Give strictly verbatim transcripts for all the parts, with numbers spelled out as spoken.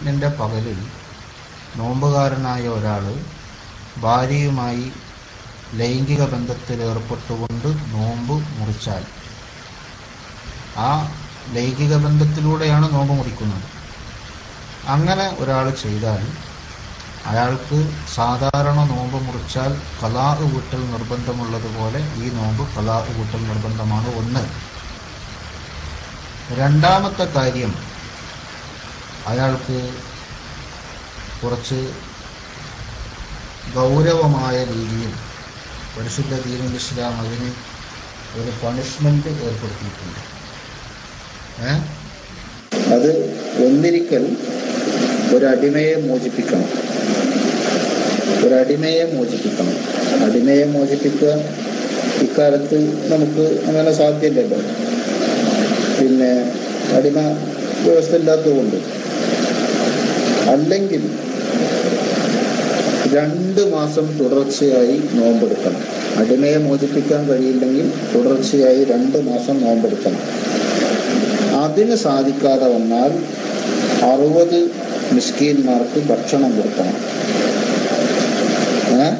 ഇരുപത്തിയെട്ടിൻ്റെ പകലിൽ നോമ്പുകാരനായ ഒരാൾ ഭാര്യയുമായി ലൈംഗിക ബന്ധത്തിൽ ഏർപ്പെട്ടുകൊണ്ട് നോമ്പ് മുറിച്ചാൽ, ആ ലൈംഗിക ബന്ധത്തിലൂടെയാണ് നോമ്പ് മുറിക്കുന്നത്. അങ്ങനെ ഒരാൾ ചെയ്താൽ അയാൾക്ക് സാധാരണ നോമ്പ് മുറിച്ചാൽ ഖലാ വീട്ടൽ നിർബന്ധമുള്ളതുപോലെ ഈ നോമ്പ് ഖലാ വീട്ടൽ നിർബന്ധമാണ്. ഒന്ന്. രണ്ടാമത്തെ കാര്യം, അയാൾക്ക് കുറച്ച് ഗൗരവമായ രീതിയിൽ പരിശുദ്ധ ദീനുൽ ഇസ്ലാം അതിന് ഒരു പണിഷ്മെന്റ് ഏർപ്പെടുത്തിയിട്ടുണ്ട്. ഏ അത് ഒന്നിരിക്കൽ ഒരടിമയെ മോചിപ്പിക്കണം. ഒരടിമയെ മോചിപ്പിക്കണം. അടിമയെ മോചിപ്പിക്കുക ഇക്കാലത്ത് നമുക്ക് അങ്ങനെ സാധ്യമല്ലല്ലോ. പിന്നെ അടിമ വ്യവസ്ഥ ഇല്ലാത്തതുകൊണ്ട്. അല്ലെങ്കിൽ രണ്ട് മാസം തുടർച്ചയായി നോമ്പെടുക്കണം. അടിമയെ മോചിപ്പിക്കാൻ കഴിയില്ലെങ്കിൽ തുടർച്ചയായി രണ്ട് മാസം നോമ്പെടുക്കണം. അതിന് സാധിക്കാതെ വന്നാൽ അറുപത് മിസ്കീന്മാർക്ക് ഭക്ഷണം കൊടുക്കണം. ഏ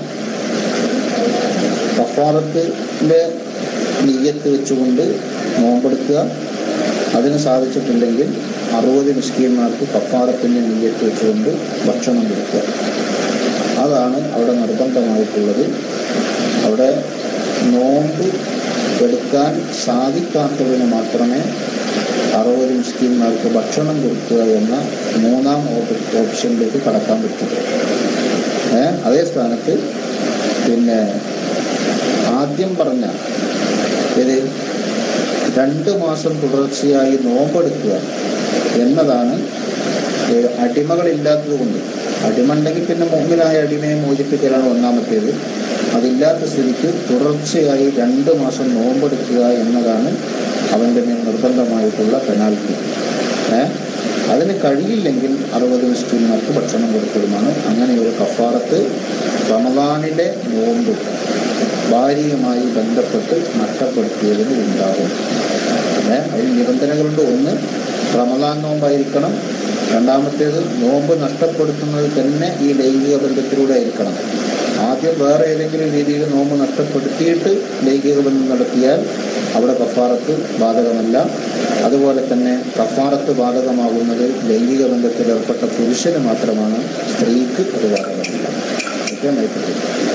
കഫാറത്തിന്റെ നിയ്യത്ത് വെച്ചുകൊണ്ട് നോമ്പെടുക്കുക. അതിന് സാധിച്ചിട്ടില്ലെങ്കിൽ അറുപത് മിസ്കീന്മാർക്ക് കഫാറത്തിന്റെ നിയ്യത്ത് വെച്ചുകൊണ്ട് ഭക്ഷണം കൊടുക്കുക. അതാണ് അവിടെ നിർബന്ധമായിട്ടുള്ളത്. അവിടെ നോമ്പ് എടുക്കാൻ സാധിക്കാത്തതിന് മാത്രമേ അറുപത് മിസ്കീന്മാർക്ക് ഭക്ഷണം കൊടുക്കുക എന്ന മൂന്നാം ഓപ്ഷനിലേക്ക് കടക്കാൻ പറ്റും. ഏഹ് അതേ സ്ഥാനത്ത് പിന്നെ ആദ്യം പറഞ്ഞ ഇത് രണ്ട് മാസം തുടർച്ചയായി നോമ്പെടുക്കുക എന്നതാണ് അടിമകളില്ലാത്തത് കൊണ്ട്. അടിമ ഉണ്ടെങ്കിൽ പിന്നെ മുമ്പിലായ അടിമയെ മോചിപ്പിക്കലാണ് ഒന്നാമത്തേത്. അതില്ലാത്ത സ്ഥിതിക്ക് തുടർച്ചയായി രണ്ട് മാസം നോമ്പെടുക്കുക എന്നതാണ് അവൻ്റെ മേൽ നിർബന്ധമായിട്ടുള്ള പെനാൽറ്റി. ഏഹ് അതിന് കഴിയില്ലെങ്കിൽ അറുപത് മിസ്കീന്മാർക്ക് ഭക്ഷണം കൊടുക്കലുമാണ്. അങ്ങനെ ഒരു കഫാറത്ത് റമളാനിലെ നോമ്പ് ഭാര്യയുമായി ബന്ധപ്പെട്ട് നഷ്ടപ്പെടുത്തിയതിന് ഉണ്ടാകും. ഏഹ് അതിന് നിബന്ധനകളുണ്ട്. ഒന്ന്, റമളാൻ നോമ്പായിരിക്കണം. രണ്ടാമത്തേത്, നോമ്പ് നഷ്ടപ്പെടുത്തുന്നത് തന്നെ ഈ ലൈംഗിക ബന്ധത്തിലൂടെ ആയിരിക്കണം. ആദ്യം വേറെ ഏതെങ്കിലും രീതിയിൽ നോമ്പ് നഷ്ടപ്പെടുത്തിയിട്ട് ലൈംഗിക ബന്ധം നടത്തിയാൽ അവിടെ കഫാറത്ത് ബാധകമല്ല. അതുപോലെ തന്നെ കഫാറത്ത് ബാധകമാകുന്നത് ലൈംഗിക ബന്ധത്തിൽ ഏർപ്പെട്ട പുരുഷന് മാത്രമാണ്, സ്ത്രീക്ക് അത് ബാധകമല്ല. കൃത്യമായിട്ട്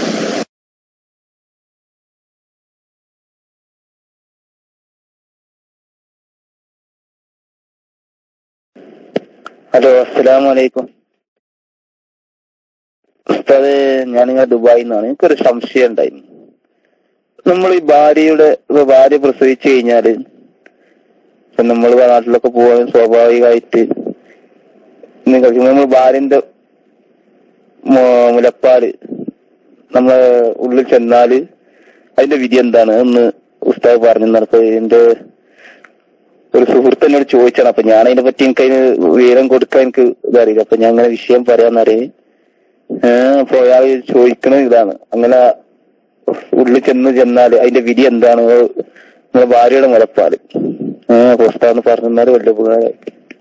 ഹലോ, അസ്സലാമു അലൈക്കും ഉസ്താദ്. ഞാനിങ്ങനെ ദുബായിൽ നിന്നാണ്. എനിക്കൊരു സംശയം ഉണ്ടായിരുന്നു. നമ്മൾ ഈ ഭാര്യയുടെ ഭാര്യ പ്രസവിച്ചു കഴിഞ്ഞാല് നമ്മൾ നാട്ടിലൊക്കെ പോകാൻ സ്വാഭാവികമായിട്ട് നമ്മൾ ഭാര്യന്റെ മുലപ്പാല് നമ്മളെ ഉള്ളിൽ ചെന്നാല് അതിന്റെ വിധി എന്താണ് എന്ന് ഉസ്താദ് പറഞ്ഞു നടക്കുക. എന്റെ ഒരു സുഹൃത്ത് എന്നോട് ചോദിച്ചാണ്. അപ്പൊ ഞാൻ അതിനെ പറ്റി എനിക്ക് അതിന് വിവരം കൊടുക്കാൻ എനിക്ക് ഇതറിയില്ല. അപ്പൊ ഞാൻ അങ്ങനെ വിഷയം പറയാന്നറിയ ഏഹ് അപ്പൊ അയാൾ ചോദിക്കണ ഇതാണ്, അങ്ങനെ ഉള്ളിൽ ചെന്ന് ചെന്നാല് അതിന്റെ വിധി എന്താണ് നമ്മളെ ഭാര്യയുടെ മുലപ്പാല് ഏഹ് ഉസ്താദ് പറഞ്ഞാല് വലിയ ഉപകാരമായി.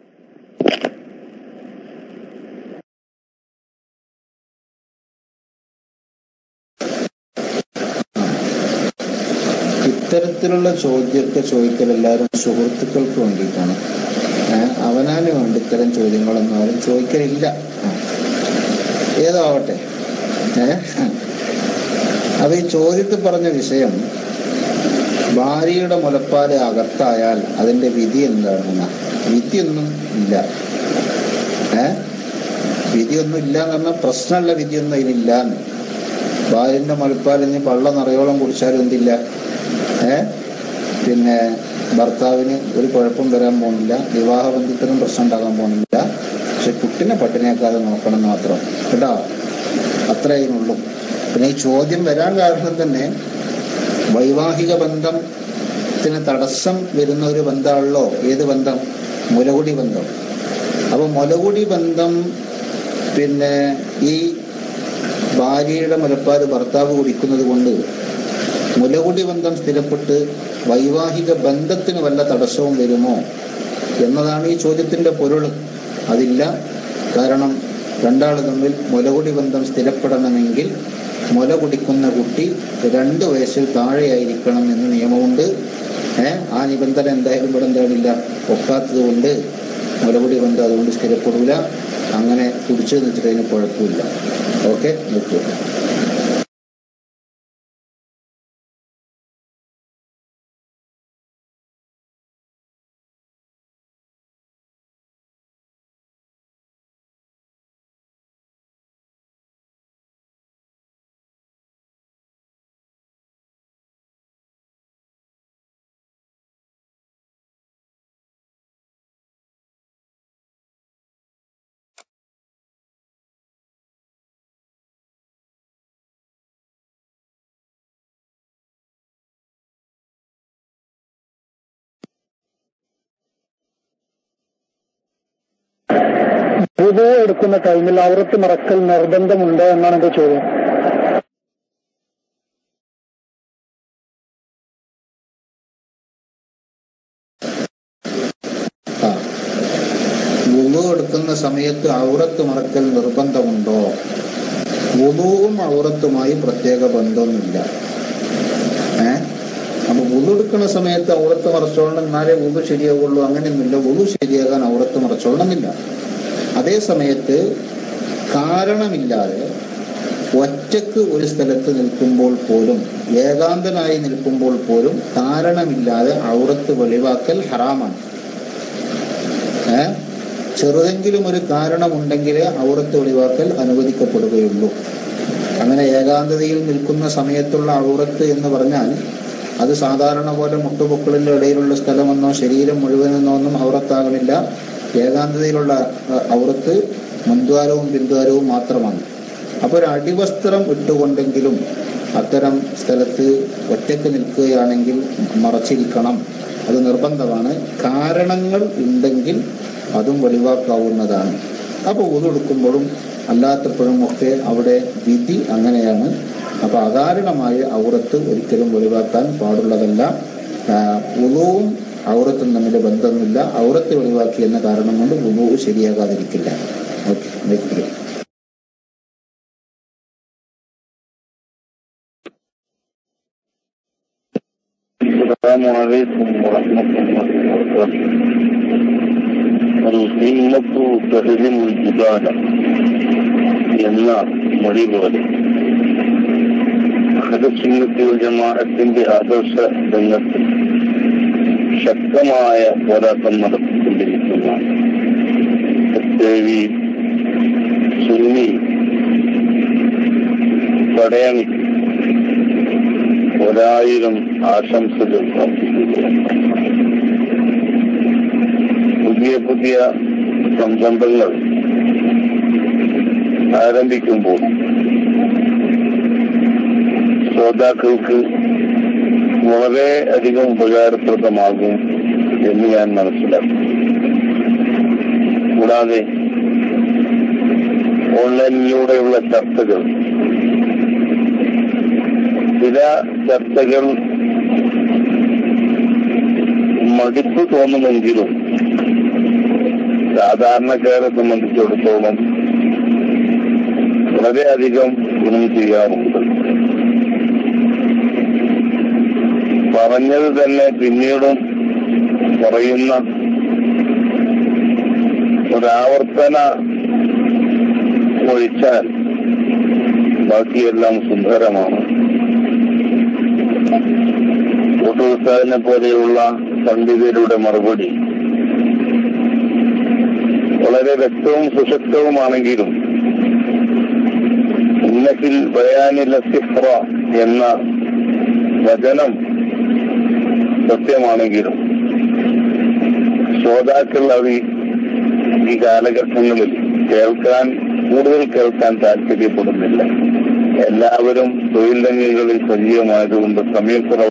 ഇത്തരത്തിലുള്ള ചോദ്യമൊക്കെ ചോദിക്കൽ എല്ലാവരും സുഹൃത്തുക്കൾക്ക് വേണ്ടിയിട്ടാണ്. അവനാന് വേണ്ടി ഇത്തരം ചോദ്യങ്ങളൊന്നും ആരും ചോദിക്കലില്ല. ഏതോ ആവട്ടെ. ഏഹ് അപ്പൊ ഈ ചോദ്യത്തിൽ പറഞ്ഞ വിഷയം ഭാര്യയുടെ മുലപ്പാല് അകത്തായാൽ അതിന്റെ വിധി എന്താണെന്ന വിധിയൊന്നും ഇല്ല. ഏഹ് വിധിയൊന്നും ഇല്ല എന്ന് പറഞ്ഞാൽ പ്രശ്നമുള്ള വിധിയൊന്നും അതിനില്ല. ഭാര്യന്റെ മുലപ്പാലിന് പള്ള നിറയോളം കുടിച്ചാലും എന്തില്ല, ഏഹ് പിന്നെ ഭർത്താവിന് ഒരു കുഴപ്പം വരാൻ പോകുന്നില്ല, വിവാഹബന്ധത്തിനും പ്രശ്നം ഉണ്ടാകാൻ പോകുന്നില്ല. പക്ഷെ കുട്ടിനെ പട്ടിണിയാക്കാതെ നോക്കണം എന്ന് മാത്രം കേട്ടോ. അത്രയുള്ളൂ. പിന്നെ ഈ ചോദ്യം വരാൻ കാരണം തന്നെ വൈവാഹിക ബന്ധത്തിന് തടസ്സം വരുന്ന ഒരു ബന്ധമാണല്ലോ. ഏത് ബന്ധം? മുലകുടി ബന്ധം. അപ്പൊ മുലകുടി ബന്ധം പിന്നെ ഈ ഭാര്യയുടെ മുലപ്പാല് ഭർത്താവ് കുടിക്കുന്നത് കൊണ്ട് മുലകുടി ബന്ധം സ്ഥിരപ്പെട്ട് വൈവാഹിക ബന്ധത്തിന് വല്ല തടസ്സവും വരുമോ എന്നതാണ് ഈ ചോദ്യത്തിന്റെ പൊരുൾ. അതില്ല. കാരണം രണ്ടാൾ തമ്മിൽ മുലകുടി ബന്ധം സ്ഥിരപ്പെടണമെങ്കിൽ മുല കുടിക്കുന്ന കുട്ടി രണ്ട് വയസ്സിൽ താഴെയായിരിക്കണം എന്ന് നിയമമുണ്ട്. ഏഹ് ആ നിബന്ധന എന്തായാലും ഇവിടെ എന്താണില്ല ഒക്കാത്തത് കൊണ്ട് മുലകുടി ബന്ധം അതുകൊണ്ട് സ്ഥിരപ്പെടില്ല. അങ്ങനെ കുടിച്ചു വെച്ചിട്ട് അതിന് കുഴപ്പമില്ല. ഓക്കെ, നോക്കൂ. വുദൂ എടുക്കുന്ന ടൈമിൽ ഔറത്ത് മറക്കൽ നിർബന്ധമുണ്ടോ എന്നാണ് എന്റെ ചോദ്യം. വുദൂ എടുക്കുന്ന സമയത്ത് ഔറത്ത് മറക്കൽ നിർബന്ധമുണ്ടോ? വുദൂവും ഔറത്തുമായി പ്രത്യേക ബന്ധമൊന്നുമില്ല. ഏഹ് അപ്പൊ വുദൂ എടുക്കുന്ന സമയത്ത് ഔറത്ത് മറച്ചോളണം എന്നാലേ വുദൂ ശരിയാവുള്ളൂ, അങ്ങനെയൊന്നുമില്ല. വുദൂ ശരിയാകാൻ ഔറത്ത് മറച്ചോളണമെന്നില്ല. അതേ സമയത്ത് കാരണമില്ലാതെ ഒറ്റക്ക് ഒരു സ്ഥലത്ത് നിൽക്കുമ്പോൾ പോലും, ഏകാന്തനായി നിൽക്കുമ്പോൾ പോലും കാരണമില്ലാതെ ഔറത്ത് വെളിവാക്കൽ ഹറാമാണ്. ഏ ചെറുതെങ്കിലും ഒരു കാരണമുണ്ടെങ്കിലേ ഔറത്ത് വെളിവാക്കൽ അനുവദിക്കപ്പെടുകയുള്ളൂ. അങ്ങനെ ഏകാന്തതയിൽ നിൽക്കുന്ന സമയത്തുള്ള ഔറത്ത് എന്ന് പറഞ്ഞാൽ അത് സാധാരണ പോലെ മുട്ടുപൊക്കളിന്റെ ഇടയിലുള്ള സ്ഥലമെന്നോ ശരീരം മുഴുവനെന്നോ ഒന്നും ഔറത്താകണില്ല. ഏകാന്തതയിലുള്ള ഔറത്ത് മുൻദ്വാരവും പിൻദ്വാരവും മാത്രമാണ്. അപ്പോൾ ഒരു അടിവസ്ത്രം ഇട്ടുകൊണ്ടെങ്കിലും അത്തരം സ്ഥലത്ത് ഒറ്റക്ക് നിൽക്കുകയാണെങ്കിൽ മറച്ചിരിക്കണം. അത് നിർബന്ധമാണ്. കാരണങ്ങൾ ഉണ്ടെങ്കിൽ അതും വെളിവാക്കാവുന്നതാണ്. അപ്പോൾ വുദൂ എടുക്കുമ്പോഴും അല്ലാത്തപ്പോഴും ഒക്കെ അവിടെ വിധി അങ്ങനെയാണ്. അപ്പൊ അകാരണമായ ഔറത്ത് ഒരിക്കലും വെളിവാക്കാൻ പാടുള്ളതല്ല. വുദൂവും ഔറത്തും തമ്മിൽ ബന്ധമൊന്നുമില്ല. ഔറത്ത് വെളിവാക്കി എന്ന കാരണം കൊണ്ട് വുദൂ ശരിയാകാതിരിക്കില്ല. ഓക്കെ, എന്ന മൊഴി പോലെ അഹ്ലുസുന്നത്തി വൽ ജമാഅത്തിന്റെ ആദർശ രംഗത്ത് ശക്തമായ പോരാട്ടം നടത്തിക്കൊണ്ടിരിക്കുന്ന ദേവി സുന്നി പടയണിക്ക് ഒരായിരം ആശംസകൾ അർപ്പിക്കുകയാണ്. പുതിയ പുതിയ സംരംഭങ്ങൾ ആരംഭിക്കുമ്പോൾ ശ്രോതാക്കൾക്ക് വളരെ അധികം ഉപകാരപ്രദമാകും എന്ന് ഞാൻ മനസ്സിലാക്കും. കൂടാതെ ഓൺലൈനിലൂടെയുള്ള ചർച്ചകൾ, ചില ചർച്ചകൾ മടുപ്പ് തോന്നുമെങ്കിലും സാധാരണക്കാരെ സംബന്ധിച്ചിടത്തോളം വളരെയധികം ഗുണം ചെയ്യാറുണ്ട്. പറഞ്ഞത് തന്നെ പിന്നീടും പറയുന്ന ഒരാവർത്തന ഒഴിച്ചാൽ ബാക്കിയെല്ലാം സുന്ദരമാണ്. ഉസ്താദിനെ പോലെയുള്ള പണ്ഡിതരുടെ മറുപടി വളരെ വ്യക്തവും സുശക്തവുമാണെങ്കിലും ഇന്നത്തിൽ ബയാനിൽ സിഹ്റ എന്ന വചനം സത്യമാണെങ്കിലും ശ്രോതാക്കൾ അത് ഈ കാലഘട്ടങ്ങളിൽ കേൾക്കാൻ കൂടുതൽ കേൾക്കാൻ താല്പര്യപ്പെടുന്നില്ല. എല്ലാവരും തൊഴിൽ രംഗങ്ങളിൽ സജീവമായതുകൊണ്ട് സമയക്കുറവ്.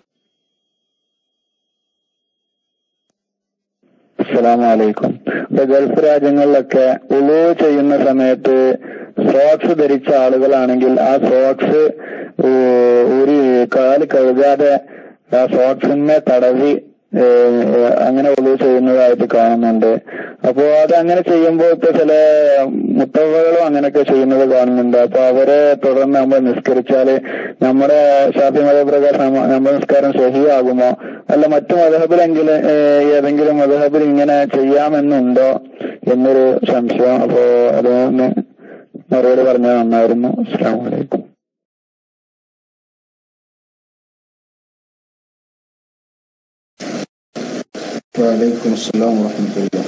അസ്സലാമു അലൈക്കും. ഇപ്പൊ ഗൾഫ് രാജ്യങ്ങളിലൊക്കെ ഉളൂ ചെയ്യുന്ന സമയത്ത് സോക്സ് ധരിച്ച ആളുകളാണെങ്കിൽ ആ സോക്സ് ഒരു കാല് കഴുകാതെ ആ സോക്സിനെ തടവി അങ്ങനെ ഒളിവ് ചെയ്യുന്നതായിട്ട് കാണുന്നുണ്ട്. അപ്പോ അത് അങ്ങനെ ചെയ്യുമ്പോൾ ഇപ്പൊ ചില മുത്തവകളും അങ്ങനെയൊക്കെ ചെയ്യുന്നത് കാണുന്നുണ്ട്. അപ്പൊ അവരെ തുടർന്ന് നമ്മൾ നിസ്കരിച്ചാല് നമ്മുടെ ശാഫി മതപ്രകാരം നമ്മുടെ നിസ്കാരം സഹിയാകുമോ? അല്ല മറ്റു മദ്ഹബിലെങ്കിലും ഏതെങ്കിലും മദ്ഹബിൽ ഇങ്ങനെ ചെയ്യാമെന്നുണ്ടോ എന്നൊരു സംശയം. അപ്പോ അതൊന്ന് മറുപടി പറഞ്ഞാൽ നന്നായിരുന്നു. അസ്സലാമു അലൈക്കും. വലൈക്കും അസ്സലാം വറഹ്മത്തുള്ളാഹി.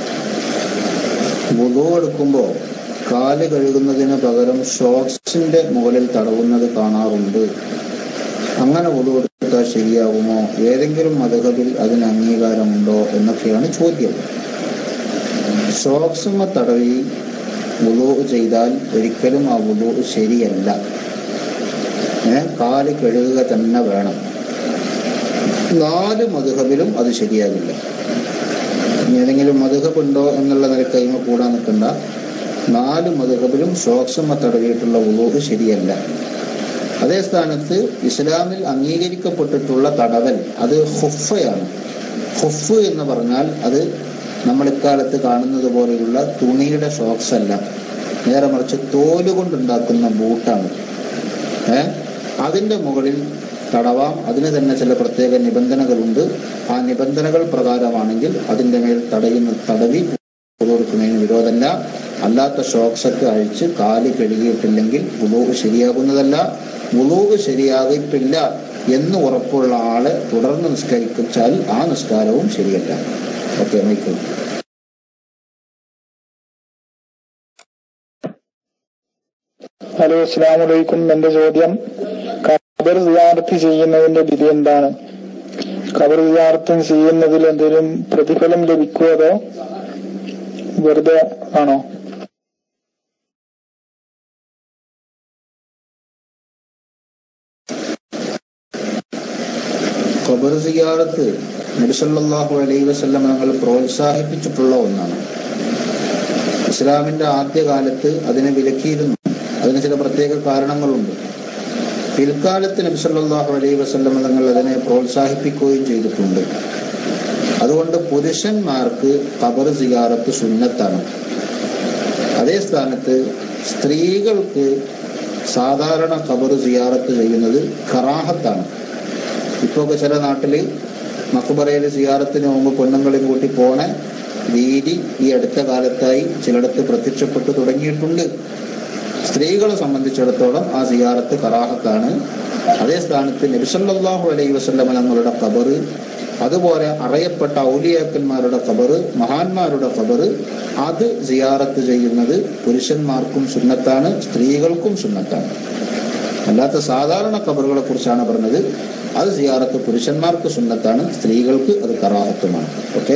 വുളൂ എടുക്കുമ്പോൾ കാല് കഴുകുന്നതിന് പകരം ഷോക്സിന്റെ മുകളിൽ തടവുന്നത് കാണാറുണ്ട്. അങ്ങനെ വുളൂ എടുത്താൽ ശരിയാകുമോ? ഏതെങ്കിലും മദ്ഹബിൽ അതിന് അംഗീകാരമുണ്ടോ എന്നൊക്കെയാണ് ചോദ്യം. ഷോക്സുമ തടവി വുളൂ ചെയ്താൽ ഒരിക്കലും ആ വുളൂ ശരിയല്ല. ഏഹ് കാല് കഴുകുക തന്നെ വേണം. നാല് മദ്ഹബിലും അത് ശരിയാകില്ല. ഏതെങ്കിലും മദ്ഹബ് ഉണ്ടോ എന്നുള്ള നിലയ്ക്ക് കൈമ കൂടാൻ നിൽക്കണ്ട. നാല് മദ്ഹബിലും ഷോക്സുമ തടവിയിട്ടുള്ള വുളൂ ശരിയല്ല. അതേ സ്ഥാനത്ത് ഇസ്ലാമിൽ അംഗീകരിക്കപ്പെട്ടിട്ടുള്ള തടവൽ അത് ഹുഫയാണ്. ഹുഫ് എന്ന് പറഞ്ഞാൽ അത് നമ്മൾ ഇക്കാലത്ത് കാണുന്നത് പോലെയുള്ള തുണിയുടെ ഷോക്സ് അല്ല, നേരെ മറിച്ച് തോല് കൊണ്ടുണ്ടാക്കുന്ന ബൂട്ടാണ്. ഏഹ് അതിന്റെ മുകളിൽ തടവാം. അതിന് തന്നെ ചില പ്രത്യേക നിബന്ധനകളുണ്ട്. ആ നിബന്ധനകൾ പ്രകാരമാണെങ്കിൽ അതിന്റെ മേൽ തടയുന്ന തടവി കൊടുക്കുന്നതിന് വിരോധമല്ല. അല്ലാത്ത ഷോക്സൊക്കെ അഴിച്ച് കാല് കഴുകിയിട്ടില്ലെങ്കിൽ വുളൂ ശരിയാകുന്നതല്ല. വുളൂ ശരിയാകിയിട്ടില്ല എന്ന് ഉറപ്പുള്ള ആളെ തുടർന്ന് നിസ്കരിച്ചാൽ ആ നിസ്കാരവും ശരിയല്ല. Okay, mic. ഹലോ, അസ്സലാമു അലൈക്കും. എന്റെ ചോദ്യം, ഖബർ സിയാറത്ത് ചെയ്യുന്നതിന്റെ വിധി എന്താണ്? ഖബർ സിയാറത്ത് ചെയ്യുന്നതിൽ എന്തെങ്കിലും പ്രതിഫലം ലഭിക്കുമോ അതോ വെറുതെ ആണോ? ഖബർ സിയാറത്ത് നബി സല്ലല്ലാഹു അലൈഹി വസല്ലം തങ്ങൾ പ്രോത്സാഹിപ്പിച്ചിട്ടുള്ള ഒന്നാണ്. ഇസ്ലാമിന്റെ ആദ്യകാലത്ത് അതിനെ വിലക്കിയിരുന്നു. അതിന് ചില പ്രത്യേക കാരണങ്ങളുണ്ട്. പിൽക്കാലത്ത് നബി സല്ലല്ലാഹു അലൈഹി വസല്ലം തങ്ങൾ അതിനെ പ്രോത്സാഹിപ്പിക്കുകയും ചെയ്തിട്ടുണ്ട്. അതുകൊണ്ട് പുരുഷന്മാർക്ക് ഖബർ സിയാറത്ത് സുന്നത്താണ്. അതേ സ്ഥാനത്ത് സ്ത്രീകൾക്ക് സാധാരണ ഖബർ സിയാറത്ത് ചെയ്യുന്നത് കറാഹത്താണ്. ഇപ്പൊക്കെ ചില നാട്ടില് മഖ്ബറയിൽ സിയാറത്തിന് മുമ്പ് പെണ്ണുങ്ങളെയും കൂട്ടി പോണ രീതി ഈ അടുത്ത കാലത്തായി ചിലയിടത്ത് പ്രത്യക്ഷപ്പെട്ടു തുടങ്ങിയിട്ടുണ്ട്. സ്ത്രീകളെ സംബന്ധിച്ചിടത്തോളം ആ സിയാറത്ത് കറാഹത്താണ്. അതേ സ്ഥാനത്ത് നബി സല്ലല്ലാഹു അലൈഹി വസല്ലം തങ്ങളുടെ ഖബർ, അതുപോലെ അറിയപ്പെട്ട ഔലിയാക്കന്മാരുടെ ഖബർ, മഹാന്മാരുടെ ഖബർ, അത് സിയാറത്ത് ചെയ്യുന്നത് പുരുഷന്മാർക്കും സുന്നത്താണ്, സ്ത്രീകൾക്കും സുന്നത്താണ്. അല്ലാത്ത സാധാരണ ഖബറുകളെ കുറിച്ചാണ് പറഞ്ഞത്. അത് സിയാറത്ത് പുരുഷന്മാർക്ക് സുന്നത്താണ്, സ്ത്രീകൾക്ക് അത് കറാഹത്തുമാണ്. ഓക്കെ,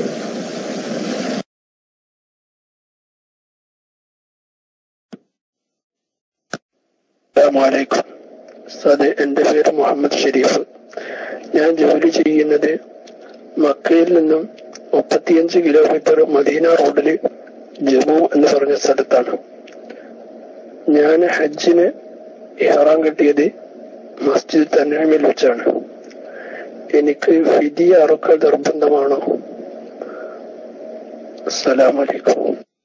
അതെ, എന്റെ പേര് മുഹമ്മദ് ഷരീഫ്. ഞാൻ ജോലി ചെയ്യുന്നത് മക്കയിൽ നിന്നും മുപ്പത്തിയഞ്ച് കിലോമീറ്റർ മദീന റോഡില് ജമ്മു എന്ന് പറഞ്ഞ സ്ഥലത്താണ്. ഞാൻ ഹജ്ജിന് ഇഹ്റാം കെട്ടിയത് മസ്ജിദ് തൻഈമിൽ വെച്ചാണ്. എനിക്ക് ഫിദിയ അറുക്കൽ നിർബന്ധമാണോ? അസ്സലാമു അലൈക്കും.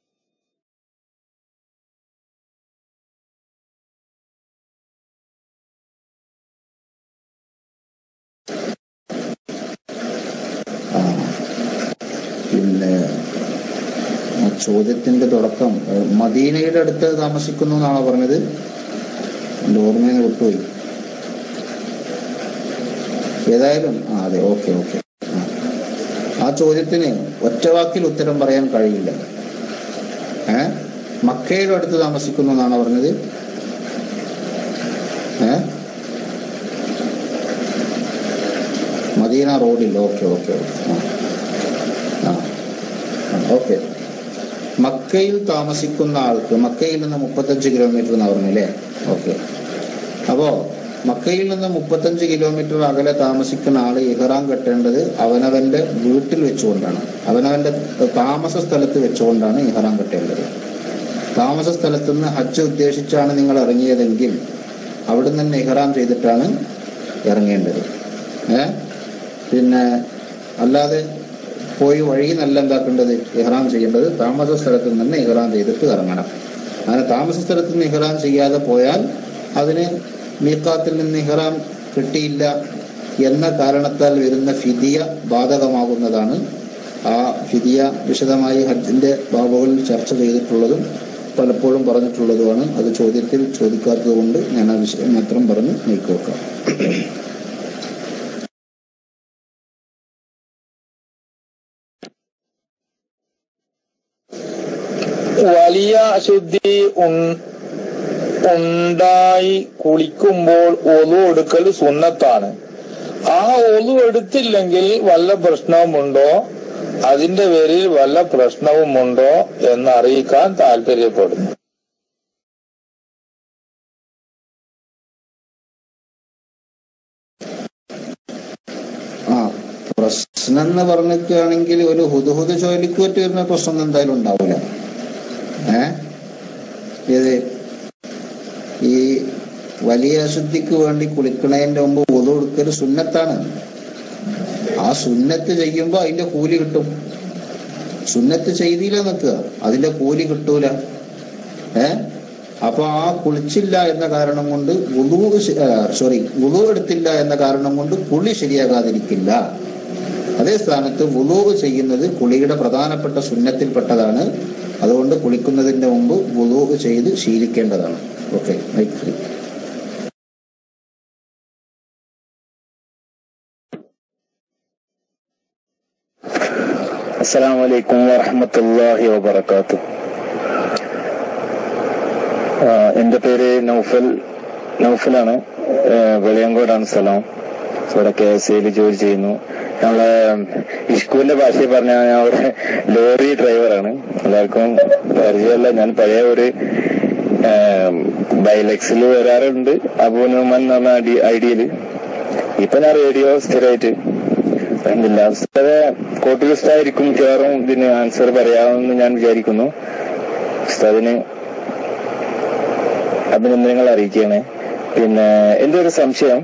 പിന്നെ ചോദ്യത്തിന്റെ തുടക്കം മദീനയുടെ അടുത്ത് താമസിക്കുന്നു എന്നാണോ പറഞ്ഞത്? എന്റെ ഓർമ്മയിൽ വിട്ടുപോയി. ഏതായാലും ആ അതെ, ഓക്കെ ഓക്കെ. ആ ചോദ്യത്തിന് ഒറ്റവാക്കിൽ ഉത്തരം പറയാൻ കഴിയില്ല. ഏ മക്കയുടെ അടുത്ത് താമസിക്കുന്നു എന്നാണോ പറഞ്ഞത്? ഏ മദീന റോഡിൽ. ഓക്കെ ഓക്കെ ഓക്കെ ആ ഓക്കെ. മക്കയിൽ താമസിക്കുന്ന ആൾക്ക് മക്കയിൽ നിന്ന് മുപ്പത്തഞ്ച് കിലോമീറ്റർ എന്ന് പറഞ്ഞല്ലേ? ഓക്കെ. അപ്പോ മക്കയിൽ നിന്ന് മുപ്പത്തഞ്ച് കിലോമീറ്റർ അകലെ താമസിക്കുന്ന ആള് ഇഹ്റാം കെട്ടേണ്ടത് അവനവന്റെ വീട്ടിൽ വെച്ചുകൊണ്ടാണ്, അവനവന്റെ താമസ സ്ഥലത്ത് വെച്ചുകൊണ്ടാണ് ഇഹ്റാം കെട്ടേണ്ടത്. താമസ സ്ഥലത്ത് നിന്ന് ഹജ്ജ് ഉദ്ദേശിച്ചാണ് നിങ്ങൾ ഇറങ്ങിയതെങ്കിൽ അവിടെ നിന്ന് ഇഹ്റാം ചെയ്തിട്ടാണ് ഇറങ്ങേണ്ടത്. ഏ പിന്നെ അല്ലാതെ പോയി വഴി നല്ല എന്താക്കേണ്ടത്, ഇഹ്റാം ചെയ്യേണ്ടത് താമസ സ്ഥലത്ത് നിന്ന് ഇഹ്റാം ചെയ്തിട്ട് ഇറങ്ങണം. അങ്ങനെ താമസ സ്ഥലത്ത് നിന്ന് ഇഹ്റാം ചെയ്യാതെ പോയാൽ അതിന് മീഖാത്തിൽ നിന്ന് ഇഹ്റാം കിട്ടിയില്ല എന്ന കാരണത്താൽ വരുന്ന ഫിദിയ ബാധകമാകുന്നതാണ്. ആ ഫിദിയ വിശദമായി ഹജ്ജിന്റെ ബാബുകളിൽ ചർച്ച ചെയ്തിട്ടുള്ളതും പലപ്പോഴും പറഞ്ഞിട്ടുള്ളതുമാണ്. അത് ചോദ്യത്തിൽ ചോദിക്കാത്തത് കൊണ്ട് ഞാൻ ആ വിഷയം മാത്രം പറഞ്ഞ് നീക്കിവെക്കാം. വലിയ അശുദ്ധി ഉണ്ടായി കുളിക്കുമ്പോൾ ഒളു എടുക്കൽ സുന്നത്താണ്. ആ ഒളു എടുത്തില്ലെങ്കിൽ വല്ല പ്രശ്നവുമുണ്ടോ, അതിന്റെ പേരിൽ വല്ല പ്രശ്നവുമുണ്ടോ എന്ന് അറിയിക്കാൻ താല്പര്യപ്പെടുന്നു. ആ പ്രശ്നം എന്ന് പറഞ്ഞിട്ടാണെങ്കിൽ ഒരു ഹുദുഹുദ് ജോലിക്ക് പറ്റി വരുന്ന പ്രശ്നം എന്തായാലും ഉണ്ടാവില്ല. ഏ ഇത് ഈ വലിയ അശുദ്ധിക്ക് വേണ്ടി കുളിക്കണതിന്റെ മുമ്പ് വുളു എടുക്കൽ സുന്നത്താണ്. ആ സുന്നത്ത് ചെയ്യുമ്പോ അതിന്റെ കൂലി കിട്ടും. സുന്നത്ത് ചെയ്തില്ല നിൽക്കുക, അതിന്റെ കൂലി കിട്ടൂല. ഏ അപ്പൊ ആ കുളിച്ചില്ല എന്ന കാരണം കൊണ്ട് വുളു സോറി വുളു എടുത്തില്ല എന്ന കാരണം കൊണ്ട് കുളി ശരിയാകാതിരിക്കില്ല. അതേ സ്ഥാനത്ത് വുളു ചെയ്യുന്നത് കുളിയുടെ പ്രധാനപ്പെട്ട സുന്നത്തിൽപ്പെട്ടതാണ്. അതുകൊണ്ട് കുളിക്കുന്നതിന്റെ മുമ്പ് വുളു ചെയ്ത് ശീലിക്കേണ്ടതാണ്. Okay, mic free. അസ്സലാമു അലൈക്കും വറഹ്മത്തുള്ളാഹി വബറകാതുഹു. എന്റെ പേര് നൗഫൽ നൗഫലാണ്. വെളിയങ്കോടാണ് സ്ഥലം. ഇവിടെ കെ എസ് സിയിൽ ജോലി ചെയ്യുന്നു. നമ്മളെ ഇഷ്കുവിന്റെ ഭാഷയിൽ പറഞ്ഞാൽ ഞാൻ ഒരു ലോറി ഡ്രൈവറാണ്. എല്ലാവർക്കും പരിചയമല്ല. ഞാൻ പഴയ ഒരു ബൈലെക്സിൽ വരാറുണ്ട്, അബൂനുമാൻ എന്ന് പറഞ്ഞ ഐഡിയയില്. ഇപ്പൊ ഞാൻ റേഡിയോ സ്ഥിരമായിട്ട് അൽഹംദുലില്ലാ. ഉസ്താദെ കോട്ടൂർ ഉസ്താദായിരിക്കും മിക്കവാറും ഇതിന് ആൻസർ പറയാമെന്ന് ഞാൻ വിചാരിക്കുന്നു. ഉസ്താദിന് അഭിനന്ദനങ്ങൾ അറിയിക്കുകയാണ്. പിന്നെ എന്റെ ഒരു സംശയം,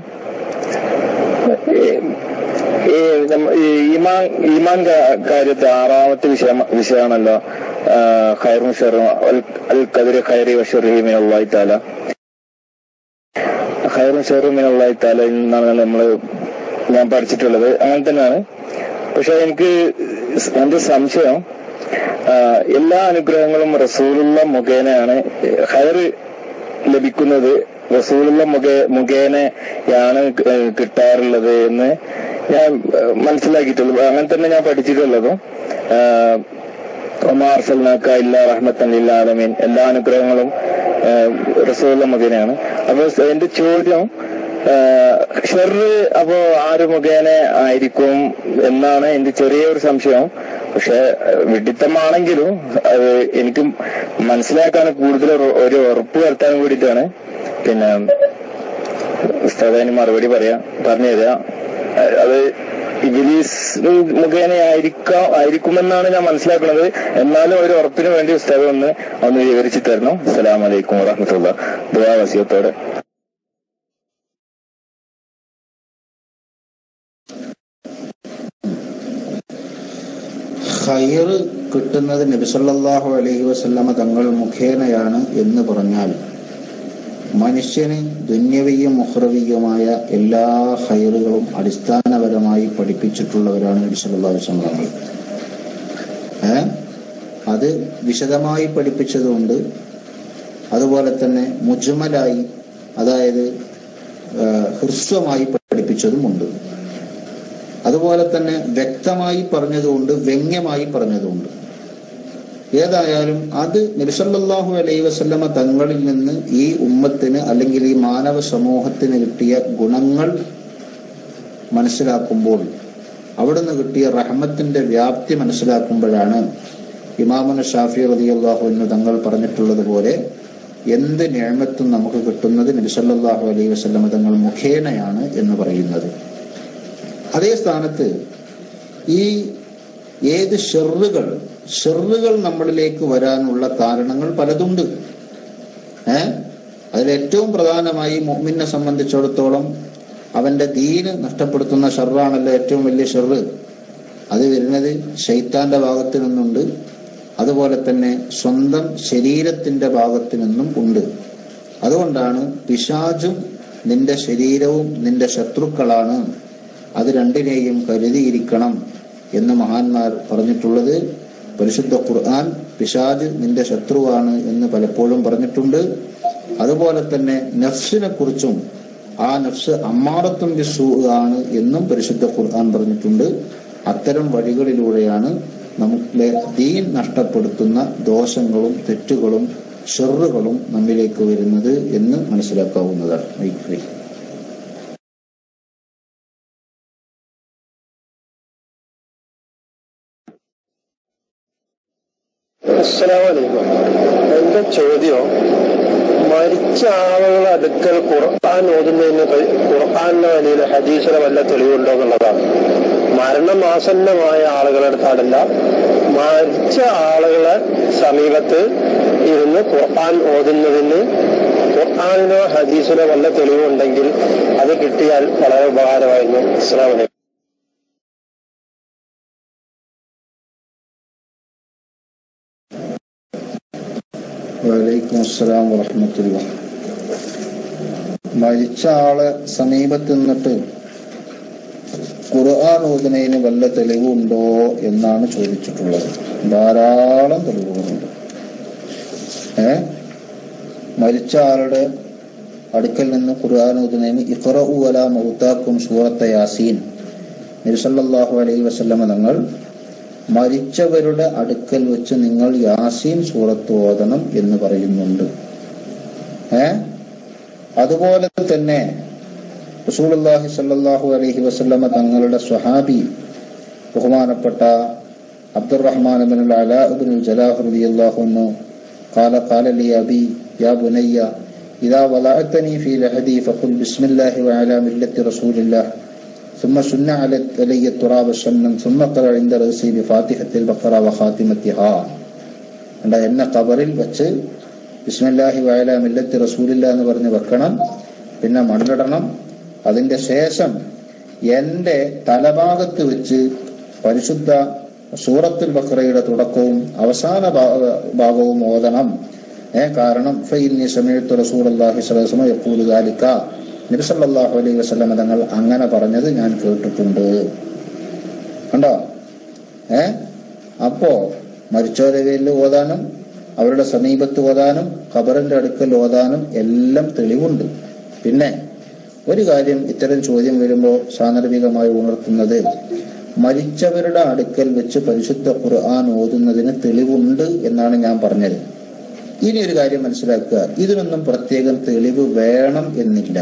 ഈമാൻ ഈമാൻ കാര്യത്തെ ആറാമത്തെ വിഷയം വിഷയമാണല്ലോ ഖൈറും ശർറും അൽ ഖദരി ഖൈറി വശർഹി മിനല്ലാഹി തആല. ഖൈറും ശർറും മിനല്ലാഹി തആല എന്നാണ് നമ്മള് ഞാൻ പഠിച്ചിട്ടുള്ളത്. അങ്ങനെ തന്നെയാണ്. പക്ഷെ എനിക്ക് എന്റെ സംശയം, എല്ലാ അനുഗ്രഹങ്ങളും റസൂലുള്ള മുഖേനയാണ് ഖൈറ് ലഭിക്കുന്നത്, റസൂലുള്ള മുഖേ മുഖേനയാണ് കിട്ടാറുള്ളത് എന്ന് ഞാൻ മനസ്സിലാക്കിയിട്ടുള്ളൂ. അങ്ങനെ തന്നെ ഞാൻ പഠിച്ചിട്ടുള്ളതും. ഒമാ അർസൽനാക ഇല്ലാ റഹ്മത്തൻ ലിൽ ആലമീൻ, എല്ലാ അനുഗ്രഹങ്ങളും റസൂലുള്ള മുഖേനയാണ്. അപ്പൊ എന്റെ ചോദ്യം, ഷർറ് അപ്പോ ആര് മുഖേന ആയിരിക്കും എന്നാണ് എന്റെ ചെറിയൊരു സംശയം. പക്ഷെ വിഡിത്തമാണെങ്കിലും അത് എനിക്ക് മനസ്സിലാക്കാൻ കൂടുതൽ ഒരു ഉറപ്പ് വരുത്താൻ കൂടിയിട്ടാണ്. പിന്നെ ഉസ്താദിന് മറുപടി പറയാ പറഞ്ഞു തരാം. അത് ഇബ്ലീസ് മുഖേന ആയിരിക്കാം ആയിരിക്കുമെന്നാണ് ഞാൻ മനസ്സിലാക്കുന്നത്. എന്നാലും ഒരു ഉറപ്പിന് വേണ്ടി ഉസ്താദ് ഒന്ന് ഒന്ന് വിവരിച്ചു തരണം. അസ്സലാമു അലൈക്കും വറഹ്മത്തുള്ളാഹി. ദുആ വസിയത്തോടെ. ഖൈറ് കിട്ടുന്നത് നബി സല്ലല്ലാഹു അലൈഹി വസല്ലമ തങ്ങൾ മുഖേനയാണ് എന്ന് പറഞ്ഞാൽ മനുഷ്യന് ദുന്യവിയും മുഖ്റവിയുമായ എല്ലാ ഖൈറുകളും അടിസ്ഥാനപരമായി പഠിപ്പിച്ചിട്ടുള്ളവരാണ് നബി സല്ലല്ലാഹു അലൈഹി വസല്ലം തങ്ങൾ. ഏ അത് വിശദമായി പഠിപ്പിച്ചതുകൊണ്ട്, അതുപോലെ തന്നെ മുജ്മലായി, അതായത് ഹ്രസ്വമായി പഠിപ്പിച്ചതുമുണ്ട്. അതുപോലെ തന്നെ വ്യക്തമായി പറഞ്ഞതുകൊണ്ട്, വ്യംഗ്യമായി പറഞ്ഞതുകൊണ്ട്. ഏതായാലും അത് നബി സല്ലല്ലാഹു അലൈഹി വസല്ലമ തങ്ങളിൽ നിന്ന് ഈ ഉമ്മത്തിന് അല്ലെങ്കിൽ ഈ മാനവ സമൂഹത്തിന് കിട്ടിയ ഗുണങ്ങൾ മനസ്സിലാക്കുമ്പോൾ, അവിടുന്ന് കിട്ടിയ റഹ്മത്തിന്റെ വ്യാപ്തി മനസ്സിലാക്കുമ്പോഴാണ് ഇമാമുന ഷാഫി റളിയല്ലാഹു അൻഹു തങ്ങൾ പറഞ്ഞിട്ടുള്ളത് പോലെ എന്ത് നിഅമത്തും നമുക്ക് കിട്ടുന്നത് നബി സല്ലല്ലാഹു അലൈഹി വസല്ലമ തങ്ങൾ മുഖേനയാണ് എന്ന് പറയുന്നത്. അതേ സ്ഥാനത്ത് ഈ ഏത് ഷെറുകൾ ഷെറുകൾ നമ്മളിലേക്ക് വരാനുള്ള കാരണങ്ങൾ പലതുണ്ട്. ഏഹ് അതിലേറ്റവും പ്രധാനമായി മുഅ്മിനെ സംബന്ധിച്ചിടത്തോളം അവന്റെ ദീന് നഷ്ടപ്പെടുത്തുന്ന ഷെറാണല്ലോ ഏറ്റവും വലിയ ഷെറ്. അത് വരുന്നത് ശൈത്താന്റെ ഭാഗത്തു നിന്നുണ്ട്, അതുപോലെ തന്നെ സ്വന്തം ശരീരത്തിന്റെ ഭാഗത്തു നിന്നും ഉണ്ട്. അതുകൊണ്ടാണ് പിശാചും നിന്റെ ശരീരവും നിന്റെ ശത്രുക്കളാണ്, അത് രണ്ടിനെയും കരുതിയിരിക്കണം എന്ന് മഹാന്മാർ പറഞ്ഞിട്ടുള്ളത്. പരിശുദ്ധ ഖുർആൻ പിശാച് നിന്റെ ശത്രുവാണ് എന്ന് പലപ്പോഴും പറഞ്ഞിട്ടുണ്ട്. അതുപോലെ തന്നെ നഫ്സിനെ കുറിച്ചും ആ നഫ്സ് അമ്മാറത്തും ബിസ്സൂ ആണ് എന്നും പരിശുദ്ധ ഖുർആൻ പറഞ്ഞിട്ടുണ്ട്. അത്തരം വഴികളിലൂടെയാണ് നമുക്ക് ദീൻ നഷ്ടപ്പെടുത്തുന്ന ദോഷങ്ങളും തെറ്റുകളും ഷർറുകളും നമ്മിലേക്ക് വരുന്നത് എന്ന് മനസ്സിലാക്കാവുന്നതാണ്. അസ്സലാമു അലൈക്കും. എന്റെ ചോദ്യം, മരിച്ച ആളുകളുടെ അടുക്കൽ ഖുർആൻ ഓതുന്നതിന് ഖുർആനിലെ വലിയ ഹദീസിലെ വല്ല തെളിവുണ്ടോ എന്നുള്ളതാണ്. മരണം ആസന്നമായ ആളുകളുടെ അടുത്താടല്ല, മരിച്ച ആളുകളെ സമീപത്ത് ഇരുന്ന് ഖുർആൻ ഓതുന്നതിന് ഖുർആനിലോ ഹദീസിലോ വല്ല തെളിവുണ്ടെങ്കിൽ അത് കിട്ടിയാൽ വളരെ ഉപകാരമായിരുന്നു. അസ്സലാമു അലൈക്കും. വലൈക്കും അസ്സലാം വറഹ്മത്തുള്ളാഹി. മരിച്ച ആളെ സമീപത്ത് നിന്നിട്ട് ഖുർആൻ ഓതുന്നതിന് വല്ല തെളിവുണ്ടോ എന്നാണ് ചോദിച്ചിട്ടുള്ളത്. ധാരാളം തെളിവുകളുണ്ട്. ഏ മരിച്ച ആളുടെ അടുക്കൽ നിന്ന് ഖുർആൻ ഓതുന്നതിന് ഇഖ്റഉ അലാ മൗതാക്കും സൂറത്ത യാസീൻ നബി സല്ലല്ലാഹു അലൈഹി വസല്ലമ തങ്ങൾ മരിച്ചവരുടെ അടുക്കൽ വെച്ച് നിങ്ങൾ യാസീൻ സൂറത്ത് ഓതണം എന്ന് പറയുന്നുണ്ട്. ഏ അതുപോലെ തന്നെ റസൂലുള്ളാഹി സ്വല്ലല്ലാഹു അലൈഹി വസല്ലമ തങ്ങളുടെ സ്വഹാബി ബഹുമാനപ്പെട്ട അബ്ദുറഹ്മാൻ ഇബ്നുൽ അലാ ഇബ്നുൽ ജലാഹ് റളിയല്ലാഹു അൻഹു قال قال لي أبي يا بني إذا وضعتني في لحدي فقل بسم الله وعلى ملة رسول الله ثم سن علي التراب شنا ثم قرأ عند رأسي بفاتحة البقرة وخاتمتها. എന്നെ ഖബറിൽ വെച്ച് ബിസ്മില്ലാഹി വഅലാ മില്ലത്തി റസൂലില്ലാ എന്ന് പറഞ്ഞ് വെക്കണം, പിന്നെ മണ്ണിടണം. അതിന്റെ ശേഷം എന്റെ തലഭാഗത്ത് വെച്ച് പരിശുദ്ധ സൂറത്തുൽ ബഖറയുടെ തുടക്കവും അവസാന ഭാഗവും ഓതണം. ഏ കാരണം ഫഇന്നി സമീഅതു റസൂലുള്ളാഹി സ്വല്ലല്ലാഹു അലൈഹി വസല്ലം യഖൂലു ദാലിക, നബി സല്ലല്ലാഹു അലൈഹി വസല്ലം തങ്ങൾ അങ്ങനെ പറഞ്ഞത് ഞാൻ കേട്ടിട്ടുണ്ട്. കണ്ടോ? ഏ അപ്പോ മരിച്ചവരെ പേരിൽ ഓതാനും അവരുടെ സമീപത്ത് ഓതാനും ഖബറിന്റെ അടുക്കൽ ഓതാനും എല്ലാം തെളിവുണ്ട്. പിന്നെ ഒരു കാര്യം ഇത്തരം ചോദ്യം വരുമ്പോൾ സാന്ദർഭികമായി ഉണർത്തുന്നത്, മരിച്ചവരുടെ അടുക്കൽ വെച്ച് പരിശുദ്ധ ഖുർആൻ ഓതുന്നതിന് തെളിവുണ്ട് എന്നാണ് ഞാൻ പറഞ്ഞത്. ഇനി ഒരു കാര്യം മനസ്സിലാക്കുക, ഇതിനൊന്നും പ്രത്യേകം തെളിവ് വേണം എന്നില്ല.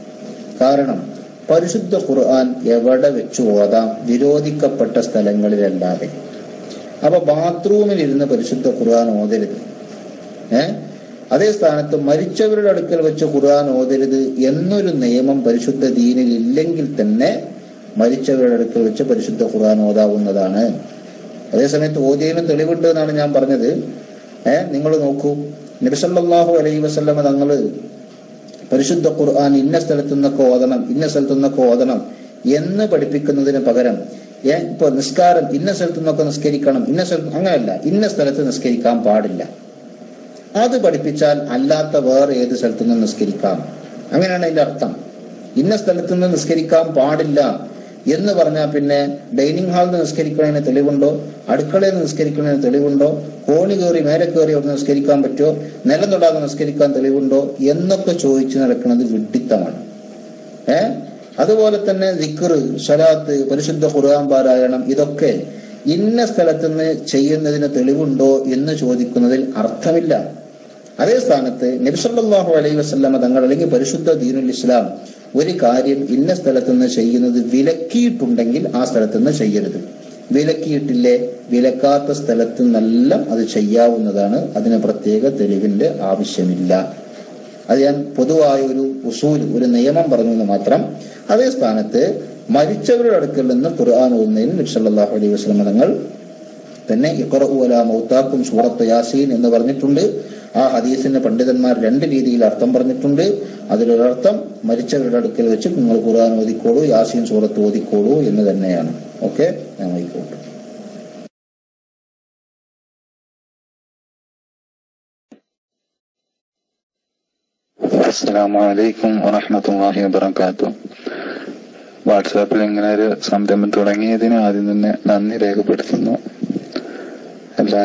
കാരണം പരിശുദ്ധ ഖുർആൻ എവിടെ വെച്ച് ഓതാം? വിരോധിക്കപ്പെട്ട സ്ഥലങ്ങളിലല്ലാതെ. അപ്പൊ ബാത്റൂമിൽ ഇരുന്ന് പരിശുദ്ധ ഖുർആൻ ഓതരുത്. ഏഹ് അതേ സ്ഥാനത്ത് മരിച്ചവരുടെ അടുക്കൽ വെച്ച് ഖുർആൻ ഓതരുത് എന്നൊരു നിയമം പരിശുദ്ധ ദീനിൽ ഇല്ലെങ്കിൽ തന്നെ മരിച്ചവരുടെ അടുക്കൽ വെച്ച് പരിശുദ്ധ ഖുർആൻ ഓതാവുന്നതാണ്. അതേസമയത്ത് ഓതിയതിനും തെളിവുണ്ട് എന്നാണ് ഞാൻ പറഞ്ഞത്. ഏഹ് നിങ്ങൾ നോക്കൂ, നബി സല്ലല്ലാഹു അലൈഹി വസല്ലമ തങ്ങള് പരിശുദ്ധ ഖുർആൻ ഇന്ന സ്ഥലത്തു നിന്നൊക്കെ ഓതണം ഇന്ന സ്ഥലത്തു നിന്നൊക്കെ ഓതണം എന്ന് പഠിപ്പിക്കുന്നതിന് പകരം ഏ ഇപ്പൊ നിസ്കാരം ഇന്ന സ്ഥലത്തു നിന്നൊക്കെ നിസ്കരിക്കണം, ഇന്ന സ്ഥലത്ത് അങ്ങനെയല്ല, ഇന്ന സ്ഥലത്ത് നിസ്കരിക്കാൻ പാടില്ല. അത് പഠിപ്പിച്ചാൽ അല്ലാത്ത വേറെ ഏത് സ്ഥലത്തു നിന്ന് നിസ്കരിക്കാം, അങ്ങനെയാണ് അതിന്റെ അർത്ഥം. ഇന്ന സ്ഥലത്തു നിന്ന് നിസ്കരിക്കാൻ പാടില്ല എന്ന് പറഞ്ഞാൽ പിന്നെ ഡൈനിങ് ഹാളിൽ നിന്ന് നിസ്കരിക്കുന്നതിന് തെളിവുണ്ടോ? അടുക്കളയിൽ നിന്ന് നിസ്കരിക്കുന്നതിന് തെളിവുണ്ടോ? കോണി കയറി മേലെ കയറി അവിടെ നിസ്കരിക്കാൻ പറ്റുമോ? നിലം തൊടാതെ നിസ്കരിക്കാൻ തെളിവുണ്ടോ എന്നൊക്കെ ചോദിച്ചു നടക്കുന്നത് വിഡ്ഢിത്തമാണ്. ഏ അതുപോലെ തന്നെ ദിക്ർ, സ്വലാത്ത്, പരിശുദ്ധ ഖുർആൻ പാരായണം, ഇതൊക്കെ ഇന്ന സ്ഥലത്തുനിന്ന് ചെയ്യുന്നതിന് തെളിവുണ്ടോ എന്ന് ചോദിക്കുന്നതിൽ അർത്ഥമില്ല. അതേ സ്ഥാനത്ത് നബി സല്ലല്ലാഹു അലൈഹി വസല്ലമ തങ്ങൾ അല്ലെങ്കിൽ പരിശുദ്ധ ദീനുൽ ഇസ്ലാം ഒരു കാര്യം ഇന്ന സ്ഥലത്തുനിന്ന് ചെയ്യുന്നത് വിലക്കിയിട്ടുണ്ടെങ്കിൽ ആ സ്ഥലത്തുനിന്ന് ചെയ്യരുത്. വിലക്കിയിട്ടില്ലേ? വിലക്കാത്ത സ്ഥലത്തു നിന്നെല്ലാം അത് ചെയ്യാവുന്നതാണ്. അതിന് പ്രത്യേക തെളിവിന്റെ ആവശ്യമില്ല. അത് ഞാൻ പൊതുവായ ഒരു ഉസൂൽ, ഒരു നിയമം പറഞ്ഞെന്ന് മാത്രം. അതേ സ്ഥാനത്ത് മരിച്ചവരുടെ അടുക്കൽ നിന്ന് ഖുർആൻ ഓതുന്നതിന് നബി സല്ലല്ലാഹു അലൈഹി വസല്ലം തങ്ങൾ തന്നെ ഇഖ്റഉ അലാ മൗതാക്കും സൂറത്ത് യാസീൻ എന്ന് പറഞ്ഞിട്ടുണ്ട്. ആ ഹദീസിന് പണ്ഡിതന്മാർ രണ്ട് രീതിയിൽ അർത്ഥം പറഞ്ഞിട്ടുണ്ട്. അതിലൊരർത്ഥം മരിച്ചവരുടെ അടുക്കൽ വെച്ച് നിങ്ങൾ ഖുർആൻ ഓതിക്കോളൂ, യാസീൻ സൂറത്ത് ഓതിക്കോളൂ എന്ന് തന്നെയാണ്. ഓക്കെ, ഞാൻ ആയിക്കോട്ടെ. അസ്സലാമു അലൈക്കും വറഹ്മത്തുള്ളാഹി വബറകാതുഹു. വാട്സാപ്പിൽ ഇങ്ങനെ ഒരു സംരംഭം തുടങ്ങിയതിന് ആദ്യം തന്നെ നന്ദി രേഖപ്പെടുത്തുന്നു. എല്ലാ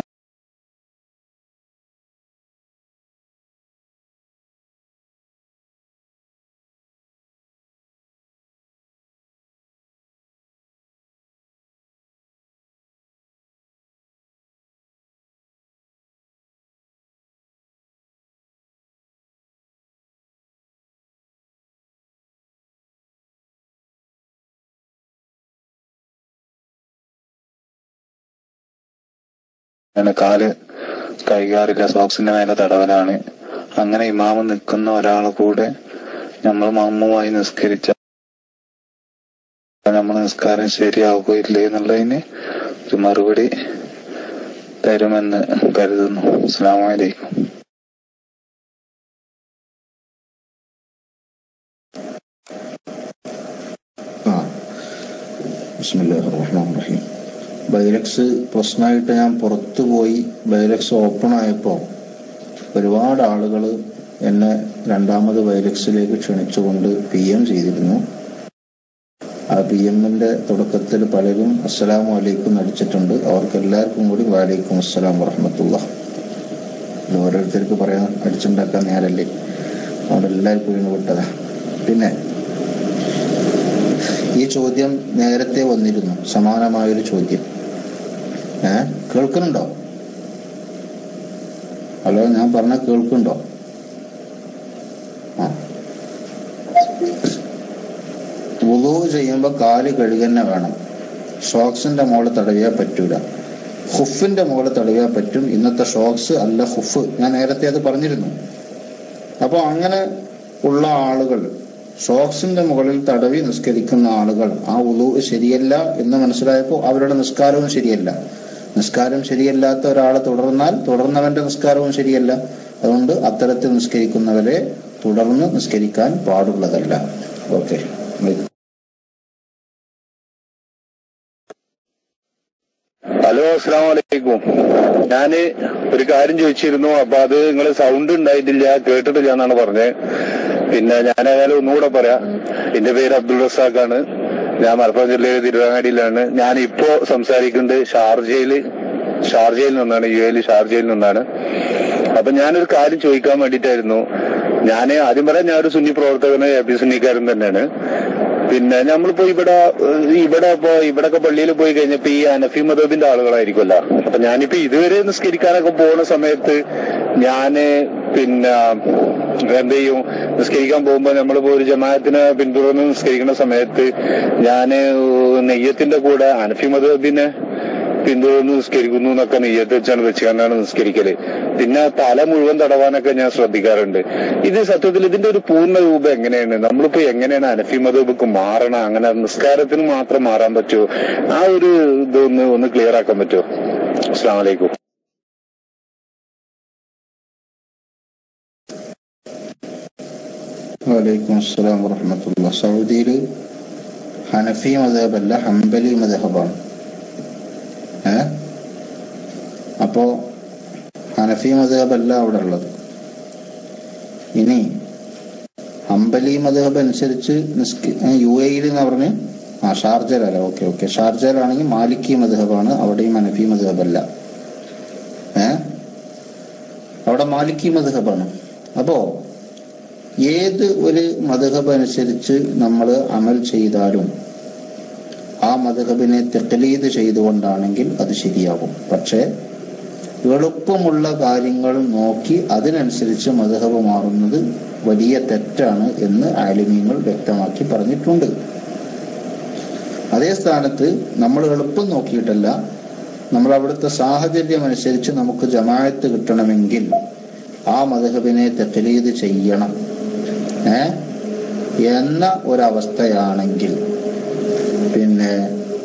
അങ്ങനെ കാല് കൈകാറില്ല, സോക്സിന്റെ മേലെ തടവലാണ്. അങ്ങനെ ഇമാമ് നിൽക്കുന്ന ഒരാളെ കൂടെ നമ്മൾ മമ്മുമായി നിസ്കരിച്ച നമ്മൾ നിസ്കാരം ശരിയാവുകയില്ലേ എന്നുള്ളതിന് ഒരു മറുപടി തരുമെന്ന് കരുതുന്നു. അസ്സലാമു അലൈക്കും. ബിസ്മില്ലാഹിർ റഹ്മാനിർ റഹീം. ബൈലക്സ് പ്രശ്നമായിട്ട് ഞാൻ പുറത്തു പോയി ബൈലക്സ് ഓപ്പൺ ആയപ്പോൾ ഒരുപാട് ആളുകൾ എന്നെ രണ്ടാമത് ബൈലക്സിലേക്ക് ക്ഷണിച്ചുകൊണ്ട് പി എം ചെയ്തിരുന്നു. ആ പി എമ്മിന്റെ തുടക്കത്തിൽ പലരും അസ്സലാമു അലൈക്കും അടിച്ചിട്ടുണ്ട്. അവർക്ക് എല്ലാവർക്കും കൂടി വലൈക്കും അസ്സലാം വറഹ്മത്തുള്ളാഹി. ഇത് ഓരോരുത്തർക്ക് പറയാൻ അടിച്ചുണ്ടാക്കാൻ നേരല്ലേ, അതുകൊണ്ട് എല്ലാവർക്കും ഇന്ന് വിട്ടതാ. പിന്നെ ഈ ചോദ്യം നേരത്തെ വന്നിരുന്നു, സമാനമായൊരു ചോദ്യം. ഏ കേൾക്കുന്നുണ്ടോ? ഹലോ, ഞാൻ പറഞ്ഞ കേൾക്കുന്നുണ്ടോ? ആ, വുളൂ ചെയ്യുമ്പോ കാല് കഴുകന്നെ വേണം. ഷോക്സിന്റെ മോള് തടവിയാൽ പറ്റൂല, ഹുഫിന്റെ മോള് തടവിയാൽ പറ്റും. ഇന്നത്തെ ഷോക്സ് അല്ല ഹുഫ്, ഞാൻ നേരത്തെ അത് പറഞ്ഞിരുന്നു. അപ്പൊ അങ്ങനെ ഉള്ള ആളുകൾ, ഷോക്സിന്റെ മുകളിൽ തടവി നിസ്കരിക്കുന്ന ആളുകൾ, ആ വുളൂ ശരിയല്ല എന്ന് മനസ്സിലായപ്പോൾ അവരുടെ നിസ്കാരവും ശരിയല്ല. നിസ്കാരം ശരിയല്ലാത്ത ഒരാളെ തുടർന്നാൽ തുടർന്നവന്റെ നിസ്കാരവും ശരിയല്ല. അതുകൊണ്ട് അത്തരത്തിൽ നിസ്കരിക്കുന്നവരെ തുടർന്ന് നിസ്കരിക്കാൻ പാടുള്ളതല്ല. ഓക്കെ. ഹലോ, അസ്സലാമു അലൈക്കും. ഞാന് ഒരു കാര്യം ചോദിച്ചിരുന്നു. അപ്പൊ അത് നിങ്ങൾ സൗണ്ട് ഉണ്ടായിട്ടില്ല, കേട്ടിട്ടില്ല എന്നാണ് പറഞ്ഞത്. പിന്നെ ഞാൻ ഏതായാലും ഒന്നുകൂടെ പറയാം. എന്റെ പേര് അബ്ദുൾ റസാഖാണ്. ഞാൻ മലപ്പുറം ജില്ലയിലെ തിരുവങ്ങാടിയിലാണ്. ഞാൻ ഇപ്പോ സംസാരിക്കുന്നത് ഷാർജയില് ഷാർജയിൽ നിന്നാണ്, യു എയിൽ ഷാർജയിൽ നിന്നാണ്. അപ്പൊ ഞാനൊരു കാര്യം ചോദിക്കാൻ വേണ്ടിയിട്ടായിരുന്നു. ഞാൻ ആദ്യം പറയാം, ഞാനൊരു സുന്നി പ്രവർത്തകന്, എ പി സുന്നിക്കാരൻ തന്നെയാണ്. പിന്നെ നമ്മളിപ്പോ ഇവിടെ ഇവിടെ ഇപ്പോ ഇവിടൊക്കെ പള്ളിയിൽ പോയി കഴിഞ്ഞപ്പോ ഈ അനഫി മദബിന്റെ ആളുകളായിരിക്കുമല്ലോ. അപ്പൊ ഞാനിപ്പോ ഇതുവരെ നിസ്കരിക്കാനൊക്കെ പോകുന്ന സമയത്ത് ഞാന് പിന്നെ എന്ത് ചെയ്യും, നിസ്കരിക്കാൻ പോകുമ്പോ നമ്മളിപ്പോ ഒരു ജമാഅത്തിനെ പിന്തുടർന്ന് നിസ്കരിക്കുന്ന സമയത്ത് ഞാന് നെയ്യത്തിന്റെ കൂടെ അനഫി മദബിനെ പിന്തുടർന്ന് നിസ്കരിക്കുന്നു എന്നൊക്കെ നെയ്യത്ത് വെച്ചാണ് വെച്ചുകൊണ്ടാണ് നിസ്കരിക്കല്. പിന്നെ തല മുഴുവൻ തടവാനൊക്കെ ഞാൻ ശ്രദ്ധിക്കാറുണ്ട്. ഇത് സത്യത്തിൽ ഇതിന്റെ ഒരു പൂർണ്ണ രൂപം എങ്ങനെയാണ്? നമ്മളിപ്പോ എങ്ങനെയാണ് അനഫി മദബിക്ക് മാറണം? അങ്ങനെ നിസ്കാരത്തിന് മാത്രം മാറാൻ പറ്റുമോ? ആ ഒരു ഇതൊന്ന് ഒന്ന് ക്ലിയർ ആക്കാൻ പറ്റുമോ? അസ്സലാമു അലൈക്കും. വലൈക്കും അസ്സലാം വറഹ്മത്തുള്ളാഹി. സൗദിയില് ഹനഫി മദ്ഹബല്ല, ഹംബലി മദ്ഹബാണ്. ഏ അപ്പോ ഹനഫി മദ്ഹബല്ല അവിടെ ഉള്ളത്. ഇനി ഹംബലി മദ്ഹബ് അനുസരിച്ച് യു എയിൽ എന്ന് പറഞ്ഞ് ആ ഷാർജയിലല്ല. ഓക്കെ ഓക്കെ ഷാർജയിലാണെങ്കിൽ മാലിക്കി മദ്ഹബാണ്, അവിടെയും ഹനഫി മദ്ഹബല്ല. ഏ അവിടെ മാലിക്കി മദ്ഹബാണ്. അപ്പോ ഏത് ഒരു മദ്ഹബ് അനുസരിച്ച് നമ്മൾ അമൽ ചെയ്താലും ആ മദ്ഹബിനെ തഖ്ലീദ് ചെയ്തുകൊണ്ടാണെങ്കിൽ അത് ശരിയാകും. പക്ഷേ എളുപ്പമുള്ള കാര്യങ്ങൾ നോക്കി അതിനനുസരിച്ച് മദ്ഹബ് മാറുന്നത് വലിയ തെറ്റാണ് എന്ന് ആലിമീങ്ങൾ വ്യക്തമാക്കി പറഞ്ഞിട്ടുണ്ട്. അതേ സ്ഥാനത്ത് നമ്മൾ എളുപ്പം നോക്കിയിട്ടല്ല, നമ്മൾ അവിടുത്തെ സാഹചര്യം അനുസരിച്ച് നമുക്ക് ജമാഅത്ത് കിട്ടണമെങ്കിൽ ആ മദ്ഹബിനെ തഖ്ലീദ് ചെയ്യണം ഏ എന്ന ഒരവസ്ഥയാണെങ്കിൽ പിന്നെ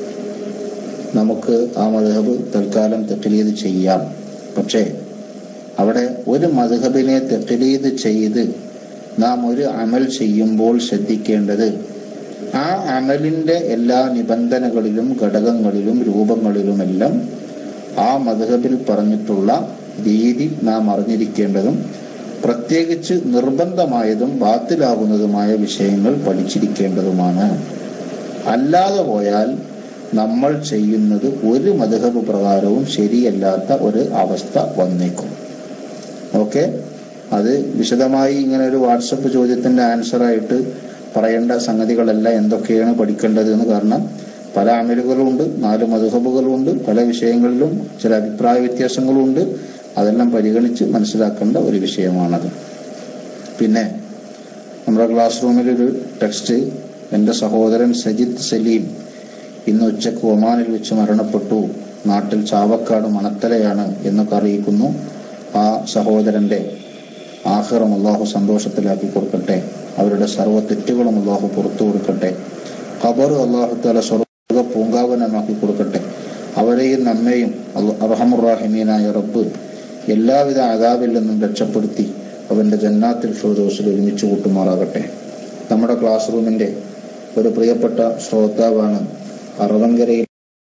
നമുക്ക് ആ മദ്ഹബ് തൽക്കാലം തഖ്ലീദ് ചെയ്യാം. പക്ഷേ അവിടെ ഒരു മദ്ഹബിനെ തഖ്ലീദ് ചെയ്ത് നാം ഒരു അമൽ ചെയ്യുമ്പോൾ ശ്രദ്ധിക്കേണ്ടത് ആ അമലിന്റെ എല്ലാ നിബന്ധനകളിലും ഘടകങ്ങളിലും രൂപങ്ങളിലുമെല്ലാം ആ മദ്ഹബിൽ പറഞ്ഞിട്ടുള്ള രീതി നാം അറിഞ്ഞിരിക്കേണ്ടതും പ്രത്യേകിച്ച് നിർബന്ധമായതും ബാത്തിലാകുന്നതുമായ വിഷയങ്ങൾ പഠിച്ചിരിക്കേണ്ടതുമാണ്. അല്ലാതെ പോയാൽ നമ്മൾ ചെയ്യുന്നത് ഒരു മദ്ഹബ് പ്രകാരവും ശരിയല്ലാത്ത ഒരു അവസ്ഥ വന്നേക്കും. ഓക്കെ, അത് വിശദമായി ഇങ്ങനെ ഒരു വാട്സപ്പ് ചോദ്യത്തിന്റെ ആൻസറായിട്ട് പറയേണ്ട സംഗതികളല്ല എന്തൊക്കെയാണ് പഠിക്കേണ്ടത് എന്ന്. കാരണം പല അമലുകളുണ്ട്, നാല് മദ്ഹബുകളുണ്ട്, പല വിഷയങ്ങളിലും ചില അഭിപ്രായ വ്യത്യാസങ്ങളുണ്ട്. അതെല്ലാം പരിഗണിച്ച് മനസ്സിലാക്കേണ്ട ഒരു വിഷയമാണത്. പിന്നെ നമ്മുടെ ക്ലാസ് റൂമിലൊരു ടെക്സ്റ്റ്, എൻ്റെ സഹോദരൻ സജിദ് സലീം ഇന്ന് ഉച്ചക്ക് ഒമാനിൽ വെച്ച് മരണപ്പെട്ടു, നാട്ടിൽ ചാവക്കാട് മണത്തലയാണ് എന്നൊക്കെ അറിയിക്കുന്നു. ആ സഹോദരന്റെ ആഖിറം അല്ലാഹു സന്തോഷത്തിലാക്കി കൊടുക്കട്ടെ, അവരുടെ സർവ്വ തെറ്റുകളും അല്ലാഹു പുറത്തു കൊടുക്കട്ടെ, ഖബർ അല്ലാഹു തആല സ്വർഗ്ഗ പൂങ്കാവനമാക്കി കൊടുക്കട്ടെ. അവരെയും നമ്മെയും അർഹമുർ റഹീമീനായ റബ്ബ് എല്ലാവിധ അദാബിൽ നിന്നും രക്ഷപ്പെടുത്തി അവന്റെ ജന്നാത്തിൽ ഫിർദൗസിൽ ഒരുമിച്ച് കൂട്ടുമാറാകട്ടെ. നമ്മുടെ ക്ലാസ് റൂമിന്റെ ഒരു പ്രിയപ്പെട്ട ശ്രോതാവാണ് അറവങ്കരയിൽ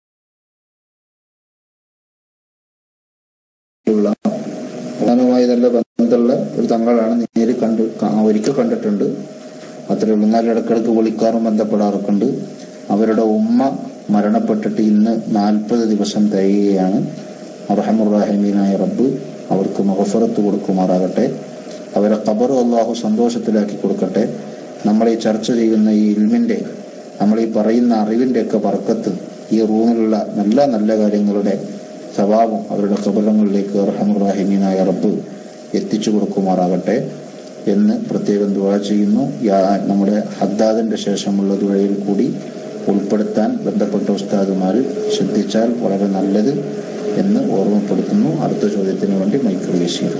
ുമായി നല്ല ബന്ധമുള്ള ഒരു തങ്ങളാണ്. നേരിൽ കണ്ട് ഒരിക്കൽ കണ്ടിട്ടുണ്ട്, അത്രേ ഉള്ളൂ. എന്നാൽ ഇടക്കിടക്ക് വിളിക്കാറും ബന്ധപ്പെടാറൊക്കെ ഉണ്ട്. അവരുടെ ഉമ്മ മരണപ്പെട്ടിട്ട് ഇന്ന് നാൽപ്പത് ദിവസം തികയുകയാണ്. അർഹമുർ റഹീമീനായ റബ്ബ് അവർക്ക് മഗ്ഫിറത്ത് കൊടുക്കുമാറാകട്ടെ, അവരെ ഖബർ അല്ലാഹു സന്തോഷത്തിലാക്കി കൊടുക്കട്ടെ. നമ്മൾ ഈ ചർച്ച ചെയ്യുന്ന ഈ ഇൽമിന്റെ, നമ്മൾ ഈ പറയുന്ന അറിവിന്റെ ഒക്കെ ബർക്കത്ത് ഈ റൂമിലുള്ള നല്ല നല്ല കാര്യങ്ങളുടെ സവാബും അവരുടെ ഖബറിലേക്ക് അർഹമുർ റഹീമീനായ റബ്ബ് എത്തിച്ചു കൊടുക്കുമാറാകട്ടെ എന്ന് പ്രത്യേകം ദുആ ചെയ്യുന്നു. നമ്മുടെ ഹദ്ദാദിന്റെ ശേഷമുള്ള ദുആയിൽ കൂടി ഉൾപ്പെടുത്താൻ ബന്ധപ്പെട്ട ഉസ്താദുമാർ ശ്രദ്ധിച്ചാൽ വളരെ നല്ലത് എന്ന് ഓർമ്മപ്പെടുത്തുന്നു. അടുത്ത ചോദ്യത്തിന് വേണ്ടി മൈക്ക് റിലീസ് ചെയ്തു.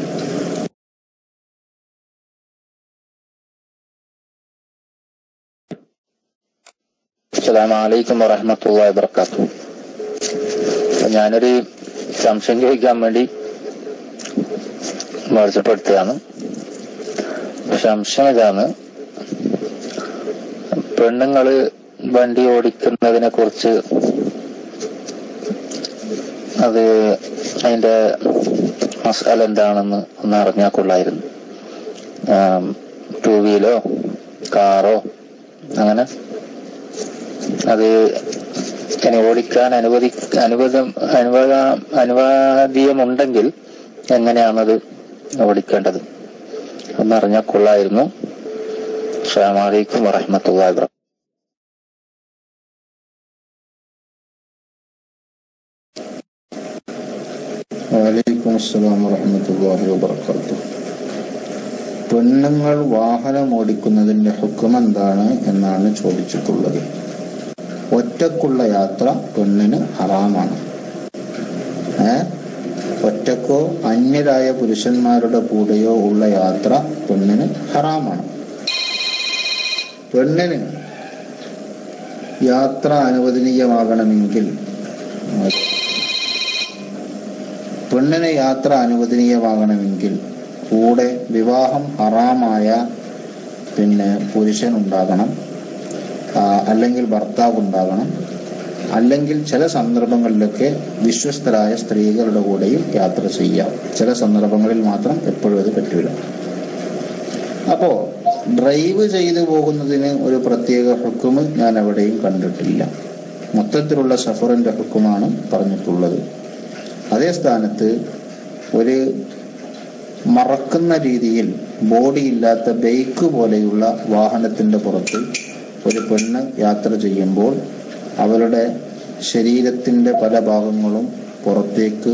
അസ്സലാമു അലൈക്കും വറഹ്മത്തുള്ളാഹി വബറകാതുഹു. ഞാനൊരു സംശയം ചോദിക്കാൻ വേണ്ടി വാട്സപ്പെടുത്തുകയാണ്. സംശയം ഇതാണ്, പെണ്ണുങ്ങള് വണ്ടി ഓടിക്കുന്നതിനെ കുറിച്ച് അത് അതിന്റെ മസാല എന്താണെന്ന് ഒന്ന് അറിഞ്ഞാൽ കൊള്ളായിരുന്നു. ടൂ വീലോ കാറോ അങ്ങനെ അത് ഇനി ഓടിക്കാൻ അനുവദി അനുവദം അനുവദ അനുവാദീയമുണ്ടെങ്കിൽ എങ്ങനെയാണത് ഓടിക്കേണ്ടത് എന്നറിഞ്ഞാൽ കൊള്ളായിരുന്നു. അസ്സലാമു അലൈക്കും വറഹ്മത്തുള്ളാഹി വബറകാതുഹു. വഅലൈക്കും അസ്സലാം വറഹ്മത്തുള്ളാഹി വബറകാതുഹു. പെണ്ണുങ്ങൾ വാഹനം ഓടിക്കുന്നതിന്റെ ഹുക്കം എന്താണ് എന്നാണ് ചോദിച്ചിട്ടുള്ളത്. ഒറ്റക്കുള്ള യാത്ര പെണ്ണിന് ഹറാമാണ്. ഏ ഒറ്റക്കോ അന്യരായ പുരുഷന്മാരുടെ കൂടെയോ ഉള്ള യാത്ര പെണ്ണിന് ഹറാമാണ്. പെണ്ണിന് യാത്ര അനുവദനീയമാകണമെങ്കിൽ പെണ്ണിന് യാത്ര അനുവദനീയമാകണമെങ്കിൽ കൂടെ വിവാഹം ഹറാമായ പിന്നെ പുരുഷനുണ്ടാകണം, അല്ലെങ്കിൽ ഭർത്താവ് ഉണ്ടാകണം, അല്ലെങ്കിൽ ചില സന്ദർഭങ്ങളിലൊക്കെ വിശ്വസ്തരായ സ്ത്രീകളുടെ കൂടെയും യാത്ര ചെയ്യാം. ചില സന്ദർഭങ്ങളിൽ മാത്രം, എപ്പോഴും അത് പറ്റൂല. അപ്പോ ഡ്രൈവ് ചെയ്തു പോകുന്നതിന് ഒരു പ്രത്യേക ഹുക്കുമ് ഞാൻ എവിടെയും കണ്ടിട്ടില്ല. മൊത്തത്തിലുള്ള സഫറിന്റെ ഹുക്കുമാണ് പറഞ്ഞിട്ടുള്ളത്. അതേ സ്ഥാനത്ത് ഒരു മറക്കുന്ന രീതിയിൽ ബോഡിയില്ലാത്ത ബൈക്ക് പോലെയുള്ള വാഹനത്തിന്റെ പുറത്ത് ഒരു പെണ്ണ് യാത്ര ചെയ്യുമ്പോൾ അവരുടെ ശരീരത്തിന്റെ പല ഭാഗങ്ങളും പുറത്തേക്ക്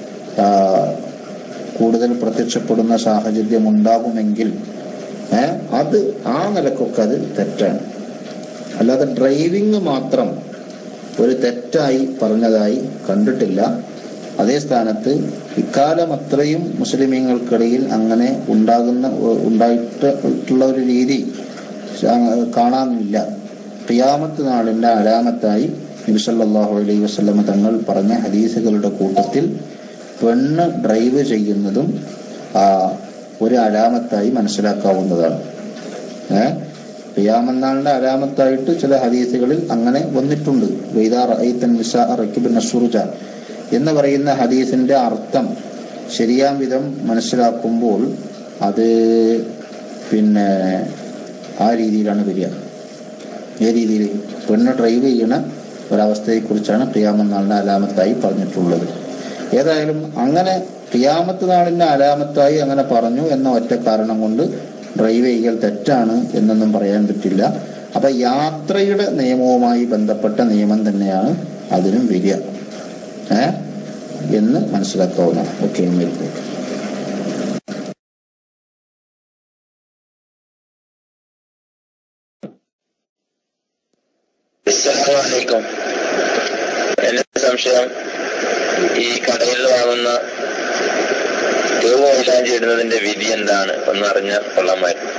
കൂടുതൽ പ്രത്യക്ഷപ്പെടുന്ന സാഹചര്യം ഉണ്ടാകുമെങ്കിൽ ഏഹ് അത് ആ നിലക്കൊക്കെ അത് തെറ്റാണ്. അല്ലാതെ ഡ്രൈവിംഗ് മാത്രം ഒരു തെറ്റായി പറഞ്ഞതായി കണ്ടിട്ടില്ല. അതേ സ്ഥാനത്ത് ഇക്കാലം അത്രയും മുസ്ലിമീങ്ങൾക്കിടയിൽ അങ്ങനെ ഉണ്ടാകുന്ന ഉണ്ടായിട്ടുള്ള ഒരു രീതി കാണാനില്ല. ഖിയാമത്ത് നാളിന്റെ അലാമത്തായി നബി സല്ലല്ലാഹു അലൈഹി വസല്ലം തങ്ങൾ പറഞ്ഞ ഹദീസുകളുടെ കൂട്ടത്തിൽ പെണ്ണ് ഡ്രൈവ് ചെയ്യുന്നതും ആ ഒരു അലാമത്തായി മനസ്സിലാക്കാവുന്നതാണ്. ഏഹ് ഖിയാമന്നാളിന്റെ അലാമത്തായിട്ട് ചില ഹദീസുകളിൽ അങ്ങനെ വന്നിട്ടുണ്ട്. വൈദാ റഅയ്തൻ നിസാ റകിബന സുർജ എന്ന് പറയുന്ന ഹദീസിന്റെ അർത്ഥം ശരിയാം വിധം മനസ്സിലാക്കുമ്പോൾ അത് പിന്നെ ആ രീതിയിലാണ് വരിക. ഏ രീതിയിൽ? പെണ്ണ് ഡ്രൈവ് ചെയ്യണ ഒരവസ്ഥയെക്കുറിച്ചാണ് ഖിയാമത്ത് നാളിന്റെ അലാമത്തായി പറഞ്ഞിട്ടുള്ളത്. ഏതായാലും അങ്ങനെ ഖിയാമത്ത് നാളിന്റെ അലാമത്തായി അങ്ങനെ പറഞ്ഞു എന്ന ഒറ്റ കാരണം കൊണ്ട് ഡ്രൈവ് ചെയ്യൽ തെറ്റാണ് എന്നൊന്നും പറയാൻ പറ്റില്ല. അപ്പൊ യാത്രയുടെ നിയമവുമായി ബന്ധപ്പെട്ട നിയമം തന്നെയാണ് അതിനും വരിക ഏ എന്ന് മനസ്സിലാക്കാവുന്നതാണ്. ഓക്കെ. അസ്സലാമു എന്റെ സംശയം, ഈ കടയിൽ വാങ്ങുന്ന ട്യൂബ് മൈലാഞ്ചി ഇടുന്നതിന്റെ വിധി എന്താണ് ഒന്ന് അറിഞ്ഞാൽ കൊള്ളാമായിരുന്നു.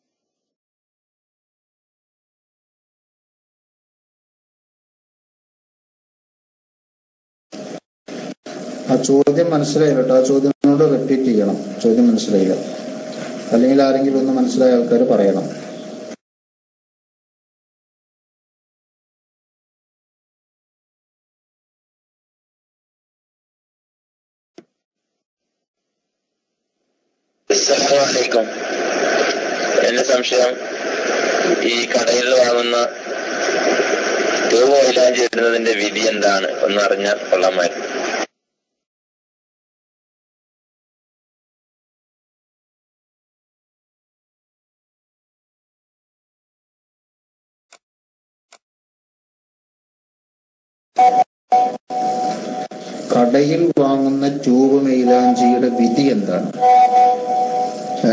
ആ ചോദ്യം മനസ്സിലായില്ല കേട്ടോ. ആ ചോദ്യത്തിനോട് റിപ്പീറ്റ് ചെയ്യണം. ചോദ്യം മനസ്സിലായില്ല. അല്ലെങ്കിൽ ആരെങ്കിലും ഒന്ന് മനസ്സിലായ ആൾക്കാർ പറയണം. അസ്സലാമു എന്റെ സംശയം, ഈ കടയിൽ വാങ്ങുന്ന ട്യൂബ് മൈലാഞ്ചി ഇടുന്നതിന്റെ വിധി എന്താണ് ഒന്ന് അറിഞ്ഞാൽ കൊള്ളാമായിരുന്നു. കടയിൽ വാങ്ങുന്ന ട്യൂബ് മൈലാഞ്ചിയുടെ വിധി എന്താണ്? ഏ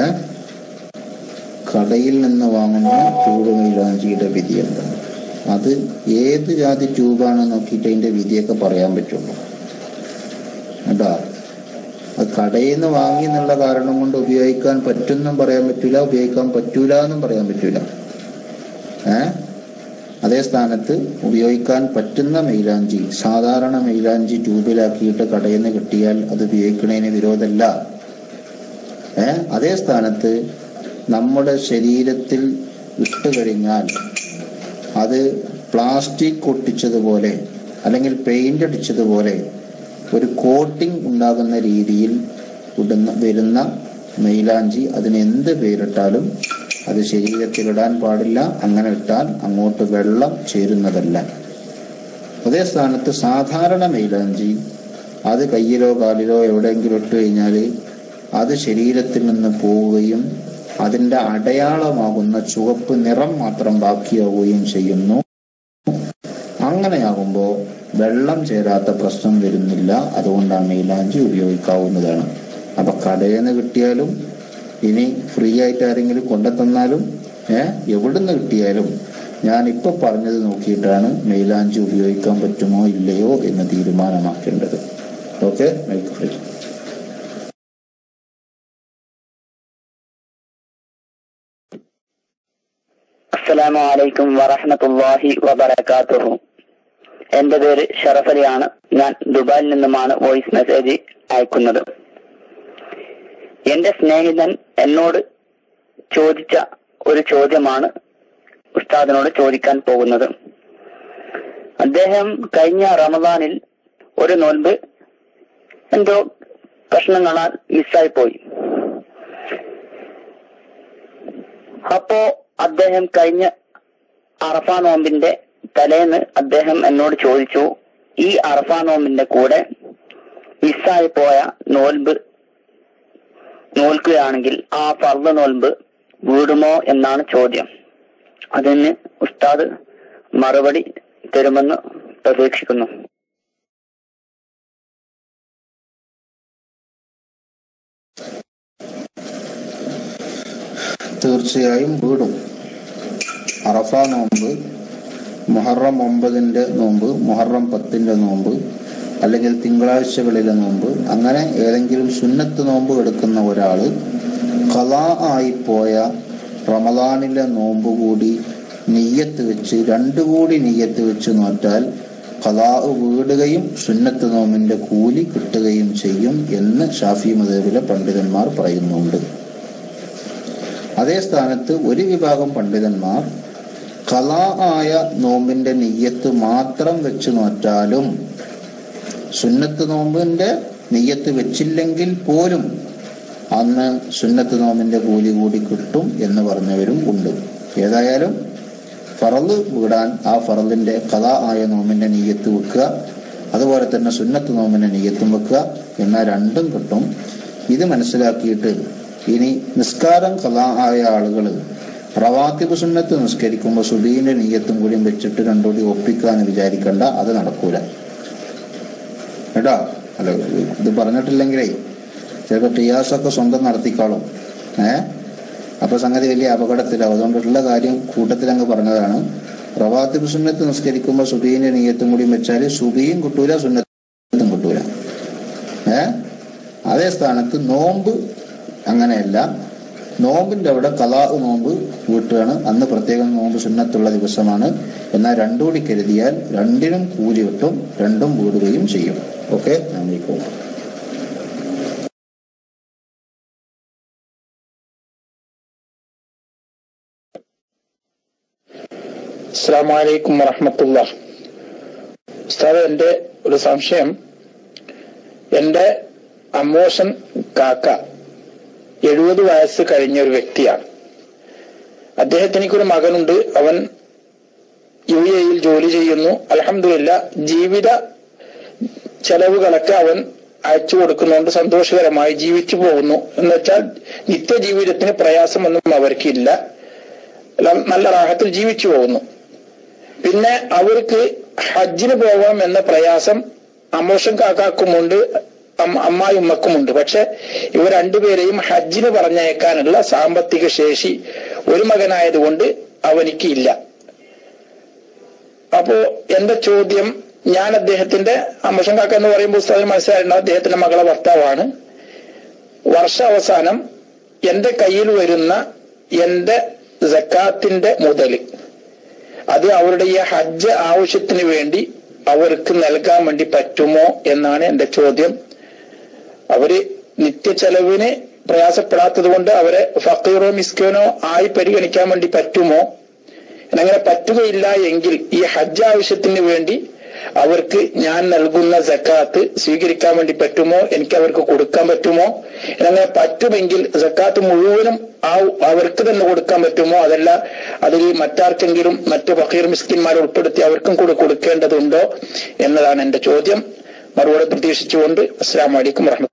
കടയിൽ നിന്ന് വാങ്ങുന്ന ട്യൂബ് മൈലാഞ്ചിയുടെ വിധി എന്താണ്? അത് ഏത് ജാതി ട്യൂബാണ് നോക്കിയിട്ട് അതിന്റെ വിധിയൊക്കെ പറയാൻ പറ്റുള്ളൂ കേട്ടാ. അത് കടയിൽ നിന്ന് വാങ്ങി എന്നുള്ള കാരണം കൊണ്ട് ഉപയോഗിക്കാൻ പറ്റുമെന്നും പറയാൻ പറ്റൂല, ഉപയോഗിക്കാൻ പറ്റൂല എന്നും പറയാൻ പറ്റൂല. ഏഹ് അതേ സ്ഥാനത്ത് ഉപയോഗിക്കാൻ പറ്റുന്ന മൈലാഞ്ചി, സാധാരണ മൈലാഞ്ചി ട്യൂബിലാക്കിയിട്ട് കടയിൽ നിന്ന് കിട്ടിയാൽ അത് ഉപയോഗിക്കുന്നതിന് വിരോധമല്ല. ഏഹ് അതേ സ്ഥാനത്ത് നമ്മുടെ ശരീരത്തിൽ ഇട്ട് കഴിഞ്ഞാൽ അത് പ്ലാസ്റ്റിക് ഒട്ടിച്ചതുപോലെ അല്ലെങ്കിൽ പെയിന്റ് അടിച്ചതുപോലെ ഒരു കോട്ടിംഗ് ഉണ്ടാകുന്ന രീതിയിൽ ഇടുന്ന വരുന്ന മൈലാഞ്ചി അതിന് എന്ത് പേരിട്ടാലും അത് ശരീരത്തിലിടാൻ പാടില്ല. അങ്ങനെ ഇട്ടാൽ അങ്ങോട്ട് വെള്ളം ചേരുന്നതല്ല. അതേ സ്ഥാനത്ത് സാധാരണ മൈലാഞ്ചി അത് കയ്യിലോ കാലിലോ എവിടെയെങ്കിലും ഇട്ട് കഴിഞ്ഞാൽ അത് ശരീരത്തിൽ നിന്ന് പോവുകയും അതിന്റെ അടയാളമാകുന്ന ചുവപ്പ് നിറം മാത്രം ബാക്കിയാവുകയും ചെയ്യുന്നു. അങ്ങനെയാകുമ്പോൾ വെള്ളം ചേരാത്ത പ്രശ്നം വരുന്നില്ല. അതുകൊണ്ടാണ് മൈലാഞ്ചി ഉപയോഗിക്കാവുന്നതാണ്. അപ്പൊ കടയിൽ നിന്ന് കിട്ടിയാലും ഇനി ഫ്രീ ആയിട്ട് ആരെങ്കിലും കൊണ്ടുതന്നാലും ഏഹ് എവിടുന്ന് കിട്ടിയാലും ഞാൻ ഇപ്പൊ പറഞ്ഞത് നോക്കിയിട്ടാണ് മൈലാഞ്ചി ഉപയോഗിക്കാൻ പറ്റുമോ ഇല്ലയോ എന്ന് തീരുമാനമാക്കേണ്ടത്. ഓക്കെ. Mic free. അസ്സലാമു അലൈക്കും വറഹ്മത്തുള്ളാഹി വബറകാതുഹു. എന്റെ പേര് ഷറഫലിയാണ്. ഞാൻ ദുബായിൽ നിന്നുമാണ് വോയിസ് മെസ്സേജ് അയക്കുന്നത്. എന്റെ സ്നേഹിതൻ എന്നോട് ചോദിച്ച ഒരു ചോദ്യമാണ് ഉസ്താദിനോട് ചോദിക്കാൻ പോകുന്നത്. അദ്ദേഹം കഴിഞ്ഞ റമദാനിൽ ഒരു നോൻപ് എന്തോ പ്രശ്നങ്ങളാൽ മിസ്സായി പോയി. അപ്പോ അദ്ദേഹം കഴിഞ്ഞ അറഫ നോമ്പിന്റെ തലേന്ന് അദ്ദേഹം എന്നോട് ചോദിച്ചു, ഈ അറഫ നോമ്പിന്റെ കൂടെ മിസ്സായി പോയ നോൽബ് നോൽക്കുകയാണെങ്കിൽ ആ ഫർദ് നോൽബ് വീടുമോ എന്നാണ് ചോദ്യം. അതിന് ഉസ്താദ് മറുപടി തരുമെന്ന് പ്രതീക്ഷിക്കുന്നു. തീർച്ചയായും വീടും. അറഫ നോമ്പ്, മുഹറം ഒമ്പതിന്റെ നോമ്പ്, മുഹറം പത്തിന്റെ നോമ്പ്, അല്ലെങ്കിൽ തിങ്കളാഴ്ചകളിലെ നോമ്പ്, അങ്ങനെ ഏതെങ്കിലും സുന്നത്ത് നോമ്പ് എടുക്കുന്ന ഒരാള് ഖളാ ആയിപ്പോയ റമദാനിലെ നോമ്പ് കൂടി നിയ്യത്ത് വെച്ച് രണ്ടു കൂടി നിയ്യത്ത് വെച്ച് നോറ്റാൽ ഖളാ വീടുകയും സുന്നത്ത് നോമ്പിന്റെ കൂലി കിട്ടുകയും ചെയ്യും എന്ന് ഷാഫി മദ്ഹബിലെ പണ്ഡിതന്മാർ പറയുന്നുണ്ട്. അതേ സ്ഥാനത്ത് ഒരു വിഭാഗം പണ്ഡിതന്മാർ ഖളാ ആയ നോമ്പിന്റെ നിയ്യത്ത് മാത്രം വെച്ച് നോറ്റാലും സുന്നത്ത് നോമ്പിന്റെ നിയ്യത്ത് വെച്ചില്ലെങ്കിൽ പോലും അന്ന് സുന്നത്ത് നോമ്പിന്റെ കൂലി കൂടി കിട്ടും എന്ന് പറഞ്ഞവരും ഉണ്ട്. ഏതായാലും ഫറള് വീടാൻ ആ ഫറളിന്റെ ഖളാ ആയ നോമ്പിന്റെ നിയ്യത്ത് വെക്കുക, അതുപോലെ തന്നെ സുന്നത്ത് നോമ്പിന്റെ നിയ്യത്തും വെക്കുക, എന്നാൽ രണ്ടും കിട്ടും. ഇത് മനസ്സിലാക്കിയിട്ട് ഇനി നിസ്കാരം ഖളാ ആയ ആളുകൾ റവാത്തിബ് സുന്നത്ത് നിസ്കരിക്കുമ്പോൾ സുബീന്റെ നിയ്യത്തും കൂടിയും വെച്ചിട്ട് രണ്ടുകൂടി ഒപ്പിക്കാന്ന് വിചാരിക്കണ്ട, അത് നടക്കൂല കേട്ടോ. അല്ല, ഇത് പറഞ്ഞിട്ടില്ലെങ്കിലേ ചിലപ്പോൾ ടിയാസൊക്കെ സ്വന്തം നടത്തിക്കാളും. ഏഹ് അപ്പൊ സംഗതി വലിയ അപകടത്തിലാവും. അതുകൊണ്ടുള്ള കാര്യം കൂട്ടത്തിൽ അങ്ങ് പറഞ്ഞതാണ്. റവാത്തിബ് സുന്നത്ത് നിസ്കരിക്കുമ്പോൾ സുബീന്റെ നിയ്യത്തും കൂടിയും വെച്ചാല് സുബിയും കിട്ടൂല, സുന്നത്തും കിട്ടൂല. ഏഹ് അതേ സ്ഥാനത്ത് നോമ്പ് അങ്ങനെയല്ല. നോമ്പിന്റെ അവിടെ ഖളാ നോമ്പ് വീട്ടുകയാണ്. അന്ന് പ്രത്യേകം നോമ്പ് സുന്നത്തുള്ള ദിവസമാണ്. എന്നാൽ രണ്ടുകൂടി കരുതിയാൽ രണ്ടിനും കൂലി കിട്ടും, രണ്ടും വീടുകയും ചെയ്യും. ഓക്കെ, നന്ദിക്കും. അസ്സലാമു അലൈക്കും വറഹ്മത്തുള്ളാഹി. ഉസ്താദ്, എന്റെ ഒരു സംശയം, എന്റെ അമ്മോശൻ കാക്ക എഴുപത് വയസ്സ് കഴിഞ്ഞ ഒരു വ്യക്തിയാണ്. അദ്ദേഹത്തിന് എനിക്കൊരു മകനുണ്ട്. അവൻ യു എയിൽ ജോലി ചെയ്യുന്നു. അൽഹംദുലില്ലാ, ജീവിത ചെലവുകളൊക്കെ അവൻ അയച്ചു കൊടുക്കുന്നുണ്ട്. സന്തോഷകരമായി ജീവിച്ചു പോകുന്നു. എന്ന് വെച്ചാൽ നിത്യജീവിതത്തിന് പ്രയാസമൊന്നും അവർക്കില്ല. നല്ല റാഹത്തിൽ ജീവിച്ചു പോകുന്നു. പിന്നെ അവർക്ക് ഹജ്ജിന് പോകണം എന്ന പ്രയാസം അമ്മോഷൻ കാക്കാക്കുമുണ്ട്, അമ്മായി ഉമ്മക്കുമുണ്ട്. പക്ഷെ ഇവർ രണ്ടുപേരെയും ഹജ്ജിന് പറഞ്ഞയക്കാനുള്ള സാമ്പത്തിക ശേഷി ഒരു മകനായതുകൊണ്ട് അവനിക്ക് ഇല്ല. അപ്പോ എന്റെ ചോദ്യം, ഞാൻ അദ്ദേഹത്തിന്റെ അമ്മോഷൻ കാക്ക എന്ന് പറയുമ്പോൾ പുസ്തകം മനസ്സിലായിട്ടുണ്ട്, അദ്ദേഹത്തിന്റെ മകളെ ഭർത്താവാണ്. വർഷാവസാനം എന്റെ കയ്യിൽ വരുന്ന എന്റെ സക്കാത്തിന്റെ മുതല് അത് അവരുടെ ഈ ഹജ്ജ് ആവശ്യത്തിന് വേണ്ടി അവർക്ക് നൽകാൻ വേണ്ടി പറ്റുമോ എന്നാണ് എന്റെ ചോദ്യം. അവര് നിത്യ ചെലവിന് പ്രയാസപ്പെടാത്തത് കൊണ്ട് അവരെ ഫക്കീറോ മിസ്കീനോ ആയി പരിഗണിക്കാൻ വേണ്ടി പറ്റുമോ? അങ്ങനെ പറ്റുകയില്ല എങ്കിൽ ഈ ഹജ്ജ് ആവശ്യത്തിന് വേണ്ടി അവർക്ക് ഞാൻ നൽകുന്ന സക്കാത്ത് സ്വീകരിക്കാൻ വേണ്ടി പറ്റുമോ? എനിക്ക് അവർക്ക് കൊടുക്കാൻ പറ്റുമോ? അങ്ങനെ പറ്റുമെങ്കിൽ സക്കാത്ത് മുഴുവനും ആ അവർക്ക് തന്നെ കൊടുക്കാൻ പറ്റുമോ? അതല്ല അതിൽ മറ്റാർക്കെങ്കിലും മറ്റ് ഫഖീർ മിസ്കിന്മാരെ ഉൾപ്പെടുത്തി അവർക്കും കൂടെ കൊടുക്കേണ്ടതുണ്ടോ എന്നതാണ് എന്റെ ചോദ്യം. മറുപടി പ്രതീക്ഷിച്ചുകൊണ്ട് അസ്സലാമു അലൈക്കും വറഹ്മത്തുള്ളാഹി.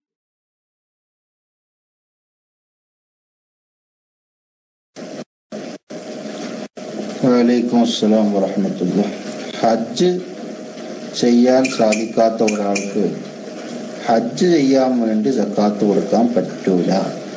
വലൈക്കും അസ്സലാം വറഹ്മത്തുള്ളാഹി. ഹജ്ജ് ചെയ്യാൻ സാധിക്കാത്ത ഒരാൾക്ക് ഹജ്ജ് ചെയ്യാൻ വേണ്ടി സക്കാത്ത് കൊടുക്കാൻ പറ്റൂല.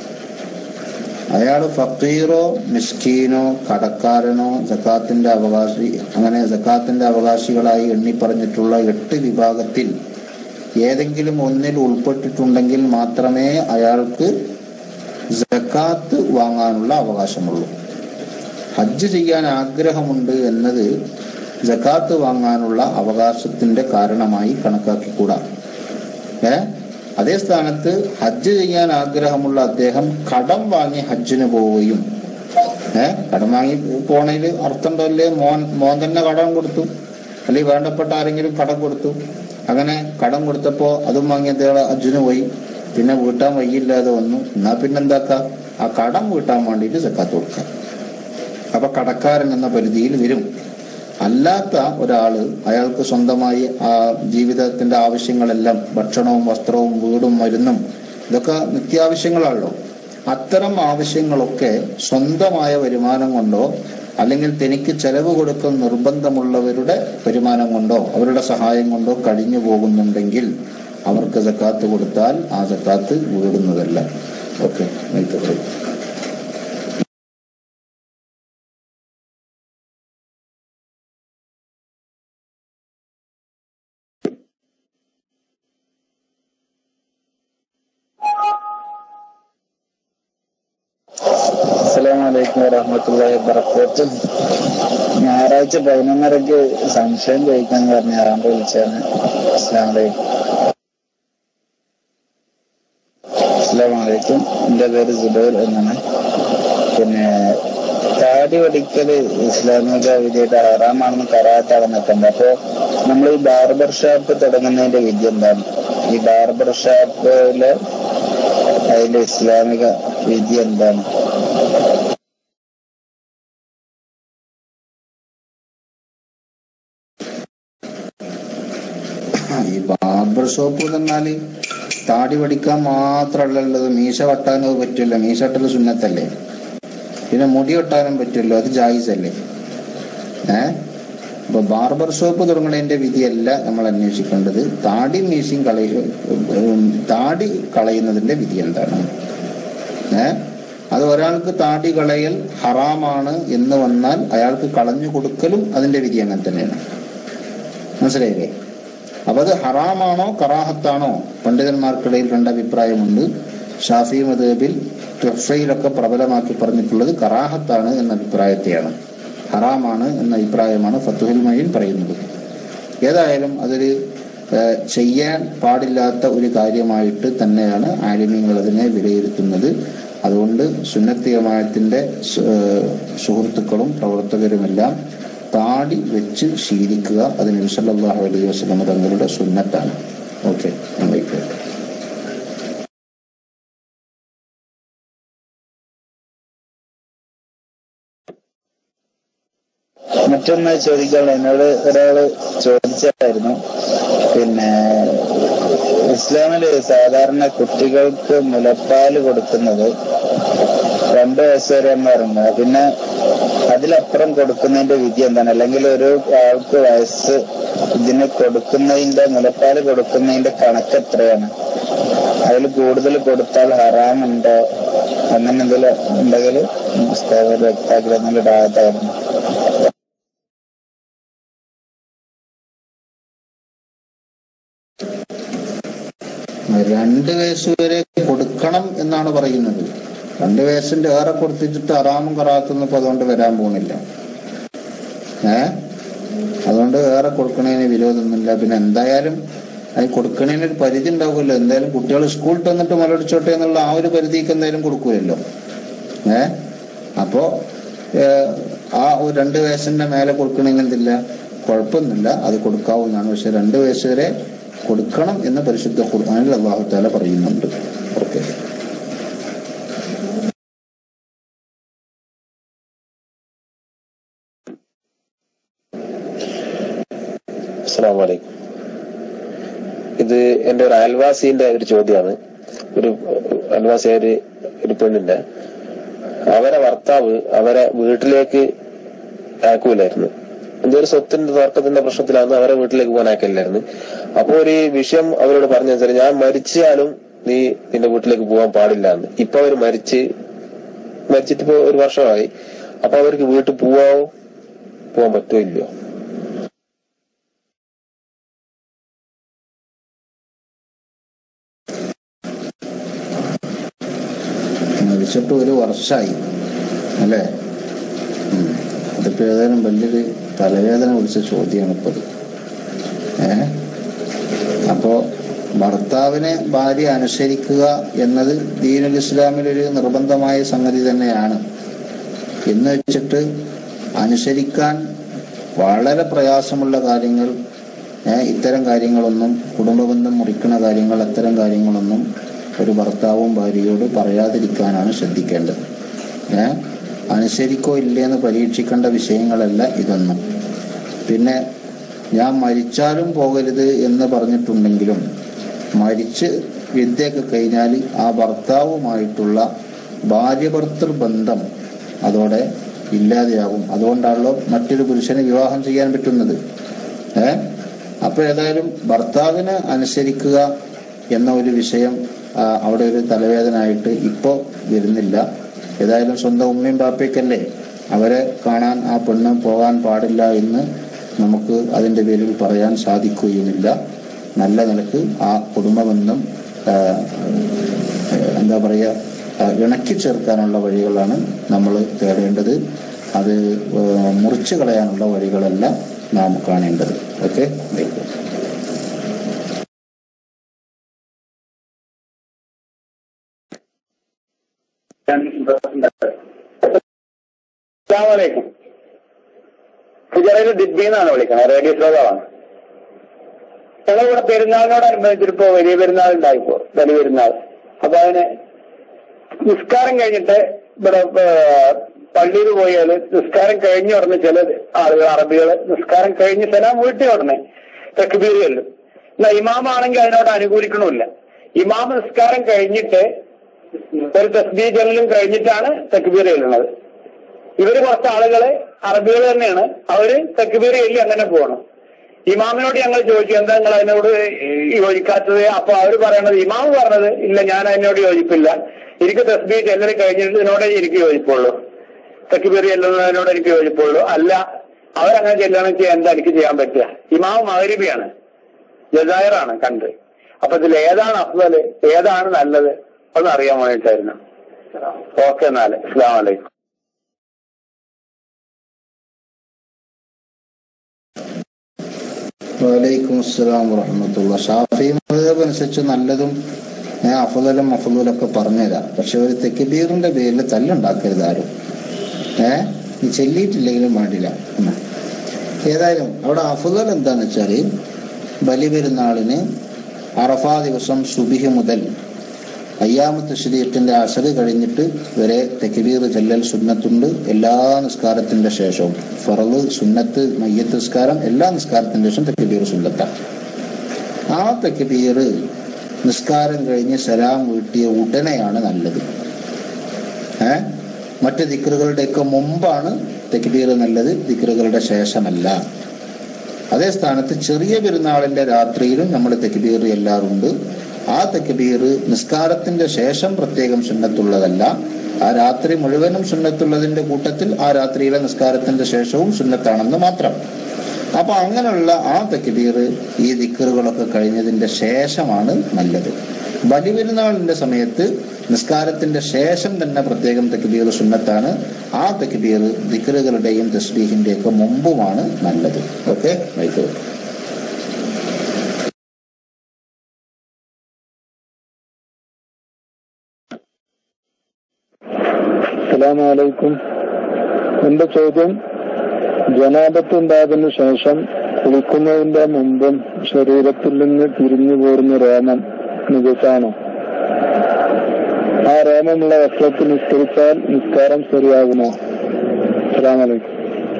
അയാൾ ഫക്കീറോ മിസ്കീനോ കടക്കാരനോ സക്കാത്തിന്റെ അവകാശി, അങ്ങനെ സക്കാത്തിന്റെ അവകാശികളായി എണ്ണി പറഞ്ഞിട്ടുള്ള എട്ട് വിഭാഗത്തിൽ ഏതെങ്കിലും ഒന്നിൽ ഉൾപ്പെട്ടിട്ടുണ്ടെങ്കിൽ മാത്രമേ അയാൾക്ക് സക്കാത്ത് വാങ്ങാനുള്ള അവകാശമുള്ളൂ. ഹജ്ജ് ചെയ്യാൻ ആഗ്രഹമുണ്ട് എന്നത് സക്കാത്ത് വാങ്ങാനുള്ള അവകാശത്തിന്റെ കാരണമായി കണക്കാക്കിക്കൂടാ. ഏ അതേ സ്ഥാനത്ത് ഹജ്ജ് ചെയ്യാൻ ആഗ്രഹമുള്ള അദ്ദേഹം കടം വാങ്ങി ഹജ്ജിന് പോവുകയും, ഏഹ് കടം വാങ്ങി പോണേല് അർത്ഥമുണ്ടല്ലേ, മോൻ മോൻ തന്നെ കടം കൊടുത്തു, അല്ലെങ്കിൽ വേണ്ടപ്പെട്ട ആരെങ്കിലും കടം കൊടുത്തു. അങ്ങനെ കടം കൊടുത്തപ്പോ അതും വാങ്ങി അദ്ദേഹം ഹജ്ജിന് പോയി. പിന്നെ വീട്ടാൻ വയ്യില്ലാതെ വന്നു. എന്നാ പിന്നെന്താക്കാം, ആ കടം വീട്ടാൻ വേണ്ടിയിട്ട് സക്കാത്ത് കൊടുക്കാം. അപ്പൊ കടക്കാരൻ എന്ന പരിധിയിൽ വരും. അല്ലാത്ത ഒരാള് അയാൾക്ക് സ്വന്തമായി ആ ജീവിതത്തിന്റെ ആവശ്യങ്ങളെല്ലാം, ഭക്ഷണവും വസ്ത്രവും വീടും മരുന്നും ഇതൊക്കെ നിത്യാവശ്യങ്ങളാണല്ലോ. അത്തരം ആവശ്യങ്ങളൊക്കെ സ്വന്തമായ വരുമാനം കൊണ്ടോ അല്ലെങ്കിൽ തനിക്ക് ചെലവ് കൊടുക്കാൻ നിർബന്ധമുള്ളവരുടെ വരുമാനം കൊണ്ടോ അവരുടെ സഹായം കൊണ്ടോ കഴിഞ്ഞു പോകുന്നുണ്ടെങ്കിൽ അവർക്ക് സക്കാത്ത് കൊടുത്താൽ ആ സക്കാത്ത് വീടുന്നതല്ല. ഓക്കെ, അസ്സലാമു അലൈക്കും വറഹ്മത്തുള്ളാഹി വബറകാതുഹു. ഞായറാഴ്ച പതിനൊന്നരക്ക് സംശയം ചോദിക്കാൻ പറഞ്ഞ ആറാണ്ട് വിളിച്ചാണ്. അസ്സലാമു അലൈക്കും. അസ്സലാമു അലൈക്കും. എന്റെ പേര് സുബൈർ എന്നാണ്. പിന്നെ താടി വടിക്കല് ഇസ്ലാമിക വിധിയായിട്ട് ഹറാമാണെന്ന് കറാത്താണെന്നൊക്കെയുണ്ട്. അപ്പൊ നമ്മൾ ഈ ബാർബർ ഷാപ്പ് തുടങ്ങുന്നതിന്റെ വിധി എന്താണ്? ഈ ബാർബർ ഷാപ്പില് അതിന്റെ ഇസ്ലാമിക വിധി എന്താണ്? ഈ ബാർബർ ഷോപ്പ് എന്ന് പറഞ്ഞാല് താടി വടിക്കാൻ മാത്രമല്ല ഉള്ളത്, മീശ വെട്ടാനത് പറ്റില്ല. മീശ വെട്ടല് സുന്നത്തല്ലേ. പിന്നെ മുടി വെട്ടാനും പറ്റുമല്ലോ, അത് ജായിസല്ലേ. ഏഹ് അപ്പൊ ബാർബർ ഷോപ്പ് തുടങ്ങുന്നതിന്റെ വിധിയല്ല നമ്മൾ അന്വേഷിക്കേണ്ടത്. താടി മീശയും കളയ താടി കളയുന്നതിന്റെ വിധി എന്താണ്? ഏഹ് അത് ഒരാൾക്ക് താടി കളയൽ ഹറാമാണ് എന്ന് വന്നാൽ അയാൾക്ക് കളഞ്ഞു കൊടുക്കലും അതിന്റെ വിധി അങ്ങനെ തന്നെയാണ്. മനസ്സിലായില്ലേ? അപ്പൊ അത് ഹറാമാണോ കറാഹത്താണോ? പണ്ഡിതന്മാർക്കിടയിൽ രണ്ടഭിപ്രായമുണ്ട്. ഷാഫി മദ്ഹബിൽ തുഹ്ഫയിലൊക്കെ പ്രബലമാക്കി പറഞ്ഞിട്ടുള്ളത് കറാഹത്താണ് എന്ന അഭിപ്രായത്തെയാണ്. ഹറാമാണ് എന്ന അഭിപ്രായമാണ് ഫത്ഹുൽ മഈൻ പറയുന്നത്. ഏതായാലും അതൊരു ചെയ്യാൻ പാടില്ലാത്ത ഒരു കാര്യമായിട്ട് തന്നെയാണ് ആലിമീങ്ങൾ അതിനെ വിലയിരുത്തുന്നത്. അതുകൊണ്ട് സുന്നത്ത് ജമാഅത്തിന്റെ സുഹൃത്തുക്കളും പ്രവർത്തകരുമെല്ലാം താടി വെച്ച് ശീലിക്കുക. അത് നബി സല്ലല്ലാഹു അലൈഹി വസല്ലം തങ്ങളുടെ സുന്നത്താണ്. ഓക്കെ, മറ്റൊന്ന് ചോദിക്കാനുള്ള എന്നോട് ഒരാള് ചോദിച്ചായിരുന്നു. പിന്നെ ഇസ്ലാമില് സാധാരണ കുട്ടികൾക്ക് മുലപ്പാല് കൊടുക്കുന്നത് രണ്ട് വയസ്സ് വരെ എന്ന് പറയുന്നത്, പിന്നെ അതിലപ്പുറം കൊടുക്കുന്നതിന്റെ വിധി എന്താണ്? അല്ലെങ്കിൽ ഒരു ആൾക്ക് വയസ്സ് ഇതിന് കൊടുക്കുന്നതിന്റെ മുലപ്പാല് കൊടുക്കുന്നതിന്റെ കണക്ക് എത്രയാണ്? അതിൽ കൂടുതൽ കൊടുത്താൽ ഹറാമുണ്ടോ? അങ്ങനെ എന്തെങ്കിലും ഉണ്ടെങ്കിൽ പുസ്തകം വ്യക്താക്കി എന്നുള്ള ഡാറ്റായിരുന്നു. രണ്ട് വയസ്സ് വരെ കൊടുക്കണം എന്നാണ് പറയുന്നത്. രണ്ട് വയസ്സിന്റെ ഏറെ കൊടുത്തിട്ട് ഹറാമും കറാത്തൊന്നും ഇപ്പൊ അതുകൊണ്ട് വരാൻ പോകുന്നില്ല. ഏഹ് അതുകൊണ്ട് ഏറെ കൊടുക്കണതിന് വിരോധമൊന്നുമില്ല. പിന്നെ എന്തായാലും അത് കൊടുക്കണതിന് ഒരു പരിധി ഉണ്ടാവുമല്ലോ. എന്തായാലും കുട്ടികൾ സ്കൂളിൽ വന്നിട്ട് മുലടിച്ചോട്ടെ എന്നുള്ള ആ ഒരു പരിധിക്ക് എന്തായാലും കൊടുക്കൂലല്ലോ. ഏഹ് അപ്പോ ആ ഒരു രണ്ട് വയസ്സിന്റെ മേലെ കൊടുക്കണമെങ്കിൽ എന്തില്ല, കുഴപ്പമൊന്നുമില്ല, അത് കൊടുക്കാവുന്നതാണ്. പക്ഷെ രണ്ട് വയസ്സ് വരെ കൊടുക്കണം എന്ന് പരിശുദ്ധ ഖുർആനിൽ അല്ലാഹു തആല പറയുന്നുണ്ട്. ഓക്കെ, അസ്സലാമു അലൈക്കും. ഇത് എന്റെ ഒരു അയൽവാസിന്റെ ഒരു ചോദ്യമാണ്. ഒരു അയൽവാസിയായ ഒരു പെണ്ണിന്റെ അവരെ ഭർത്താവ് അവരെ വീട്ടിലേക്ക് അയക്കൂലായിരുന്നു. എന്തൊരു സ്വത്തിന്റെ തർക്കത്തിന്റെ പ്രശ്നത്തിലാണ് അവരെ വീട്ടിലേക്ക് പോകാൻ അയക്കില്ലായിരുന്നു. അപ്പൊ ഒരു വിഷയം അവരോട് പറഞ്ഞു വെച്ചാൽ, ഞാൻ മരിച്ചാലും നീ നിന്റെ വീട്ടിലേക്ക് പോകാൻ പാടില്ല എന്ന്. ഇപ്പൊ അവര് മരിച്ച് മരിച്ചിട്ട് ഇപ്പൊ ഒരു വർഷമായി. അപ്പൊ അവർക്ക് വീട്ടിൽ പോവാവോ, പോവാൻ പറ്റുമോ ഇല്ലയോ? മരിച്ചിട്ട് ഒരു വർഷമായി അല്ലേ? അതിപ്പോ ഏതായാലും വലിയൊരു തലവേദന പിടിച്ച ചോദ്യമാണ് ഇപ്പത്. ഏഹ് അപ്പോ ഭർത്താവിനെ ഭാര്യ അനുസരിക്കുക എന്നത് ദീനുൽ ഇസ്ലാമിലൊരു നിർബന്ധമായ സംഗതി തന്നെയാണ്. എന്ന് വെച്ചിട്ട് അനുസരിക്കാൻ വളരെ പ്രയാസമുള്ള കാര്യങ്ങൾ, ഏഹ് ഇത്തരം കാര്യങ്ങളൊന്നും, കുടുംബബന്ധം മുറിക്കുന്ന കാര്യങ്ങൾ, അത്തരം കാര്യങ്ങളൊന്നും ഒരു ഭർത്താവും ഭാര്യയോട് പറയാതിരിക്കാനാണ് ശ്രദ്ധിക്കേണ്ടത്. ഏഹ് അനുസരിക്കോ ഇല്ലേന്ന് പരീക്ഷിക്കേണ്ട വിഷയങ്ങളല്ല ഇതൊന്നും. പിന്നെ ഞാൻ മരിച്ചാലും പോകരുത് എന്ന് പറഞ്ഞിട്ടുണ്ടെങ്കിലും മരിച്ച് വിദ്യയൊക്കെ കഴിഞ്ഞാൽ ആ ഭർത്താവുമായിട്ടുള്ള ഭാര്യ-ഭർത്തൃ ബന്ധം അതോടെ ഇല്ലാതെയാകും. അതുകൊണ്ടാണല്ലോ മറ്റൊരു പുരുഷനെ വിവാഹം ചെയ്യാൻ പറ്റുന്നത്. ഏഹ് അപ്പൊ ഏതായാലും ഭർത്താവിനെ അനുസരിക്കുക എന്ന ഒരു വിഷയം അവിടെ ഒരു തലവേദനയായിട്ട് ഇപ്പോ വരുന്നില്ല. ഏതായാലും സ്വന്തം ഉമ്മയും ബാപ്പയ്ക്കല്ലേ, അവരെ കാണാൻ ആ പെണ്ണ് പോകാൻ പാടില്ല എന്ന് നമുക്ക് അതിന്റെ പേരിൽ പറയാൻ സാധിക്കുകയുമില്ല. നല്ല നിലക്ക് ആ കുടുംബബന്ധം എന്താ പറയുക ഇണക്കി ചേർക്കാനുള്ള വഴികളാണ് നമ്മൾ തേടേണ്ടത്. അത് മുറിച്ചു കളയാനുള്ള വഴികളല്ല നാം കാണേണ്ടത്. ഓക്കെ. അസ്സലാമലൈക്കും. ഫുജറയിൽ ദിബ്ബിന്നാണ് വിളിക്കുന്നത്, റേഡിയോ ശ്രോതാവാണ്. ഞങ്ങളിവിടെ പെരുന്നാളിനോടനുബന്ധിച്ചിപ്പോ വലിയ പെരുന്നാൾ ഉണ്ടായിപ്പോ, വലിയ പെരുന്നാൾ. അപ്പൊ അതിന് നിസ്കാരം കഴിഞ്ഞിട്ട് ഇവിടെ പള്ളിയിൽ പോയാല് നിസ്കാരം കഴിഞ്ഞ ഉടനെ ചില ആളുകൾ അറബികള് നിസ്കാരം കഴിഞ്ഞ് സലാം വീട്ടിൽ ഉടനെ തക്ബീർ ചെല്ലും. എന്നാ ഇമാമാണെങ്കിൽ അതിനോട് അനുകൂലിക്കണമില്ല. ഇമാമ നിസ്കാരം കഴിഞ്ഞിട്ട് ഒരു തസ്ബീഹ് ചൊല്ലലും കഴിഞ്ഞിട്ടാണ് തക്ബീർ ചെല്ലുന്നത്. ഇവര് കുറച്ച് ആളുകള് അറബികൾ തന്നെയാണ്, അവര് തക്ബീർ ചൊല്ലി അങ്ങനെ പോകണം. ഇമാമിനോട് ഞങ്ങൾ ചോദിച്ചു എന്താ നിങ്ങൾ അതിനോട് യോജിക്കാത്തത്? അപ്പൊ അവര് പറയണത്, ഇമാമ് പറഞ്ഞത് ഇല്ല ഞാൻ അതിനോട് യോജിപ്പില്ല, എനിക്ക് തസ്ബീഹ് ചെല്ലൽ കഴിഞ്ഞിട്ട് ഇതിനോടെ എനിക്ക് യോജിപ്പുള്ളൂ, തക്ബീർ ചെല്ലുന്നതിനോട് എനിക്ക് യോജിപ്പുള്ളൂ. അല്ല അവരങ്ങനെ ചെല്ലണമെങ്കിൽ എന്താ എനിക്ക് ചെയ്യാൻ പറ്റുക? ഇമാമ് മഗ്രിബിയാണ്, ജസായറാണ് കണ്ട്. അപ്പൊ ഇതിൽ ഏതാണ് അഫ്ളല്, ഏതാണ് നല്ലത് ഒന്ന് അറിയാൻ വേണ്ടിയിട്ടായിരുന്നു. ഓക്കെ, എന്നാല് അസ്സലാമു അലൈക്കും. വലൈക്കും അസ്സലാം വറഹ്മത്തുള്ളാഹി. ഷാഫി മദ്ഹബ് അനുസരിച്ച് നല്ലതും അഫ്ളലും മഫ്ളൂലും ഒക്കെ പറഞ്ഞുതരാം. പക്ഷെ ഒരു തക്ബീറിന്റെ പേരിൽ തല്ലുണ്ടാക്കരുത് ആരും. ഏഹ് നീ ചെല്ലിയിട്ടില്ലെങ്കിലും വേണ്ടില്ല. ഏതായാലും അവിടെ അഫ്ളൽ എന്താന്ന് വെച്ചാല് ബലിപെരുന്നാളിന് അറഫാ ദിവസം സുബിഹ് മുതൽ അയ്യാമു തശ്രീഖിന്റെ അസർ കഴിഞ്ഞിട്ട് വരെ തക്ബീർ ചെല്ലൽ സുന്നത്തുണ്ട്. എല്ലാ നിസ്കാരത്തിന്റെ ശേഷവും ഫറള്, സുന്നത്ത്, മയ്യത്ത് നിസ്കാരം എല്ലാ നിസ്കാരത്തിന്റെ ശേഷം തക്ബീർ സുന്നത്താണ്. ആ തക്ബീർ നിസ്കാരം കഴിഞ്ഞ് സലാം വീട്ടിയ ഉടനെയാണ് നല്ലത്. ഏഹ് മറ്റ് ദിക്റുകളുടെയൊക്കെ മുമ്പാണ് തക്ബീർ നല്ലത്, ദിക്റുകളുടെ ശേഷമല്ല. അതേ സ്ഥാനത്ത് ചെറിയ പെരുന്നാളിന്റെ രാത്രിയിലും നമ്മൾ തക്ബീർ ചെല്ലാറുണ്ട്. ആ തക്ബീർ നിസ്കാരത്തിന്റെ ശേഷം പ്രത്യേകം സുന്നത്തുള്ളതല്ല. ആ രാത്രി മുഴുവനും സുന്നത്തുള്ളതിന്റെ കൂട്ടത്തിൽ ആ രാത്രിയിലെ നിസ്കാരത്തിന്റെ ശേഷവും സുന്നത്താണെന്ന് മാത്രം. അപ്പൊ അങ്ങനെയുള്ള ആ തക്ബീർ ഈ ദിക്റുകളൊക്കെ കഴിഞ്ഞതിന്റെ ശേഷമാണ് നല്ലത്. ബലിപെരുന്നാളിന്റെ സമയത്ത് നിസ്കാരത്തിന്റെ ശേഷം തന്നെ പ്രത്യേകം തക്ബീർ സുന്നത്താണ്. ആ തക്ബീർ ദിക്റുകളുടെയും തസ്ബീഹിന്റെയും ഒക്കെ മുമ്പുമാണ് നല്ലത്. ഓക്കെ, വൈകോ. അസ്സലാമു അലൈക്കും. എന്റെ ചോദ്യം, ജനാബത്ത് ഉണ്ടായതിനു ശേഷം കുളിക്കുന്നതിന്റെ മുമ്പും ശരീരത്തിൽ നിന്ന് പിരിഞ്ഞു പോരുന്ന രോമം നിജസാണോ? ആ രോമമുള്ള വസ്ത്രത്തിൽ നിസ്കരിച്ചാൽ നിസ്കാരം ശരിയാകുമോ? അസ്സലാമു അലൈക്കും.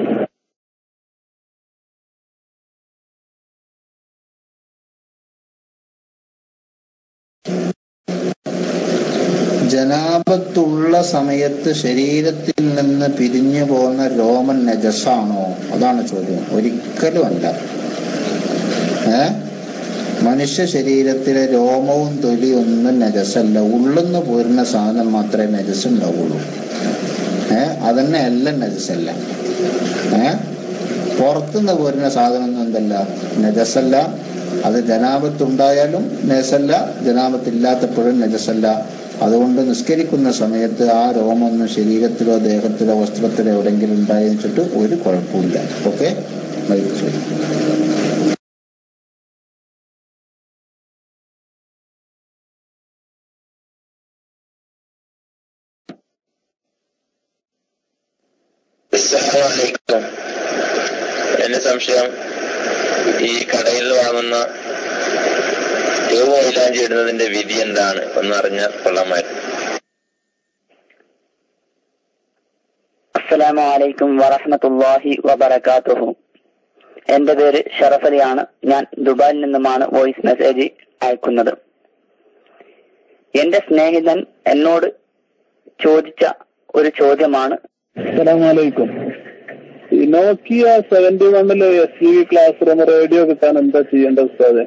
ജനാബത്തുള്ള സമയത്ത് ശരീരത്തിൽ നിന്ന് പിരിഞ്ഞു പോകുന്ന രോമൻ നജസാണോ? അതാണ് ചോദ്യം. ഒരിക്കലും അല്ല. ഏ മനുഷ്യ ശരീരത്തിലെ രോമവും തൊലിയും ഒന്നും നജസല്ല. ഉള്ളുന്ന് പോരുന്ന സാധനം മാത്രമേ നജസ് ഉണ്ടാവുള്ളൂ. ഏ അതന്നെ എല്ലാം നജസല്ല. ഏ പുറത്തുനിന്ന് പോരുന്ന സാധനം ഒന്നും എന്തല്ല, നജസല്ല. അത് ജനാബത്തുണ്ടായാലും നജസല്ല, ജനാബത്തില്ലാത്തപ്പോഴും നജസല്ല. അതുകൊണ്ട് നിസ്കരിക്കുന്ന സമയത്ത് ആ രോമൊന്നും ശരീരത്തിലോ ദേഹത്തിലോ വസ്ത്രത്തിലോ എവിടെയെങ്കിലും ഉണ്ടായെന്ന് വെച്ചിട്ട് ഒരു കുഴപ്പമില്ല. ഓക്കെ, എന്റെ സംശയം, ഈ കടയിൽ വാങ്ങുന്ന മൈലാഞ്ചി ഇടുന്നതിന്റെ വിധി എന്താണ് ഒന്ന് അറിഞ്ഞാൽ കൊള്ളാമായിരുന്നു. അസ്സലാമു അലൈക്കും വറഹ്മത്തുള്ളാഹി വബറകാതുഹു. എന്റെ പേര് ഷറഫലിയാണ്. ഞാൻ ദുബായിൽ നിന്നുമാണ് വോയിസ് മെസ്സേജ് അയക്കുന്നത്. എന്റെ സ്നേഹിതൻ എന്നോട് ചോദിച്ച ഒരു ചോദ്യമാണ്. അസ്സലാമു അലൈക്കും. ഈ നോക്കിയ സെവന്റി വണ്ണില് S T V classroom radio കിട്ടാൻ എന്താ ചെയ്യേണ്ടത് ഉസ്താദേ?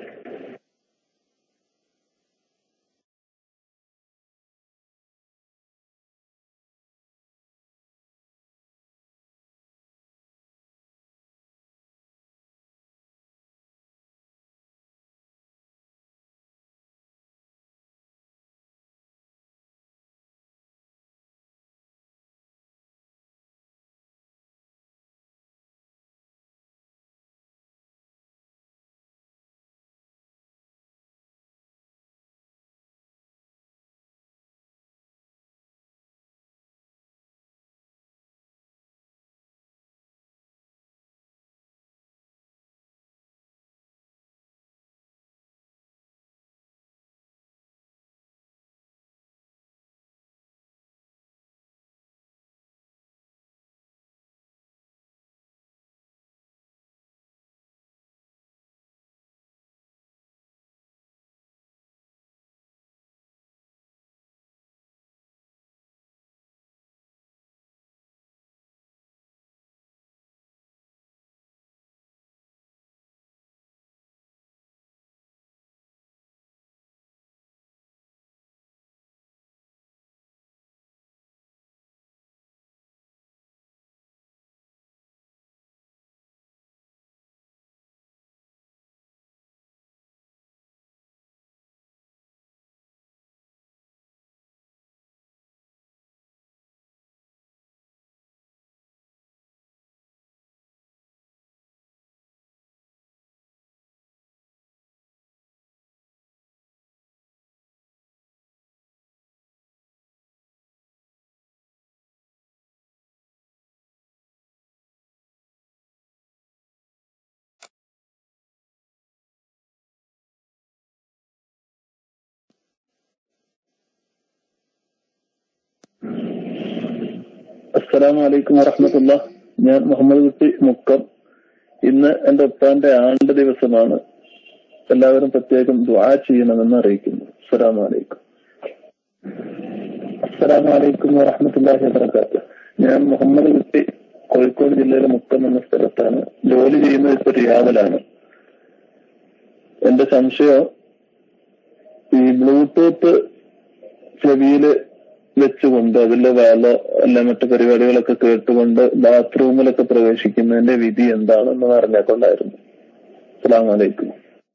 അസ്സലാമു അലൈക്കും വറഹ്മത്തുള്ളാഹ്. ഞാൻ മുഹമ്മദ് കുട്ടി മുക്കം. ഇന്ന് എന്റെ ഉപ്പാന്റെ ആണ്ട് ദിവസമാണ്. എല്ലാവരും പ്രത്യേകം ദുആ ചെയ്യണമെന്ന് അറിയിക്കുന്നു. അസ്സലാമു അലൈക്കും. അസ്സലാമു അലൈക്കും വറഹ്മത്തുള്ളാഹി വബറകാതുഹു. ഞാൻ മുഹമ്മദ് കുട്ടി, കോഴിക്കോട് ജില്ലയിലെ മുക്കം എന്ന സ്ഥലത്താണ്. ജോലി ചെയ്യുന്നത് ഇപ്പൊ റിയാദിലാണ്. എന്റെ സംശയം, ഈ ബ്ലൂടൂത്ത് ചെവിയില് വെച്ചുകൊണ്ട് അതിലെ വേല അല്ല മറ്റു പരിപാടികളൊക്കെ കേട്ടുകൊണ്ട് ബാത്റൂമിലൊക്കെ പ്രവേശിക്കുന്നതിന്റെ വിധി എന്താണെന്ന് പറഞ്ഞാൽ കൊണ്ടായിരുന്നു. അസ്സലാമു അലൈക്കും.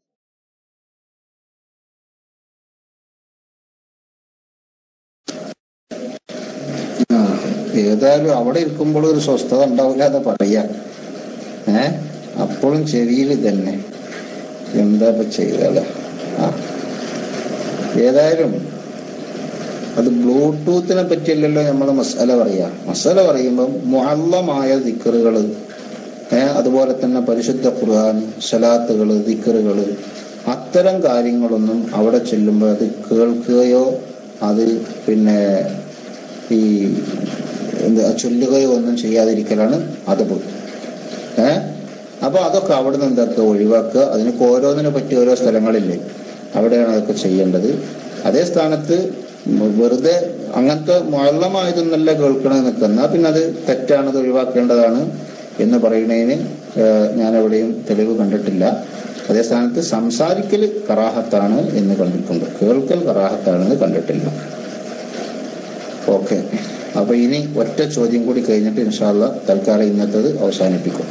ഏതായാലും അവിടെ ഇരിക്കുമ്പോൾ ഒരു സ്വസ്ഥത ഉണ്ടാവില്ല എന്ന് പറയാ. ഏ അപ്പോഴും ചെവിയിൽ തന്നെ എന്താ ചെയ്തല്ലേ. ആ ഏതായാലും അത് ബ്ലൂടൂത്തിനെ പറ്റിയല്ലല്ലോ നമ്മൾ മസാല പറയാ. മസാല പറയുമ്പം മുഅല്ലമായ ദിക്റുകള്, ഏഹ് അതുപോലെ തന്നെ പരിശുദ്ധ ഖുർആൻ, സലാത്തുകള്, ദിക്റുകള്, അത്തരം കാര്യങ്ങളൊന്നും അവിടെ ചെല്ലുമ്പോൾ അത് കേൾക്കുകയോ അത് പിന്നെ ഈ എന്താ ചൊല്ലുകയോ ഒന്നും ചെയ്യാതിരിക്കലാണ് അതബ്. ഏഹ് അപ്പൊ അതൊക്കെ അവിടെ നിന്ന് എന്തൊക്കെ ഒഴിവാക്കുക. അതിനൊക്കെ ഓരോന്നിനെ പറ്റി ഓരോ സ്ഥലങ്ങളില്ലേ, അവിടെയാണ് അതൊക്കെ ചെയ്യേണ്ടത്. അതേ സ്ഥാനത്ത് വെറുതെ അങ്ങനത്തെ മുഅല്ലമായതൊന്നല്ല കേൾക്കണമെന്ന് നിൽക്കുന്ന പിന്നെ അത് തെറ്റാണത് ഒഴിവാക്കേണ്ടതാണ് എന്ന് പറയുന്നതിന് ഞാൻ എവിടെയും തെളിവ് കണ്ടിട്ടില്ല. അതേ സ്ഥാനത്ത് സംസാരിക്കൽ കറാഹത്താണ് എന്ന് കണ്ടിട്ടുണ്ട്, കേൾക്കൽ കറാഹത്താണെന്ന് കണ്ടിട്ടില്ല. ഓക്കെ, അപ്പൊ ഇനി ഒറ്റ ചോദ്യം കൂടി കഴിഞ്ഞിട്ട് ഇൻഷാ അല്ലാഹ് തൽക്കാലം ഇന്നത്തേത് അവസാനിപ്പിക്കും.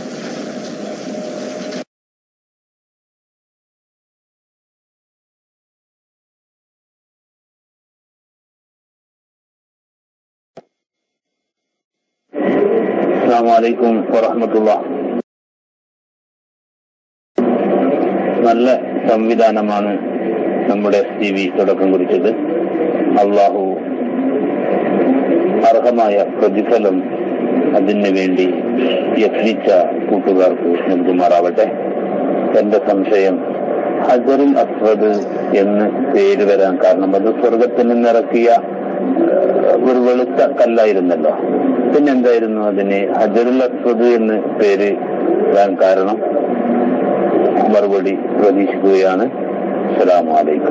അസ്സലാമു അലൈക്കും വറഹ്മത്തുള്ളാഹി. നല്ല സംവിധാനമാണ് നമ്മുടെ എസ് ടി വി തുടക്കം കുറിച്ചത്. അള്ളാഹു അർഹമായ പ്രതിഫലം അതിനു വേണ്ടി യത്നിച്ച കൂട്ടുകാർക്ക് നൽകുമാറാവട്ടെ. എന്റെ സംശയം, ഹജറുൽ അസ്വദ് എന്ന് പേര് വരാൻ കാരണം അത് സ്വർഗത്തിൽ നിന്നിറക്കിയ ഒരു വെളുത്ത കല്ലായിരുന്നല്ലോ. പിന്നെന്തായിരുന്നു അതിന് ഹജറുൽ അസ്വദ് എന്ന് പേര് വരാൻ കാരണം? മറുപടി പ്രതീക്ഷിക്കുകയാണ്. അസ്സലാമു അലൈക്കും.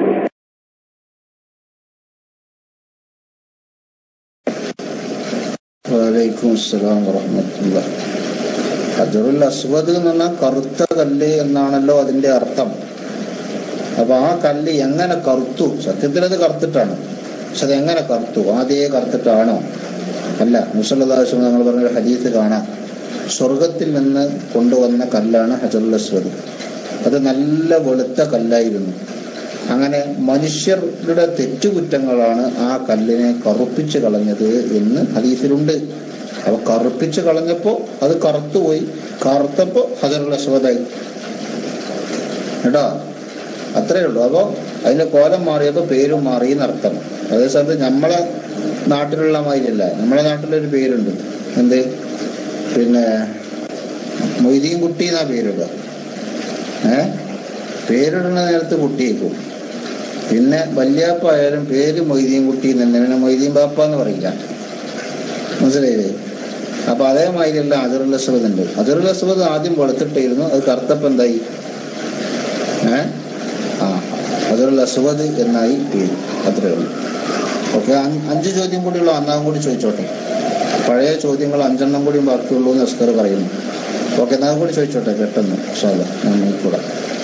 വലൈക്കും അസ്സലാം വറഹ്മത്തുള്ളാഹി. ഹജറുൽ അസ്വദ് എന്ന് പറഞ്ഞാൽ കറുത്ത കല്ല് എന്നാണല്ലോ അതിന്റെ അർത്ഥം. അപ്പൊ ആ കല്ല് എങ്ങനെ കറുത്തു? സത്യത്തിൽ അത് കറുത്തിട്ടാണ്, പക്ഷെ അത് എങ്ങനെ കറുത്തു? ആദ്യേ കറുത്തിട്ടാണോ? അല്ല. മുസല്ലല്ലാഹു അലൈഹി വസല്ലം ഞങ്ങൾ പറഞ്ഞ ഹദീസ് കാണാം, സ്വർഗത്തിൽ നിന്ന് കൊണ്ടുവന്ന കല്ലാണ് ഹജറുൽ അസ്വദ്. അത് നല്ല വെളുത്ത കല്ലായിരുന്നു. അങ്ങനെ മനുഷ്യരുടെ തെറ്റുകുറ്റങ്ങളാണ് ആ കല്ലിനെ കറുപ്പിച്ച് കളഞ്ഞത് എന്ന് ഹദീസിലുണ്ട്. അപ്പൊ കറുപ്പിച്ച് കളഞ്ഞപ്പോ അത് കറുത്തുപോയി, കറുത്തപ്പോ ഹജറുൽ അസ്വദായി കേട്ടോ. അത്രേ ഉള്ളൂ. അപ്പൊ അതിന്റെ കോലം മാറിയപ്പോ പേരും മാറി എന്നർത്ഥം. അതേ സമയത്ത് നമ്മളെ നാട്ടിലുള്ള മാതിരിയല്ല. നമ്മളെ നാട്ടിലൊരു പേരുണ്ട്, എന്ത് പിന്നെ മൊയ്തീൻ കുട്ടി എന്നാ പേരിടുക. ഏഹ് പേരിടുന്ന നേരത്ത് കുട്ടിയേക്കും. പിന്നെ വല്യാപ്പ ആയാലും പേര് മൊയ്തീൻ കുട്ടി തന്നെ, പിന്നെ മൊയ്തീൻ ബാപ്പ എന്ന് പറയില്ല. മനസ്സിലായില്ലേ? അപ്പൊ അതേമാതിരിയല്ല ഹജറുൽ അസ്വദ് ഉണ്ട്. ഹജറുൽ അസ്വദ് ആദ്യം വെളുത്തിട്ടായിരുന്നു, അത് കറുത്തപ്പം എന്തായി? ഏഹ് ആ ഹജറുൽ അസ്വദ് എന്നായി പേര്. അത്രേ ഉള്ളൂ. ഓക്കെ, അഞ്ച് ചോദ്യം കൂടിയുള്ള ഒന്നാം കൂടി ചോദിച്ചോട്ടെ. പഴയ ചോദ്യങ്ങൾ അഞ്ചെണ്ണം കൂടി ബാക്കിയുള്ളൂ എന്ന് അസ്കർ പറയുന്നു. ഓക്കെ, എന്നാ കൂടി ചോദിച്ചോട്ടെ പെട്ടെന്ന്. ഇൻഷാ അല്ലാഹ് ഞാൻ നോക്കിക്കൂടാ.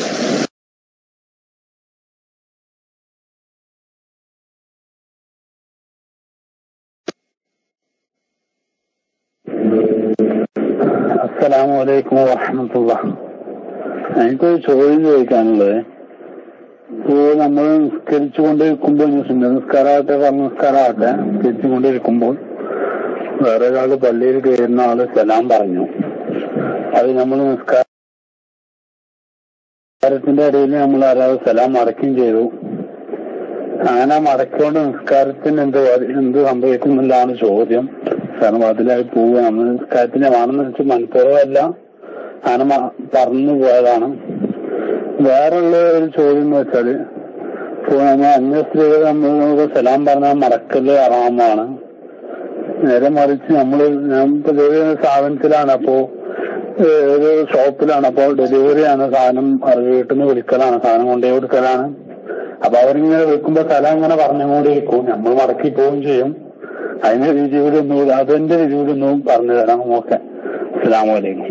അസ്സലാമു അലൈക്കും വറഹ്മത്തുള്ളാഹി. എനിക്കൊരു ചോദ്യം ചോദിക്കാനുള്ളത്, ഇപ്പോ നമ്മൾ നിസ്കരിച്ചു കൊണ്ടിരിക്കുമ്പോൾ, നിസ്കാരാകട്ടെ നിസ്കാരാകട്ടെ നിസ്കരിച്ചു കൊണ്ടിരിക്കുമ്പോൾ വേറെ ഒരാള് പള്ളിയിൽ കയറുന്ന ആള് സലാം പറഞ്ഞു. അത് നമ്മൾ നിസ്കാരത്തിന്റെ ഇടയിൽ നമ്മൾ ആരാൾ സലാം മടക്കുകയും ചെയ്തു. അങ്ങനെ മടക്കിക്കൊണ്ട് നിസ്കാരത്തിന് എന്ത് എന്ത് സംഭവിക്കുന്നില്ലാണ് ചോദ്യം. കാരണം അതിലായി പോവുക. നമ്മൾ നിസ്കാരത്തിന്റെ ആണെന്ന് വെച്ചാൽ മനഃപൂർവ്വമല്ല, അങ്ങനെ പറഞ്ഞു പോയതാണ്. വേറെയുള്ള ഒരു ചോദ്യം എന്ന് വെച്ചാല്, ഇപ്പോൾ നമ്മൾ അന്യ സ്ത്രീകൾ നമ്മൾ സലാം പറഞ്ഞാൽ മടക്കല് ഹറാമാണ്. നേരെ മറിച്ച് നമ്മള് ഞാൻ ഇപ്പൊ ജോലി ചെയ്യുന്ന സ്ഥാപനത്തിലാണ്, അപ്പോ ഒരു ഷോപ്പിലാണ്, അപ്പോ ഡെലിവറി ആണ് സാധനം, വീട്ടിൽ നിന്ന് വിളിക്കലാണ്, സാധനം കൊണ്ടുപോയി കൊടുക്കലാണ്. അപ്പൊ അവരിങ്ങനെ വിൽക്കുമ്പോ സ്ഥലം അങ്ങനെ പറഞ്ഞുകൊണ്ടിരിക്കും, നമ്മൾ മടക്കി പോവുകയും ചെയ്യും. അതിന്റെ രീതിയിൽ ഒന്നും അതിന്റെ രീതിയിൽ ഒന്നും പറഞ്ഞു തരാം. ഓക്കെ, അസ്സലാമു അലൈക്കും.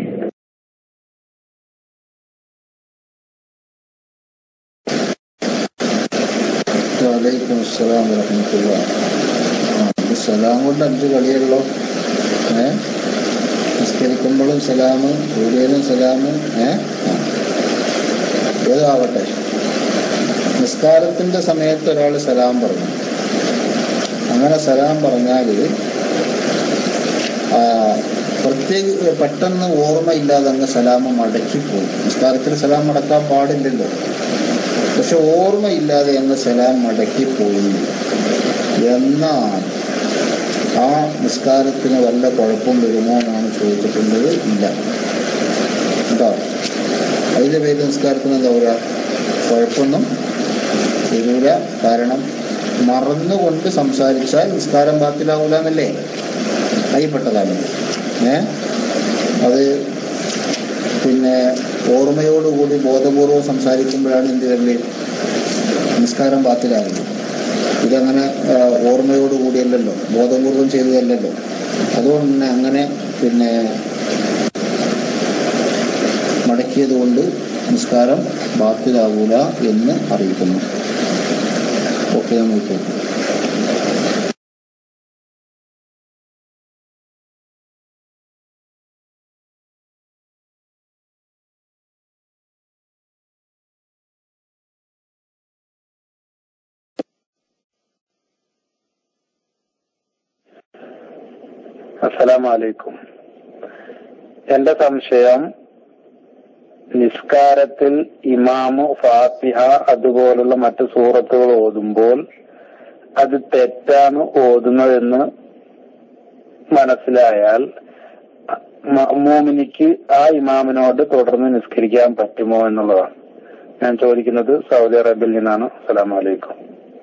വലൈക്കും അസ്സലാം വറഹ്മത്തുള്ളാഹി. സലാം കൊണ്ട് അഞ്ച് കളിയുള്ളൂ. ഏഹ് നിസ്കരിക്കുമ്പോഴും സലാമ്, ജോലിയിലും സലാമ്, ഏഹ് ഏതാവട്ടെ. നിസ്കാരത്തിന്റെ സമയത്ത് ഒരാൾ സലാം പറഞ്ഞു, അങ്ങനെ സലാം പറഞ്ഞാൽ പ്രത്യേക പെട്ടെന്ന് ഓർമ്മയില്ലാതെ അങ്ങ് സലാമ് മടക്കിപ്പോയി. നിസ്കാരത്തിൽ സലാം മടക്കാൻ പാടില്ലല്ലോ, പക്ഷെ ഓർമ്മയില്ലാതെ അങ്ങ് സലാം മടക്കിപ്പോയി എന്നാൽ ആ നിസ്കാരത്തിന് വല്ല കുഴപ്പം വരുമോ എന്നാണ് ചോദിച്ചിട്ടുള്ളത്. ഇല്ല കേട്ടോ, അതിൻ്റെ പേര് നിസ്കാരത്തിന് എന്താ പറയുക, കുഴപ്പമൊന്നും വരൂല. കാരണം മറന്നുകൊണ്ട് സംസാരിച്ചാൽ നിസ്കാരം ബാത്തിലാവൂല എന്നല്ലേ അതിൽപ്പെട്ടതാണ്. ഏ അത് പിന്നെ ഓർമ്മയോടുകൂടി ബോധപൂർവം സംസാരിക്കുമ്പോഴാണ് എന്ത് വരല്, നിസ്കാരം ബാത്തിലാകുന്നത്. ഇതങ്ങനെ ഓർമ്മയോടുകൂടിയല്ലല്ലോ, ബോധപൂർവം ചെയ്തതല്ലല്ലോ. അതുകൊണ്ട് തന്നെ അങ്ങനെ പിന്നെ മടക്കിയത് കൊണ്ട് നിസ്കാരം ബാത്തിലാകൂല എന്ന് അറിയിക്കുന്നു. ഓക്കെ, നമുക്ക് അസ്സലാമു അലൈക്കും. എന്റെ സംശയം, നിസ്കാരത്തിൽ ഇമാമു ഫാത്തിഹ അതുപോലുള്ള മറ്റു സൂറത്തുകൾ ഓതുമ്പോൾ അത് തെറ്റാണ് ഓതുന്നതെന്ന് മനസ്സിലായാൽ മഅ്മൂമിനിക്ക് ആ ഇമാമിനോട് തുടർന്ന് നിസ്കരിക്കാൻ പറ്റുമോ എന്നുള്ളതാണ് ഞാൻ ചോദിക്കുന്നത്. സൗദി അറേബ്യയിൽ നിന്നാണ്. അസ്സലാമു അലൈക്കും.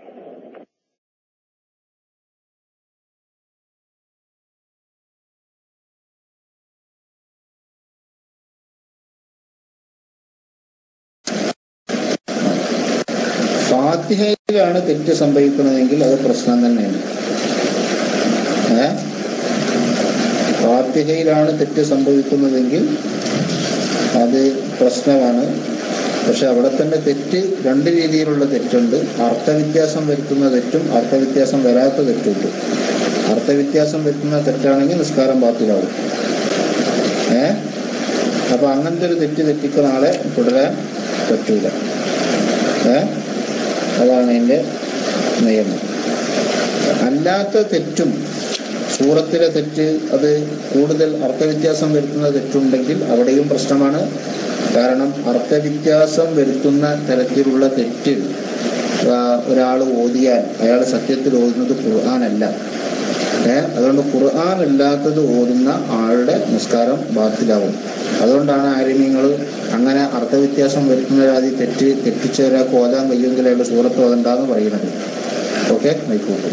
ഫാത്തിഹയിലാണ് തെറ്റ് സംഭവിക്കുന്നതെങ്കിൽ അത് പ്രശ്നം തന്നെയാണ്. ഏ ഫാത്തിഹയിലാണ് തെറ്റ് സംഭവിക്കുന്നതെങ്കിൽ അത് പ്രശ്നമാണ്. പക്ഷെ അവിടെ തന്നെ തെറ്റ് രണ്ട് രീതിയിലുള്ള തെറ്റുണ്ട്. അർത്ഥവ്യത്യാസം വരുത്തുന്ന തെറ്റും അർത്ഥവ്യത്യാസം വരാത്ത തെറ്റുണ്ട്. അർത്ഥവ്യത്യാസം വരുത്തുന്ന തെറ്റാണെങ്കിൽ നിസ്കാരം ബാത്തിലാവും. ഏ അപ്പൊ അങ്ങനത്തെ ഒരു തെറ്റ് തെറ്റിക്കുന്ന ആളെ തുടരാൻ പറ്റൂല. ഏ അതാണ് അതിൻ്റെ നിയമം. അല്ലാത്ത തെറ്റും സൂറത്തിലെ തെറ്റ് അത് കൂടുതൽ അർത്ഥവ്യത്യാസം വരുത്തുന്ന തെറ്റുണ്ടെങ്കിൽ അവിടെയും പ്രശ്നമാണ്. കാരണം അർത്ഥവ്യത്യാസം വരുത്തുന്ന തരത്തിലുള്ള തെറ്റ് ഒരാൾ ഓതിയാൽ അയാൾ സത്യത്തിൽ ഓതുന്നത് ഖുർആനല്ല. ഏഹ് അതുകൊണ്ട് ഖുർആൻ അല്ലാത്തത് ഓതുന്ന ആളുടെ നിസ്കാരം ബാത്തിലാവും. അതുകൊണ്ടാണ് ആരെങ്കിലും അങ്ങനെ അർത്ഥവ്യത്യാസം വരുത്തുന്ന രാതി തെറ്റ് തെറ്റിച്ച ഒരാൾക്ക് ഓതാൻ കഴിയുമെങ്കിൽ അയാളുടെ സൂറത്ത് ഓതണ്ടെന്ന് പറയുന്നത്. ഓക്കെ, ആയിക്കോട്ടെ.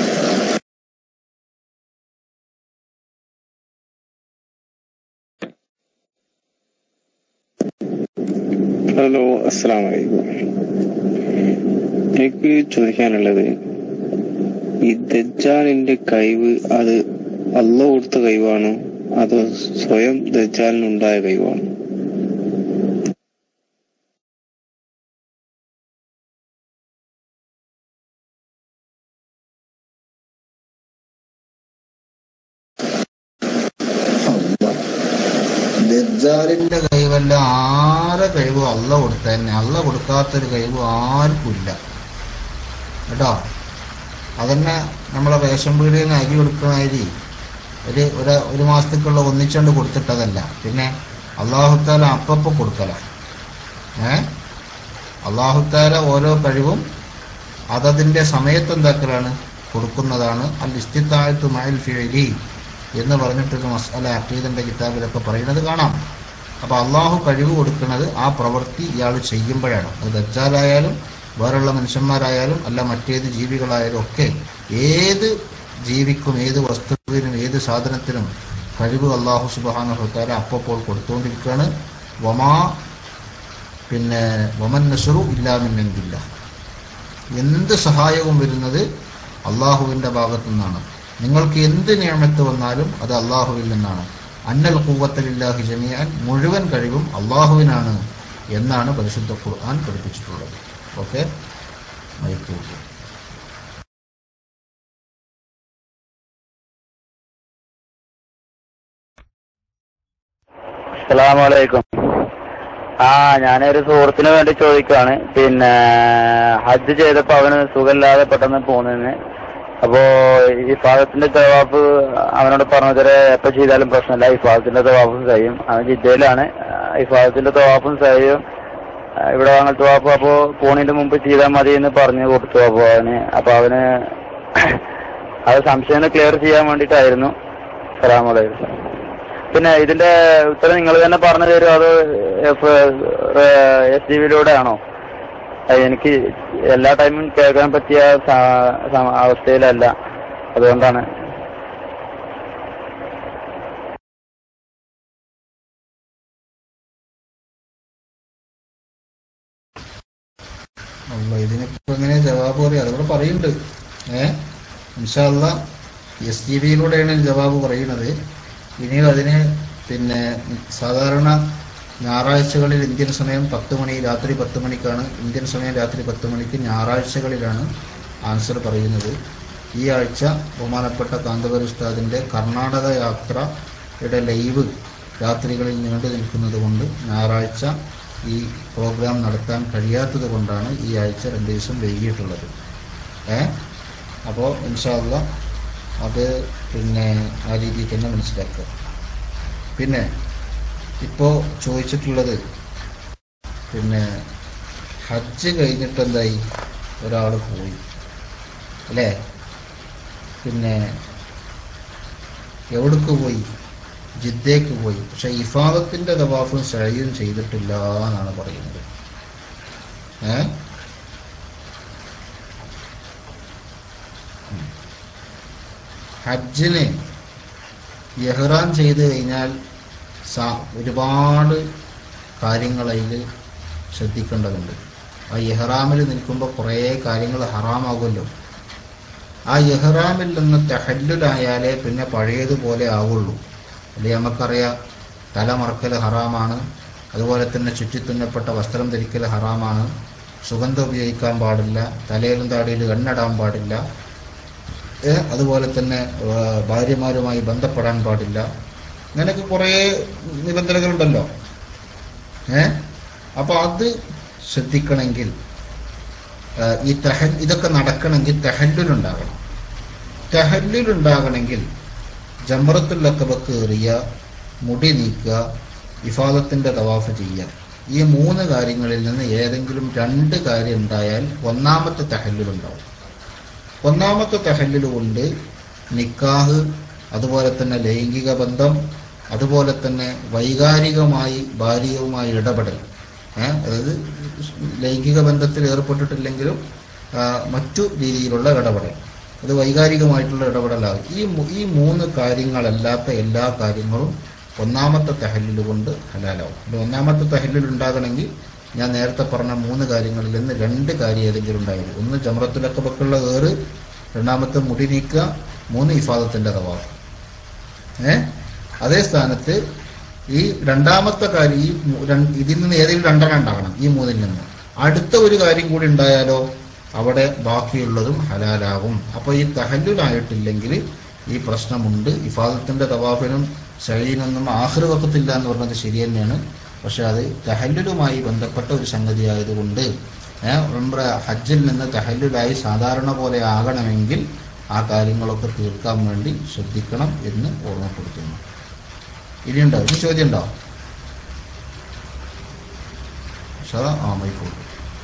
ഹലോ, അസ്സലാമു അലൈക്കും. എനിക്ക് ചോദിക്കാനുള്ളത്, ഈ ദജ്ജാലിന്റെ കഴിവ് അത് അല്ലാഹു കൊടുത്ത കഴിവാണോ അതോ സ്വയം ദജ്ജാലിനുണ്ടായ കഴിവാണോ? ദജ്ജാലിന്റെ കഴിവല്ല, ആരെ കഴിവ് അല്ല കൊടുത്ത തന്നെ. അല്ല കൊടുക്കാത്തൊരു കഴിവ് ആർക്കുമില്ല കേട്ടോ. അതന്നെ നമ്മളെ റേഷൻ പീടികയിൽ നിന്ന് അരി കൊടുക്കുന്ന അരി ഒരു ഒരു മാസത്തേക്കുള്ള ഒന്നിച്ചണ്ട് കൊടുത്തിട്ടതല്ല. പിന്നെ അള്ളാഹുത്താല അപ്പപ്പം കൊടുക്കല. ഏ അള്ളാഹുത്താല ഓരോ കഴിവും അതതിന്റെ സമയത്ത് എന്താക്കലാണ്, കൊടുക്കുന്നതാണ്. അൽ ഇസ്തിത്താഅത്തു മഅൽ ഫിഅലി എന്ന് പറഞ്ഞിട്ടൊരു മസ്അല അഖീദന്റെ കിതാബിലൊക്കെ പറയുന്നത് കാണാം. അപ്പൊ അള്ളാഹു കഴിവ് കൊടുക്കുന്നത് ആ പ്രവൃത്തി ഇയാൾ ചെയ്യുമ്പോഴാണ്. അത് ദജ്ജാലായാലും വേറെയുള്ള മനുഷ്യന്മാരായാലും അല്ല മറ്റേത് ജീവികളായാലും ഒക്കെ ഏത് ജീവിക്കും ഏത് വസ്തുവിനും ഏത് സാധനത്തിനും കഴിവ് അല്ലാഹു സുബ്ഹാനഹു വ തആല അപ്പോൾ കൊടുത്തുകൊണ്ടിരിക്കുകയാണ്. വമാ പിന്നെ വമൻ നസ്റു ഇല്ലാ മിൻ ഇൻദില്ലാഹ്, എന്ത് സഹായവും വരുന്നത് അള്ളാഹുവിൻ്റെ ഭാഗത്തു നിന്നാണ്. നിങ്ങൾക്ക് എന്ത് നിഅമത്ത് വന്നാലും അത് അള്ളാഹുവിൽ നിന്നാണ്. അന്നൽ ഖുവ്വത ലില്ലാഹി ജമീഅൻ, മുഴുവൻ കഴിവും അള്ളാഹുവിനാണ് എന്നാണ് പരിശുദ്ധ ഖുർആൻ പഠിപ്പിച്ചിട്ടുള്ളത്. Okay, mike. അസ്സലാമു അലൈക്കും. ആ ഞാനൊരു സുഹൃത്തിന് വേണ്ടി ചോദിക്കുകയാണ്. പിന്നെ ഹജ്ജ് ചെയ്തപ്പോ അവന് സുഖമില്ലാതെ പെട്ടെന്ന് പോകുന്നതിന്, അപ്പോ ഈ ഫാദത്തിന്റെ തവാഫ് അവനോട് പറഞ്ഞത് എപ്പോ ചെയ്താലും പ്രശ്നമില്ല, ഈ ഫാദത്തിന്റെ തവാഫും കഴിയും. അവൻ ജിദ്ദയിലാണ്. ഈ ഫാദത്തിന്റെ തവാഫും കഴിയും, ഇവിടെ വാങ്ങൽ തവാഫ് അപ്പോ പോണതിന്റെ മുമ്പ് ചെയ്താൽ മതി എന്ന് പറഞ്ഞു കൊടുത്തു. അപ്പോ അവന് അപ്പൊ അവന് അത് സംശയം ക്ലിയർ ചെയ്യാൻ വേണ്ടിയിട്ടായിരുന്നു. അസ്സലാമു അലൈക്കും. പിന്നെ ഇതിന്റെ ഉത്തരം നിങ്ങൾ തന്നെ പറഞ്ഞു തരുമോ അതോ എസ് ഡി വിയിലൂടെ ആണോ? എനിക്ക് എല്ലാ ടൈമും കേൾക്കാൻ പറ്റിയ അവസ്ഥയിലല്ല, അതുകൊണ്ടാണ്. ഇതിനിപ്പോ എങ്ങനെ ജവാബ് പറയാം? അതുകൂടെ പറയുന്നുണ്ട്. ഏഹ് ഇൻഷാ അല്ലാഹ് എസ് ടി വിയിലൂടെയാണ് ജവാബ് പറയുന്നത്. ഇനിയും അതിന് പിന്നെ സാധാരണ ഞായറാഴ്ചകളിൽ ഇന്ത്യൻ സമയം പത്ത് മണി രാത്രി പത്ത് മണിക്കാണ് ഇന്ത്യൻ സമയം രാത്രി പത്ത് മണിക്ക് ഞായറാഴ്ചകളിലാണ് ആൻസർ പറയുന്നത്. ഈ ആഴ്ച ബഹുമാനപ്പെട്ട കാന്തപുര ഉസ്താദിൻ്റെ കർണാടക യാത്രയുടെ ലൈവ് രാത്രികളിൽ നീണ്ടു നിൽക്കുന്നത് കൊണ്ട് ഞായറാഴ്ച ഈ പ്രോഗ്രാം നടത്താൻ കഴിയാത്തത് കൊണ്ടാണ് ഈ ആഴ്ച രണ്ട് ദിവസം വൈകിയിട്ടുള്ളത്. ഏ അപ്പോൾ ഇൻഷാ അല്ലാഹ് അത് പിന്നെ ആ രീതിയിൽ തന്നെ മനസ്സിലാക്കുക. പിന്നെ ഇപ്പോൾ ചോദിച്ചിട്ടുള്ളത് പിന്നെ ഹജ്ജ് കഴിഞ്ഞിട്ട് എന്തായി, ഒരാൾ പോയി അല്ലേ? പിന്നെ എവിടേക്ക് പോയി? ജിദ്ദയ്ക്ക് പോയി. പക്ഷെ ഇഫാദത്തിന്റെ തവാഫും സഅയും ചെയ്തിട്ടില്ല എന്നാണ് പറയുന്നത്. ഏ ഹജ്ജിന് ഇഹ്റാം ചെയ്ത് കഴിഞ്ഞാൽ ഒരുപാട് കാര്യങ്ങൾ അതിൽ ശ്രദ്ധിക്കേണ്ടതുണ്ട്. ആ ഇഹ്റാമിൽ നിൽക്കുമ്പോൾ കുറേ കാര്യങ്ങൾ ഹറാമാകുമല്ലോ. ആ ഇഹ്റാമിൽ നിന്ന് തഹല്ലുലായാലേ പിന്നെ പഴയതുപോലെ ആവുള്ളൂ. അല്ലെ നമുക്കറിയാം, തലമറക്കൽ ഹറാമാണ്, അതുപോലെ തന്നെ ചുറ്റിത്തുന്നപ്പെട്ട വസ്ത്രം ധരിക്കൽ ഹറാമാണ്, സുഗന്ധം ഉപയോഗിക്കാൻ പാടില്ല, തലയിലും താടിയിലും എണ്ണടാൻ പാടില്ല, അതുപോലെ തന്നെ ഭാര്യമാരുമായി ബന്ധപ്പെടാൻ പാടില്ല. അങ്ങനെയൊക്കെ കുറേ നിബന്ധനകളുണ്ടല്ലോ. ഏ അപ്പൊ അത് ശ്രദ്ധിക്കണമെങ്കിൽ ഈ തഹ ഇതൊക്കെ നടക്കണമെങ്കിൽ തഹല്ലുലുണ്ടാകണം. തഹല്ലുലുണ്ടാകണമെങ്കിൽ ജംറത്തുൽ അഖബക്ക് ഏറിയ, മുടി നീക്കുക, ഇഫാദത്തിന്റെ തവാഫ് ചെയ്യുക. ഈ മൂന്ന് കാര്യങ്ങളിൽ നിന്ന് ഏതെങ്കിലും രണ്ട് കാര്യം ഉണ്ടായാൽ ഒന്നാമത്തെ തഹല്ലുലുണ്ടാവും. ഒന്നാമത്തെ തഹല്ലുൽ കൊണ്ട് നിക്കാഹ്, അതുപോലെ തന്നെ ലൈംഗിക ബന്ധം, അതുപോലെ തന്നെ വൈകാരികമായി ഭാര്യയുമായി ഇടപെടൽ, ഏഹ് അതായത് ലൈംഗിക ബന്ധത്തിൽ ഏർപ്പെട്ടിട്ടില്ലെങ്കിലും മറ്റു രീതിയിലുള്ള ഇടപെടൽ, അത് വൈകാരികമായിട്ടുള്ള ഇടപെടലാകും. ഈ ഈ മൂന്ന് കാര്യങ്ങളല്ലാത്ത എല്ലാ കാര്യങ്ങളും ഒന്നാമത്തെ തഹല്ലുൽ കൊണ്ട് ഹലാലാവും. പിന്നെ ഒന്നാമത്തെ തഹല്ലുൽ ഉണ്ടാകണമെങ്കിൽ ഞാൻ നേരത്തെ പറഞ്ഞ മൂന്ന് കാര്യങ്ങളിൽ നിന്ന് രണ്ട് കാര്യം ഏതെങ്കിലും ഉണ്ടായിരുന്നു. ഒന്ന് ജംറത്തുൽ അഖബക്കുള്ള ഏറ്, രണ്ടാമത്തെ മുടി നീക്കുക, മൂന്ന് ഇഫാദത്തിന്റെ തവാഫ്. ഏഹ് അതേ സ്ഥാനത്ത് ഈ രണ്ടാമത്തെ കാര്യം ഈ ഇതിൽ നിന്ന് ഏതെങ്കിലും രണ്ടെണ്ണം ഉണ്ടാകണം. ഈ മൂന്നിൽ നിന്ന് അടുത്ത ഒരു കാര്യം കൂടി ഉണ്ടായാലോ അവിടെ ബാക്കിയുള്ളതും ഹലാലാകും. അപ്പൊ ഈ തഹല്ലുലായിട്ടില്ലെങ്കിൽ ഈ പ്രശ്നമുണ്ട്. ഇഫാദത്തിന്റെ തവാഫിനും സഈനൊന്നും ആഖിർ വഖത്തില്ല എന്ന് പറഞ്ഞത് ശരി തന്നെയാണ്. പക്ഷെ അത് തഹല്ലുലുമായി ബന്ധപ്പെട്ട ഒരു സംഗതി ആയതുകൊണ്ട് ഏഹ് ഉംറ ഹജ്ജിൽ നിന്ന് തഹല്ലുലായി സാധാരണ പോലെ ആകണമെങ്കിൽ ആ കാര്യങ്ങളൊക്കെ തീർക്കാൻ വേണ്ടി ശ്രദ്ധിക്കണം എന്ന് ഓർമ്മപ്പെടുത്തുന്നു. ഇനിയുണ്ടോ? ഇനി ചോദ്യം ഉണ്ടോ? ആ മൈക്കോട്ടെ.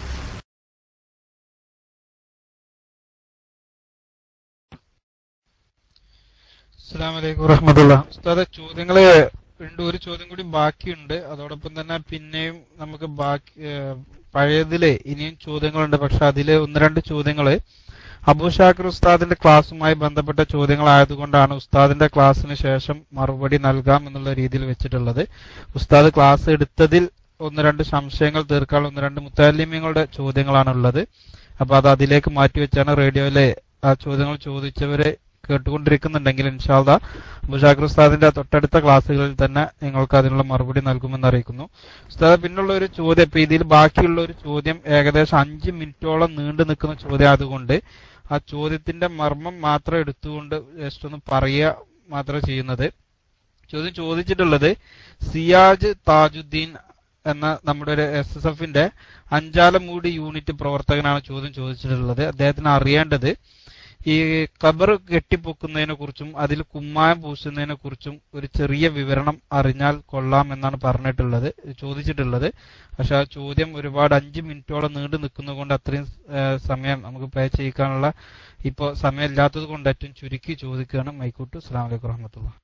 അസ്സലാമു അലൈക്കും വറഹ്മത്തുള്ളാഹി. ഉസ്താദേ, ചോദ്യങ്ങള് ഉണ്ട്. ഒരു ചോദ്യം കൂടി ബാക്കിയുണ്ട്. അതോടൊപ്പം തന്നെ പിന്നെയും നമുക്ക് ബാക്കി പഴയതില് ഇനിയും ചോദ്യങ്ങളുണ്ട്. പക്ഷെ അതില് ഒന്ന് രണ്ട് ചോദ്യങ്ങള് അബൂ ഷാക്കിർ ഉസ്താദിന്റെ ക്ലാസ്സുമായി ബന്ധപ്പെട്ട ചോദ്യങ്ങളായതുകൊണ്ടാണ് ഉസ്താദിന്റെ ക്ലാസ്സിന് ശേഷം മറുപടി നൽകാം എന്നുള്ള രീതിയിൽ വെച്ചിട്ടുള്ളത്. ഉസ്താദ് ക്ലാസ് എടുത്തതിൽ ഒന്ന് രണ്ട് സംശയങ്ങൾ തീർക്കാൻ ഒന്ന് രണ്ട് മുത്തല്ലിമീങ്ങളുടെ ചോദ്യങ്ങളാണുള്ളത്. അപ്പൊ അത് അതിലേക്ക് മാറ്റിവെച്ചാണ് റേഡിയോയിലെ ആ ചോദ്യങ്ങൾ ചോദിച്ചവരെ കേട്ടുകൊണ്ടിരിക്കുന്നുണ്ടെങ്കിൽ ഇൻഷാ അല്ലാഹ് അബൂ ഷാക്കിർ ഉസ്താദിന്റെ തൊട്ടടുത്ത ക്ലാസ്സുകളിൽ തന്നെ നിങ്ങൾക്ക് അതിനുള്ള മറുപടി നൽകുമെന്ന് അറിയിക്കുന്നു. ഉസ്താദ്, പിന്നുള്ള ഒരു ചോദ്യം, ഇപ്പൊ ഇതിൽ ബാക്കിയുള്ള ഒരു ചോദ്യം ഏകദേശം അഞ്ച് മിനിറ്റോളം നീണ്ടു നിൽക്കുന്ന ചോദ്യം ആയതുകൊണ്ട് ആ ചോദ്യത്തിന്റെ മർമ്മം മാത്രം എടുത്തുകൊണ്ട് ജസ്റ്റ് ഒന്ന് പറയുക മാത്രം ചെയ്യുന്നത്. ചോദ്യം ചോദിച്ചിട്ടുള്ളത് സിയാജ് താജുദ്ദീൻ എന്ന നമ്മുടെ ഒരു എസ് എസ് എഫിന്റെ അഞ്ചാലമൂടി യൂണിറ്റ് പ്രവർത്തകനാണ് ചോദ്യം ചോദിച്ചിട്ടുള്ളത്. അദ്ദേഹത്തിന് അറിയേണ്ടത് ഈ ഖബർ കെട്ടിപ്പൊക്കുന്നതിനെ കുറിച്ചും അതിൽ കുമ്മായം പൂശുന്നതിനെ കുറിച്ചും ഒരു ചെറിയ വിവരണം അറിഞ്ഞാൽ കൊള്ളാം എന്നാണ് പറഞ്ഞിട്ടുള്ളത് ചോദിച്ചിട്ടുള്ളത്. പക്ഷെ ആ ചോദ്യം ഒരുപാട് അഞ്ച് മിനിറ്റോളം നീണ്ടു നിൽക്കുന്നത് കൊണ്ട് അത്രയും സമയം നമുക്ക് പേ ചെയ്യിക്കാനുള്ള ഇപ്പോൾ സമയം ഇല്ലാത്തത് കൊണ്ട് ഏറ്റവും ചുരുക്കി ചോദിക്കുകയാണ്. മൈക്കൂട്ടു. അസ്സലാമു അലൈക്കും വറഹ്മത്തുള്ളാഹി.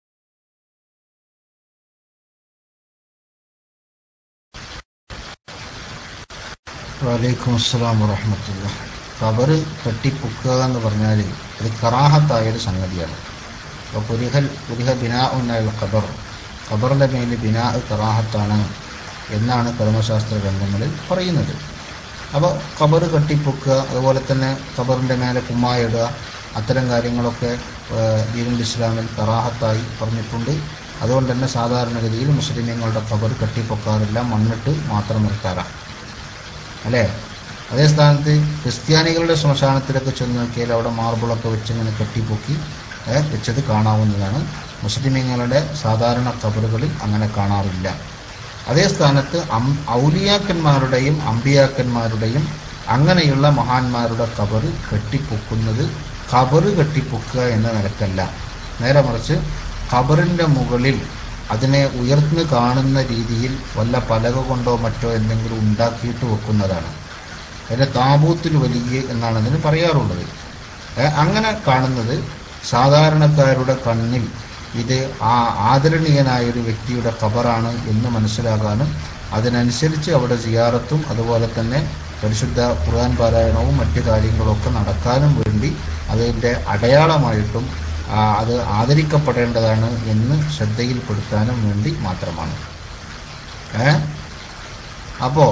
വലൈക്കും അസ്സലാം വറഹ്മത്തുള്ളാഹി. ഖബർ കെട്ടിപ്പൊക്കുക എന്ന് പറഞ്ഞാൽ അത് കറാഹത്തായൊരു സംഗതിയാണ്. അപ്പോൾ പുരിഹൽ പുരിഹ ബിനാ ഉന്നൽ ഖബർ, ഖബറിൻ്റെ മേൽ ബിനാ കറാഹത്താണ് എന്നാണ് കർമ്മശാസ്ത്ര ഗ്രന്ഥങ്ങളിൽ പറയുന്നത്. അപ്പോൾ ഖബർ കെട്ടിപ്പൊക്കുക, അതുപോലെ തന്നെ ഖബറിൻ്റെ മേലെ കുമ്മായിടുക, അത്തരം കാര്യങ്ങളൊക്കെ ദീനുൽ ഇസ്ലാമിൽ കറാഹത്തായി പറഞ്ഞിട്ടുണ്ട്. അതുകൊണ്ട് തന്നെ സാധാരണഗതിയിൽ മുസ്ലിമീങ്ങളുടെ ഖബർ കെട്ടിപ്പൊക്കാറില്ല, മണ്ണിട്ട് മാത്രം നിർത്താറാണ് അല്ലേ. അതേ സ്ഥാനത്ത് ക്രിസ്ത്യാനികളുടെ ശ്മശാനത്തിലൊക്കെ ചെന്ന് നോക്കിയാൽ അവിടെ മാർബിളൊക്കെ വെച്ച് ഇങ്ങനെ കെട്ടിപ്പൊക്കി വെച്ചത് കാണാവുന്നതാണ്. മുസ്ലിമീങ്ങളുടെ സാധാരണ ഖബറുകളിൽ അങ്ങനെ കാണാറില്ല. അതേ സ്ഥാനത്ത് അം ഔലിയാക്കന്മാരുടെയും അമ്പിയാക്കന്മാരുടെയും അങ്ങനെയുള്ള മഹാന്മാരുടെ ഖബർ കെട്ടിപ്പൊക്കുന്നത് ഖബർ കെട്ടിപ്പൊക്കുക എന്ന നിലക്കല്ല, നേരെ മറിച്ച് ഖബറിൻ്റെ മുകളിൽ അതിനെ ഉയർന്നു കാണുന്ന രീതിയിൽ വല്ല പലക കൊണ്ടോ മറ്റോ എന്തെങ്കിലും ഉണ്ടാക്കിയിട്ട് വെക്കുന്നതാണ്. അതിനെ താബൂത്തിൽ വലിയ എന്നാണ് അതിന് പറയാറുള്ളത്. അങ്ങനെ കാണുന്നത് സാധാരണക്കാരുടെ കണ്ണിൽ ഇത് ആ ആദരണീയനായൊരു വ്യക്തിയുടെ ഖബറാണ് എന്ന് മനസ്സിലാകാനും അതിനനുസരിച്ച് അവിടെ സിയാറത്തും അതുപോലെ തന്നെ പരിശുദ്ധ ഖുർആൻ പാരായണവും മറ്റു കാര്യങ്ങളൊക്കെ നടക്കാനും വേണ്ടി അതിൻ്റെ അടയാളമായിട്ടും അത് ആദരിക്കപ്പെടേണ്ടതാണ് എന്ന് ശ്രദ്ധയിൽപ്പെടുത്താനും വേണ്ടി മാത്രമാണ്. ഏ അപ്പോൾ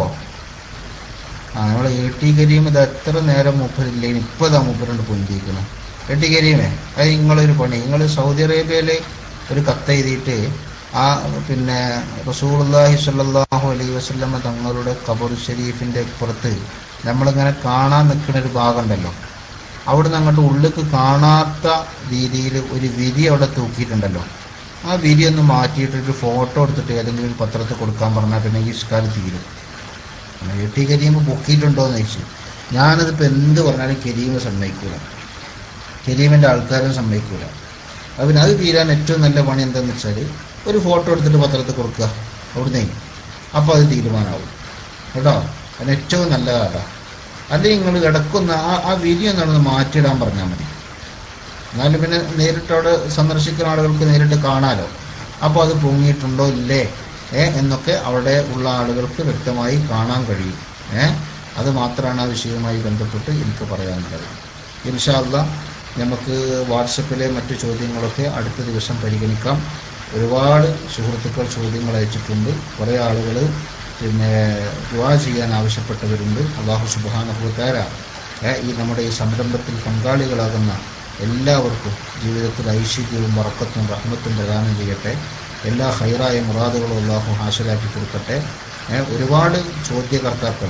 നമ്മൾ എ ടി കരീം ഇത് എത്ര നേരം മൂപ്പരില്ലേ, ഇപ്പതാ മൂപ്പരുണ്ട് പൊന്തിയിരിക്കണം. എ ടി കരീമേ, അത് നിങ്ങളൊരു പണി, നിങ്ങൾ സൗദി അറേബ്യയിൽ ഒരു കത്തെഴുതിയിട്ട് ആ പിന്നെ റസൂലുള്ളാഹി സ്വല്ലല്ലാഹു അലൈഹി വസല്ലമ തങ്ങളുടെ ഖബർ ഷരീഫിൻ്റെ പുറത്ത് നമ്മളിങ്ങനെ കാണാൻ നിൽക്കുന്ന ഒരു ഭാഗം ഉണ്ടല്ലോ, അവിടുന്ന് അങ്ങോട്ട് ഉള്ളിലേക്ക് കാണാത്ത രീതിയിൽ ഒരു വിരി അവിടെ തൂക്കിയിട്ടുണ്ടല്ലോ. ആ വിരി ഒന്ന് മാറ്റിയിട്ടൊരു ഫോട്ടോ എടുത്തിട്ട് ഏതെങ്കിലും ഒരു പത്രത്തിൽ കൊടുക്കാൻ പറഞ്ഞാൽ പിന്നെ ഈ ഇഷ്കാലം തീരും. എ ടി കരീം പൊക്കിയിട്ടുണ്ടോ എന്ന് ചോദിച്ചു. ഞാനതിപ്പോൾ എന്ത് പറഞ്ഞാലും കരീം സമ്മതിക്കൂല, കരീമിൻ്റെ ആൾക്കാരും സമ്മതിക്കൂല. അപ്പം പിന്നെ അത് തീരാൻ ഏറ്റവും നല്ല പണി എന്താണെന്ന് വെച്ചാൽ ഒരു ഫോട്ടോ എടുത്തിട്ട് പത്രത്തിൽ കൊടുക്കുക അവിടുന്ന്, അപ്പോൾ അത് തീരുമാനമാവും കേട്ടോ. അതിന് ഏറ്റവും നല്ലതാണ്. അല്ലെങ്കിൽ നിങ്ങൾ കിടക്കുന്ന ആ ആ വിരി ഒന്നാണെന്ന് മാറ്റിയിടാൻ പറഞ്ഞാൽ മതി. എന്നാലും പിന്നെ നേരിട്ട് അവിടെ സന്ദർശിക്കുന്ന ആളുകൾക്ക് നേരിട്ട് കാണാമല്ലോ. അപ്പോൾ അത് പൊങ്ങിയിട്ടുണ്ടോ ഇല്ലേ ഏ എന്നൊക്കെ അവിടെ ഉള്ള ആളുകൾക്ക് വ്യക്തമായി കാണാൻ കഴിയും. ഏ അത് മാത്രമാണ് ആ വിഷയവുമായി ബന്ധപ്പെട്ട് എനിക്ക് പറയാനുള്ളത്. ഇൻഷാ അല്ലാഹ് നമുക്ക് വാട്സപ്പിലെ മറ്റു ചോദ്യങ്ങളൊക്കെ അടുത്ത ദിവസം പരിഗണിക്കാം. ഒരുപാട് സുഹൃത്തുക്കൾ ചോദ്യങ്ങൾ അയച്ചിട്ടുണ്ട്. കുറേ ആളുകൾ പിന്നെ ദുആ ചെയ്യാൻ ആവശ്യപ്പെട്ടവരുണ്ട്. അല്ലാഹു സുബ്ഹാനഹു വ തആല ഈ നമ്മുടെ ഈ സംരംഭത്തിൽ പങ്കാളികളാകുന്ന എല്ലാവർക്കും ജീവിതത്തിൽ ഐശ്വര്യവും ബറക്കത്തും റഹ്മത്തും പ്രദാനം ചെയ്യട്ടെ. എല്ലാ ഹൈറായ മുറാദുകളും അല്ലാഹു ഹാസിലാക്കി കൊടുക്കട്ടെ. ഒരുപാട് ചോദ്യകർത്താക്കൾ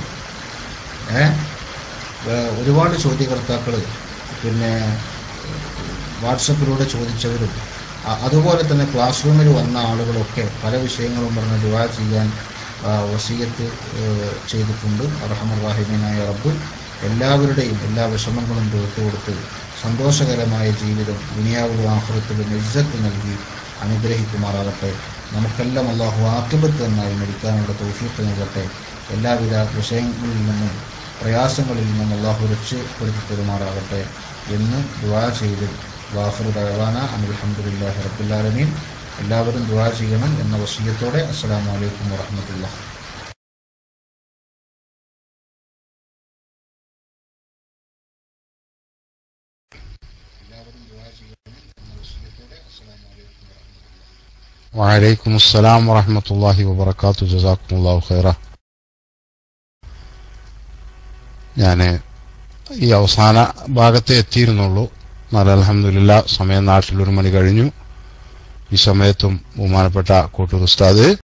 ഒരുപാട് ചോദ്യകർത്താക്കൾ പിന്നെ വാട്സപ്പിലൂടെ ചോദിച്ചവരും അതുപോലെ തന്നെ ക്ലാസ് റൂമിൽ വന്ന ആളുകളൊക്കെ പല വിഷയങ്ങളും പറഞ്ഞ് ദുആ ചെയ്യാൻ വസിയത്ത് ചെയ്തിട്ടുണ്ട്. അർഹമർ റഹീമീനായ റബ്ബ് എല്ലാവരുടെയും എല്ലാ വിഷമങ്ങളും തീർത്തു കൊടുത്ത് സന്തോഷകരമായ ജീവിതം ദുനിയാവിലും ആഖിറത്തിലും ഇസ്സത്ത് നൽകി അനുഗ്രഹിക്കുമാറാകട്ടെ. നമുക്കെല്ലാം അല്ലാഹു ആഖിബത്ത് നന്നായി മരിക്കാനുള്ള തൗഫീഖ് നൽകട്ടെ. എല്ലാവിധ വിഷയങ്ങളിൽ നിന്നും പ്രയാസങ്ങളിൽ നിന്നും അല്ലാഹു രക്ഷപ്പെടുത്തി തരുമാറാകട്ടെ എന്ന് ദുആ ചെയ്ത് വാഖിറു ദഅവാന അൽഹംദുലില്ലാഹി റബ്ബിൽ ആലമീൻ. എല്ലാവരും ദുആ ചെയ്യണം എന്ന വസിയത്തോടെ അസ്സലാമു അലൈക്കും വറഹ്മത്തുള്ളാഹി. എല്ലാവരും ദുആ ചെയ്യണം എന്ന വസിയത്തോടെ അസ്സലാമു അലൈക്കും വറഹ്മത്തുള്ളാഹി. വഅലൈക്കും അസ്സലാം വറഹ്മത്തുള്ളാഹി വബറകാതുഹു. ജസാക്കുമുല്ലാഹു ഖൈറ. ഞാൻ ഈ അവസാന ഭാഗത്തെ എത്തിയിരുന്നുള്ളൂ. എന്നാൽ അൽഹംദുലില്ലാ സമയം നാട്ടിലൊരു മണി കഴിഞ്ഞു. ഈ സമയത്തും ബഹുമാനപ്പെട്ട കോട്ടൂർ ഉസ്താദ്